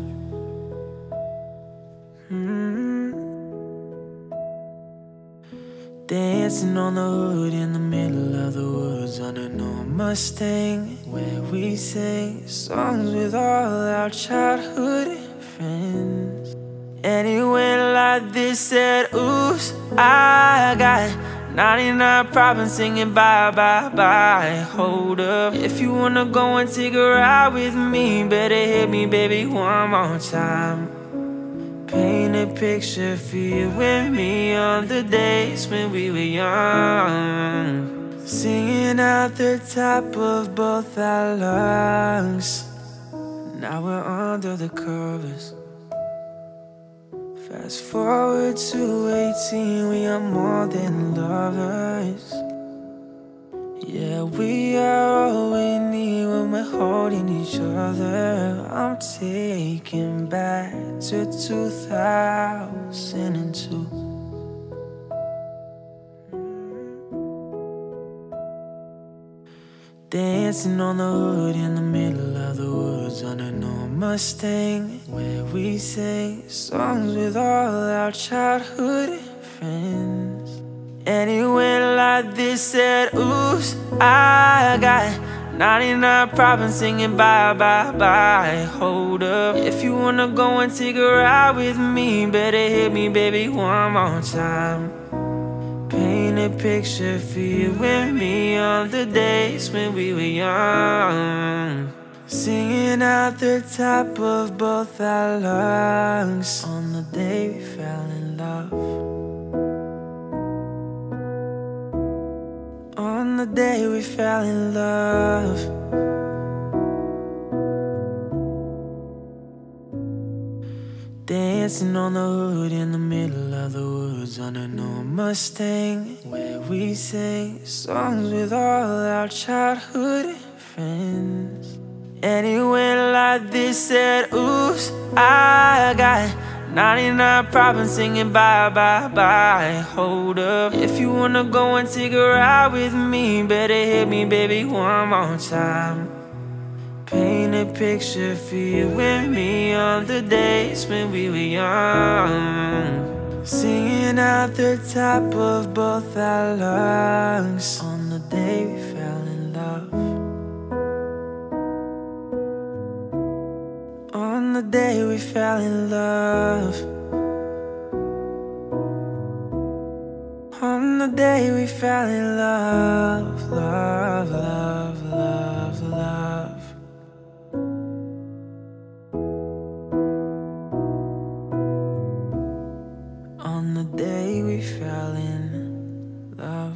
S2: mm. Dancing on the hood in the middle of the woods on an old Mustang, where we sing songs with all our childhood friends. And it went like this, said, oops, I got ninety-nine problems singing bye, bye, bye. Hold up, if you wanna go and take a ride with me, better hit me, baby, one more time. Paint a picture for you and me on the days when we were young, singing out the top of both our lungs. Now we're under the covers. Fast forward to eighteen, we are more than lovers. Yeah, we are all we need when we're holding each other. I'm taken back to two thousand two. Dancing on the hood in the middle of the woods on an old Mustang, where we sing songs with all our childhood friends. And it went like this, said, oops, I got ninety-nine problems singing bye, bye, bye. Hold up, if you wanna go and take a ride with me, better hit me, baby, one more time. Paint a picture for you and me on the days when we were young, singing out the top of both our lungs on the day we fell in love. On the day we fell in love. Dancing on the hood in the middle of the woods on an old Mustang, where we sing songs with all our childhood friends. And it went like this, said, oops, I got ninety-nine problems singing bye, bye, bye. Hold up, if you wanna go and take a ride with me, better hit me, baby, one more time. paint a picture for you and me on the days when we were young, singing out the top of both our lungs on the day we fell in love. On the day we fell in love. On the day we fell in love. Love, love, love, love. On the day we fell in love.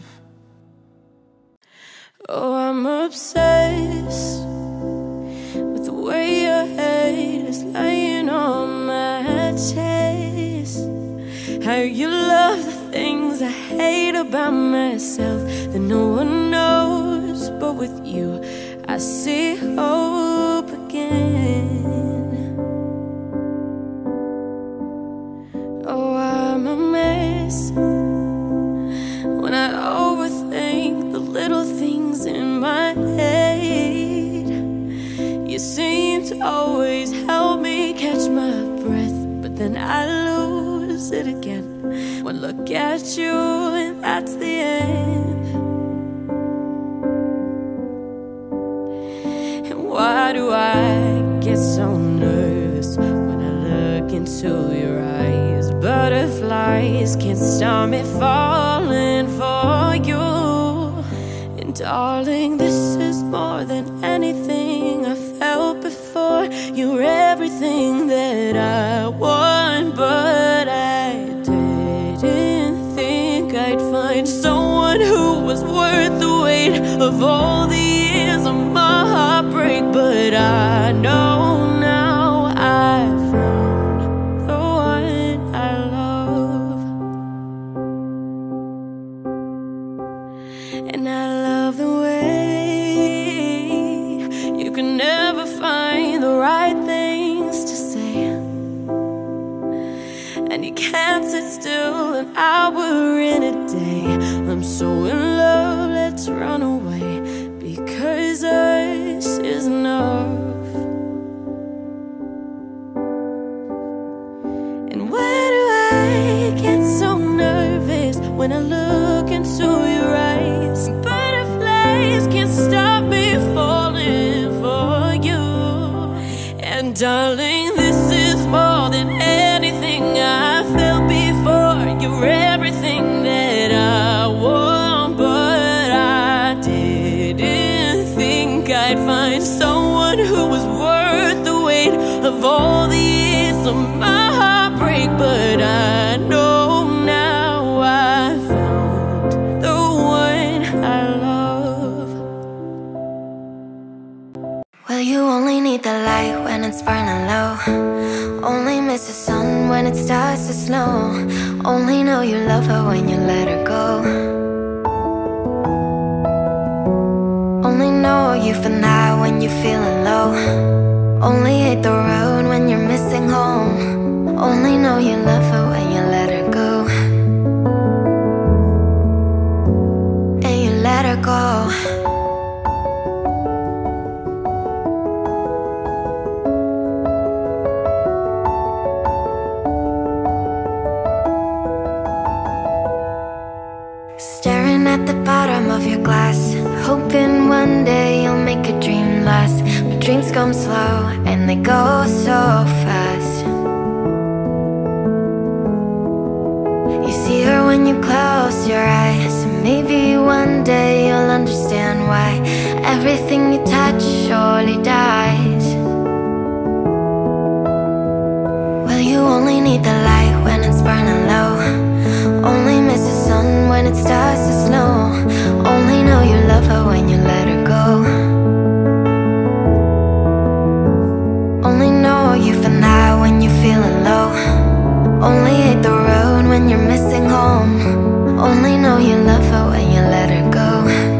S3: Oh, I'm obsessed with the way your head is laying on my chest. How you love the things I hate about myself that no one knows, but with you I see hope again. Oh, I'm a mess when I overthink the little things in my head. You seem to always help me catch my breath, but then I lose it again. One look at you and that's the end. And why do I get so nervous when I look into your eyes? Butterflies can't stop me falling for you. And darling, this is more than anything I felt before. You're everything that I want, but I didn't think I'd find someone who was worth the weight of all the years of my heartbreak. But I know now I found the one I love. And I love the way you can never find the right things to say, and you can't sit still an hour in a day. I'm so in love, let's run away, because us is enough. And why do I get so nervous when I look into your eyes? Butterflies can't stop me falling for you. And darling, this is more than anything I felt before. You're everything that I want, but I didn't think I'd find someone who was worth the weight of all the years of my heartbreak. But I know now I found the one I love.
S1: Well, you only need the light when it's burning low. Only miss the sun when it starts to snow. Only know you love her when you let her go. Only know you for now when you're feeling low. Only hate the road when you're missing home. Only know you love her when you let her go. And you let her go. Staring at the bottom of your glass, hoping one day you'll make a dream last. But dreams come slow and they go so fast. You see her when you close your eyes, and maybe one day you'll understand why everything you touch surely dies. Well, you only need the light when it's burning low. Only miss the sun when it starts to snow. Only know you love her when you let her go. Only know you for now when you're feeling low. Only hate the road when you're missing home. Only know you love her when you let her go.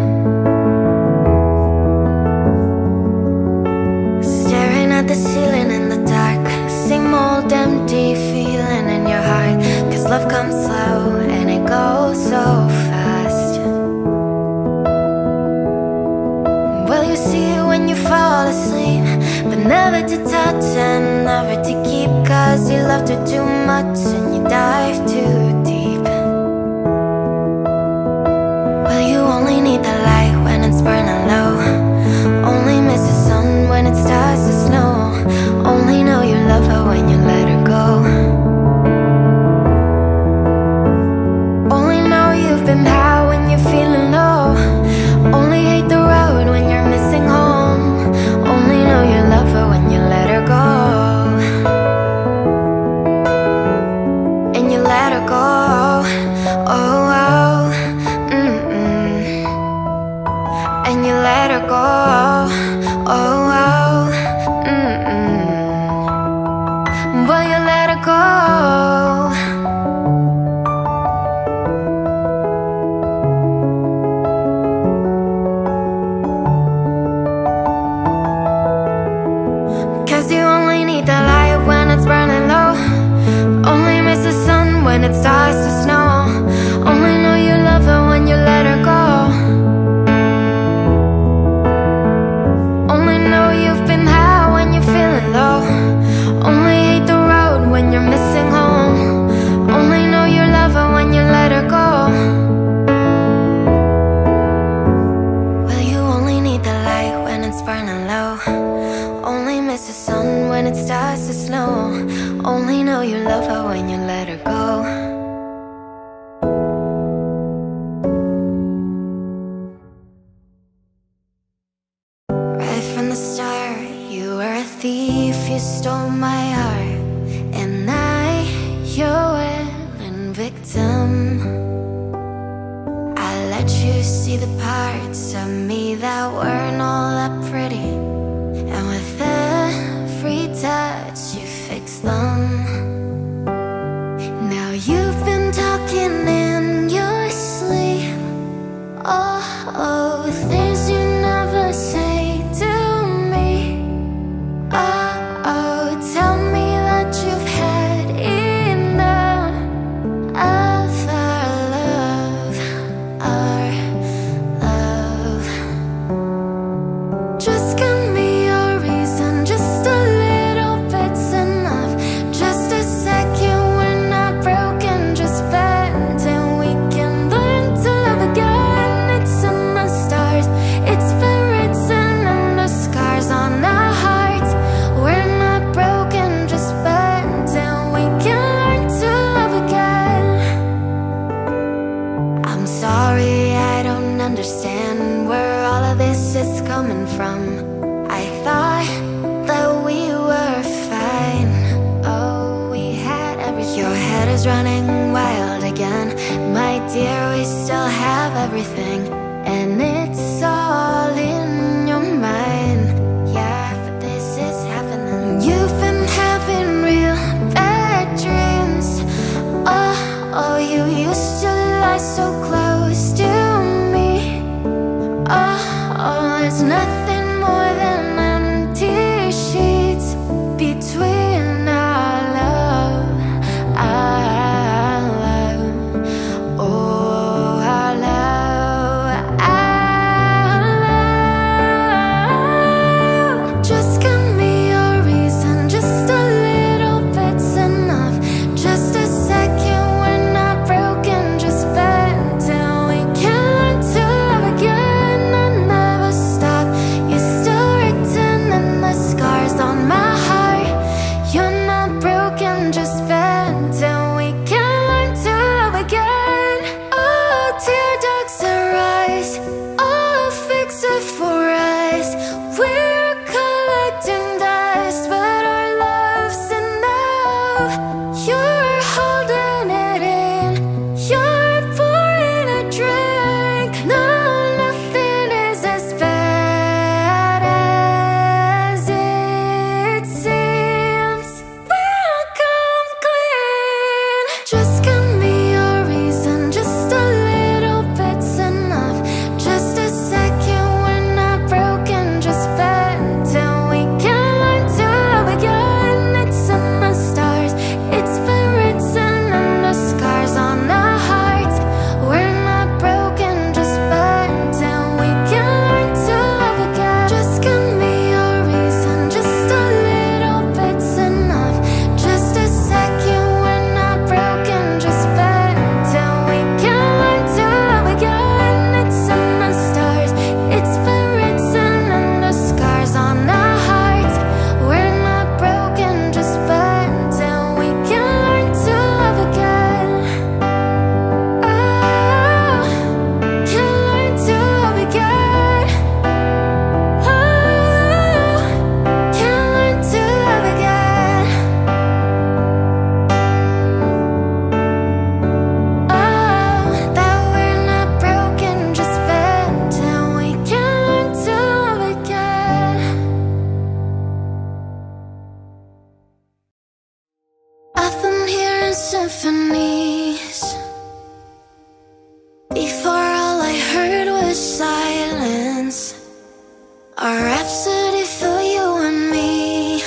S1: Staring at the ceiling in the dark, same old empty feeling in your heart. Cause love comes slow and it goes so fast. Well, you see it when you fall asleep. never to touch and never to keep, 'cause you loved her too much and you dive too deep. Well, you only need the light when it's burning low, only miss the sun when it starts to snow, only know you love her when you let her go. Only know you've been high when you're feeling low, only hate the road when you're missing home, only know you love her when you let her go. And you let her go. Oh, oh, mm-mm. And you let her go. Oh, oh, mm-mm. But you let her go. When it starts to snow, only know you love her when you let her go. Only know you've been high when you're feeling low, only hate the road when you're missing home, only know you love her when you let her go. Well, you only need the light when it's burning low, only miss the sun when it starts to snow, only know you love her when you let her go. Right from the start, you were a thief, you stole my heart, and I, your willing victim. I let you see the parts of me that weren't all that pretty, and with every touch you fixed them. Now you've been talking in your sleep, oh, oh, things you never say to me. Oh, oh, tell me that you've had enough of our love, our love. symphonies. Before all I heard was silence, a rhapsody for you and me.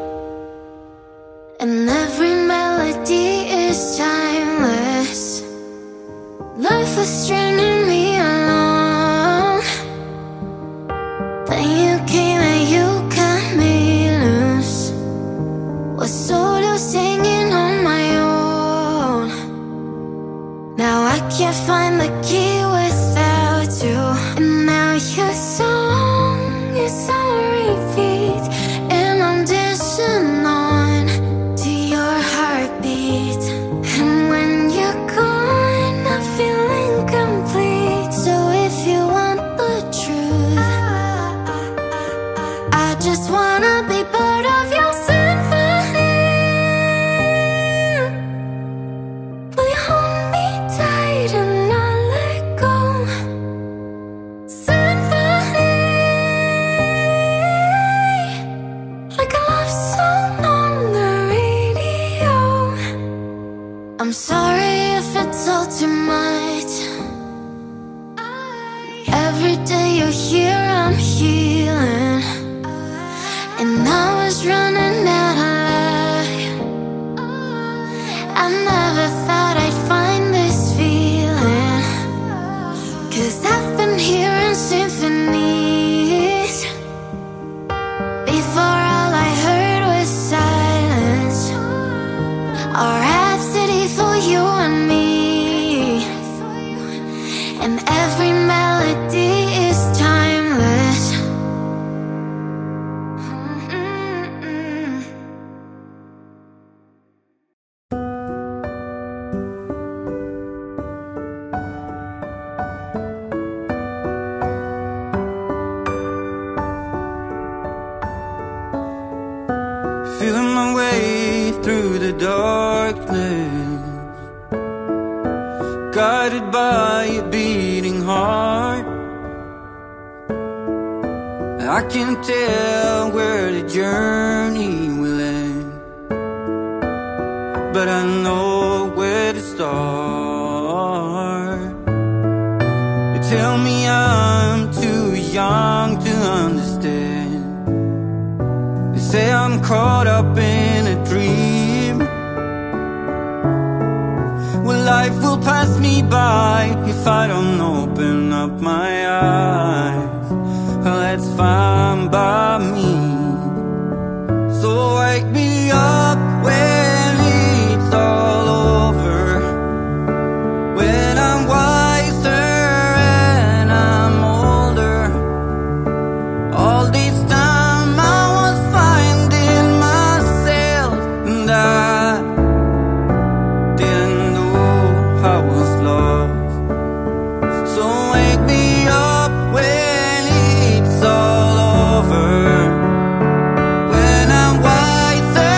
S1: And every melody is timeless. Life was stringing me along. Then you came and you cut me loose. Was solo singing on my own. Now I can't find the key without you. And now your song is on repeat, and I'm dancing on to your heartbeat. And when you're gone, I feel incomplete. So if you want the truth, I just wanna be part of your symphony. Will you hold me tight and not let go? Symphony, like a love song on the radio. I'm sorry if it's all too much. Every day you're here, I'm healing. And I was running out of light. I never thought I'd find this feeling, 'cause I've been hearing symphonies. Before all I heard was silence, a rhapsody for you and me. And every melody is timeless.
S6: Feeling my way through the darkness, guided by a beating heart. I can tell where the journey will end, but I know where to start. They tell me I'm too young to understand. They say I'm caught up in a dream. Well, life will pass me by if I don't open up my eyes. Well, that's fine by me. So wake me up when it's all over, when I'm wiser and I'm older. All this time I was finding myself, and I didn't know I was lost. So wake me up when it's all over, when I'm wiser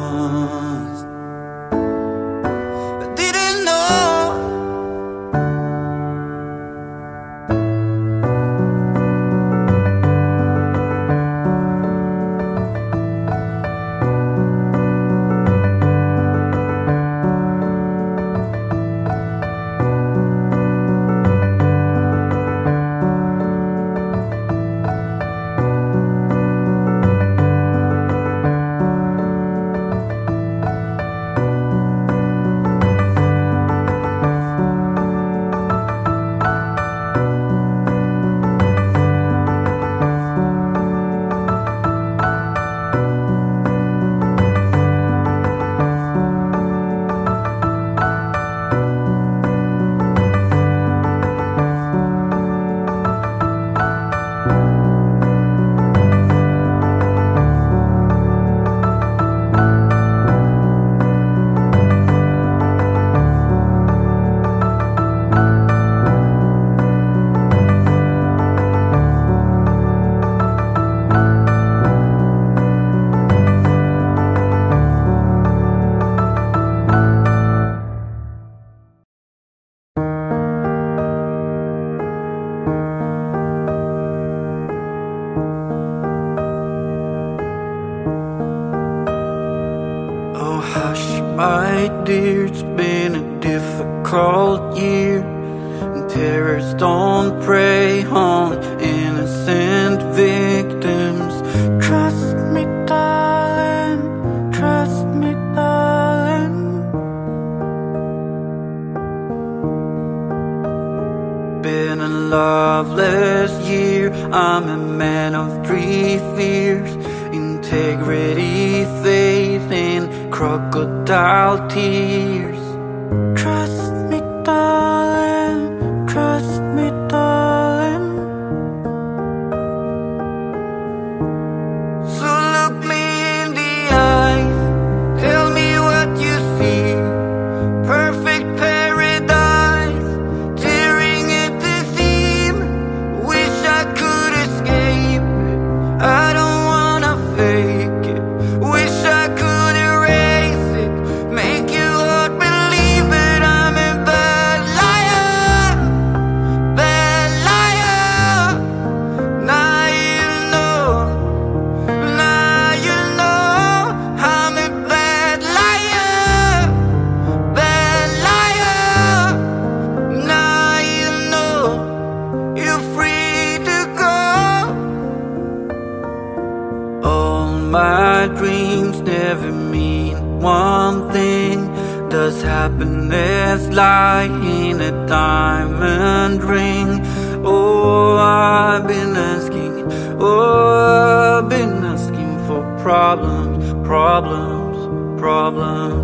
S6: lost. I didn't know. Oh hush, my dear, it's been a difficult year, and terrorists don't prey on innocent victims. Trust me, darling, trust me, darling. Been a loveless year, I'm a man of three fears: integrity, faith, and crocodile tears. Trust me, darling, trust me, darling. So look me in the eyes, tell me what you see. Perfect paradise, tearing at the seam. Wish I could escape it, I don't wanna fake it. Wish I could erase it, make you all believe it. I'm a bad liar, bad liar. Now you know, now you know. I'm a bad liar, bad liar. Now you know, you're free to go. All my dreams never mean one thing. Does happiness lie in a diamond ring? Oh, I've been asking, oh, I've been asking for problems, problems, problems.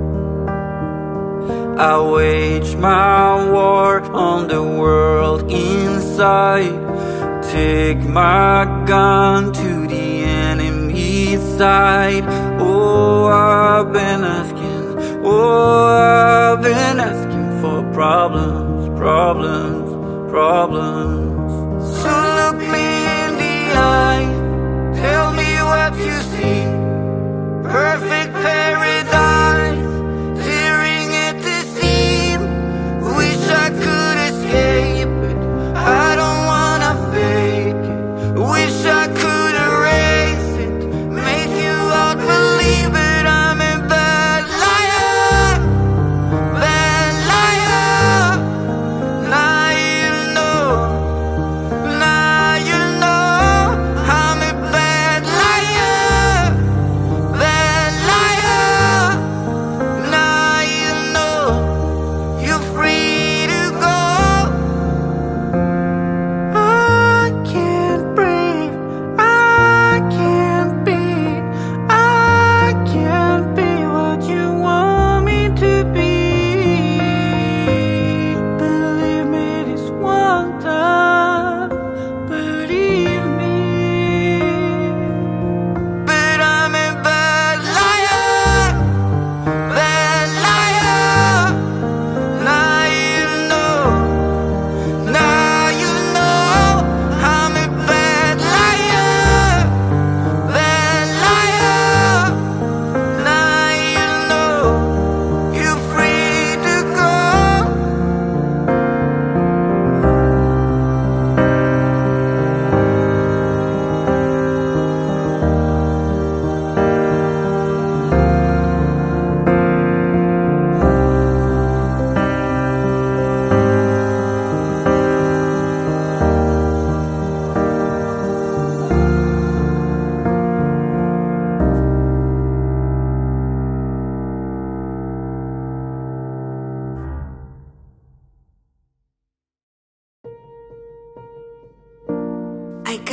S6: I wage my war on the world inside. Take my gun to the enemy side. Oh, I've been asking, oh, I've been asking for problems, problems, problems. So look me in the eye, tell me what you see. Perfect paradise, tearing at the seam. Wish I could escape it, I don't wanna fake it. Wish I could erase it, make you all believe it. I'm a bad liar, bad liar. Now you know, now you know. I'm a bad liar, bad liar.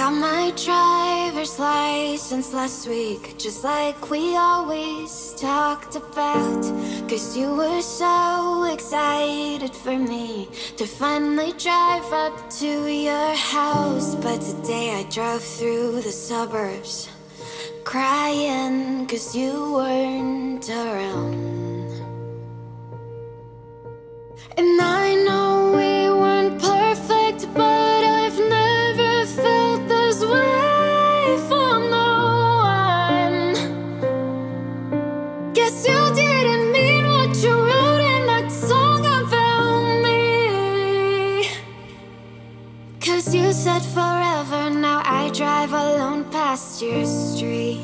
S1: got my driver's license last week, just like we always talked about. Cause you were so excited for me to finally drive up to your house. But today I drove through the suburbs crying cause you weren't around. And I know we weren't perfect, but I've never felt this way for no one. Guess you didn't mean what you wrote in that song about me. Cause you said forever, now I drive alone past your street.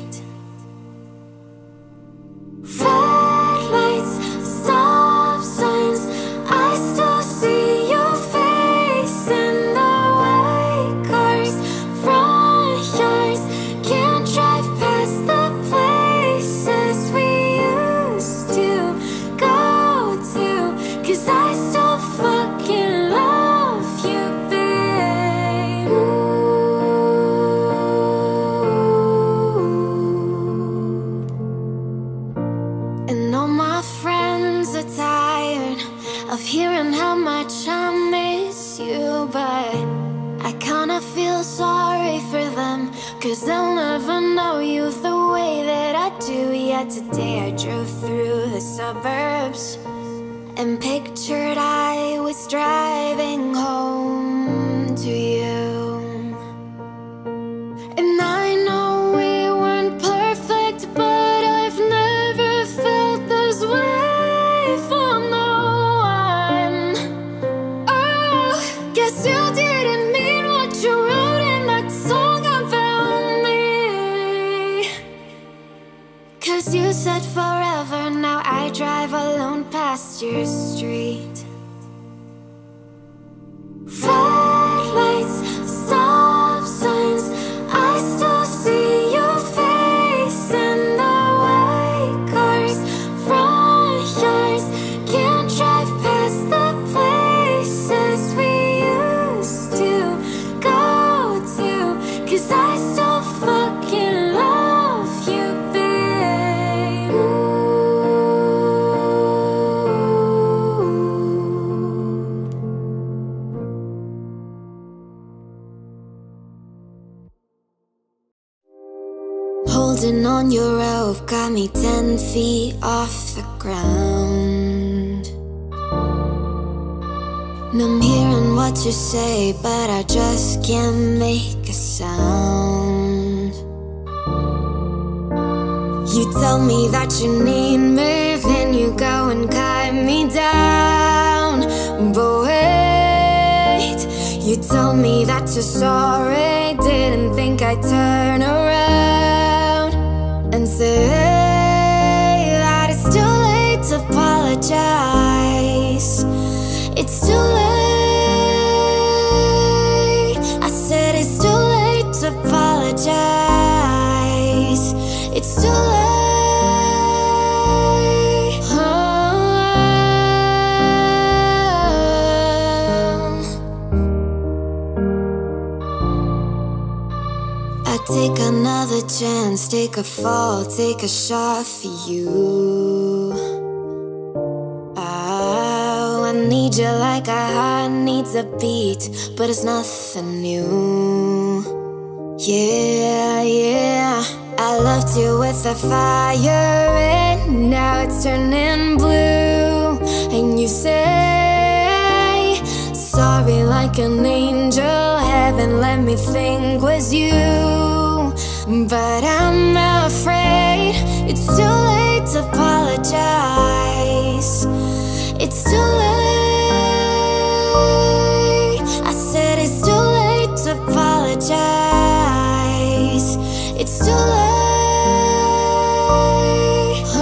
S1: Red lights, stop signs, I still see your face in the white cars, front yards. Can't drive past the places we used to go to, cause I still fucking love you, babe. Ooh. And all my friends are tired of hearing how much I miss you, but I kinda feel sorry for them, cause they'll never know you the way that I do. Yet today I drove through the suburbs and pictured I was driving home to you. And I know we weren't perfect, but I've never felt this way for no one. Oh, guess you didn't mean what you wrote in that song about me. Cause you said forever, now I drive alone past your street. Red lights, stop signs, I still see your face in the white cars, front yards. Can't drive past the places we used to go to, cause I still fucking love you, babe. Ooh. Holding on your rope got me ten feet off the ground. And I'm hearing what you say, but I just can't make a sound. You tell me that you need me, then you go and cut me down. But wait, you tell me that you're sorry, didn't think I'd turn around and say that it's too late to apologize. It's too late. I said it's too late to apologize. It's too late. Oh. I take another chance, take a fall, take a shot for you. Oh, I need you like a heart needs a beat, but it's nothing new. Yeah, yeah, I loved you with a fire, and now it's turning blue. And you say sorry like an angel, heaven let me think was you. But I'm afraid it's too late to apologize. It's too late. I said it's too late to apologize. It's too late. Oh.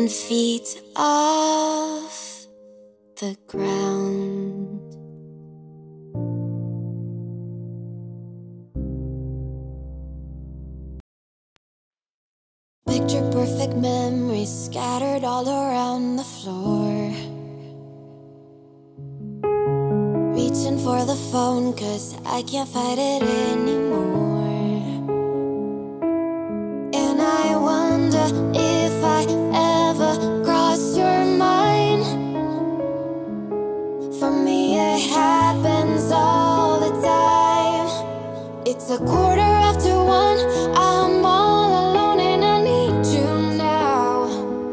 S1: ten feet off the ground. Picture perfect memories scattered all around the floor. Reaching for the phone cause I can't fight it anymore. And I wonder if I ever cross your mind. For me it happens all the time. It's a quarter after one, I'm all alone and I need you now.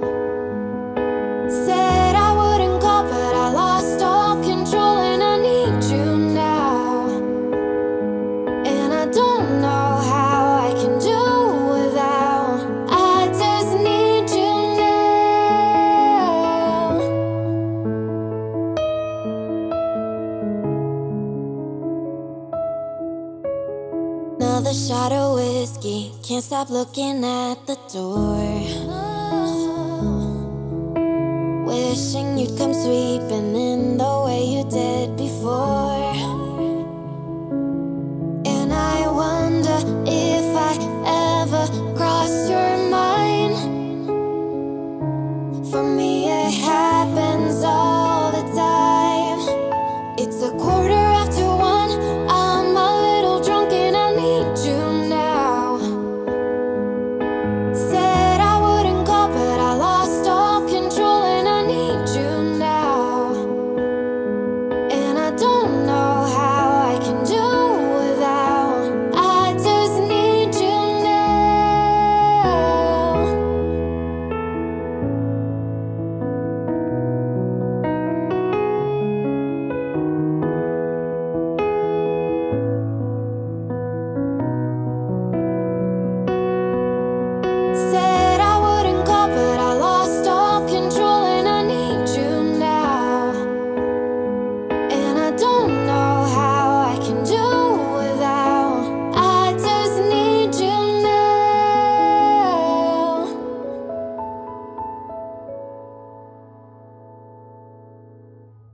S1: Said I wouldn't call but I lost all control and I need you now. And I don't know how I can do without. I just need you now. Another shot of whiskey, can't stop looking at the door. Wishing you'd come sweeping in the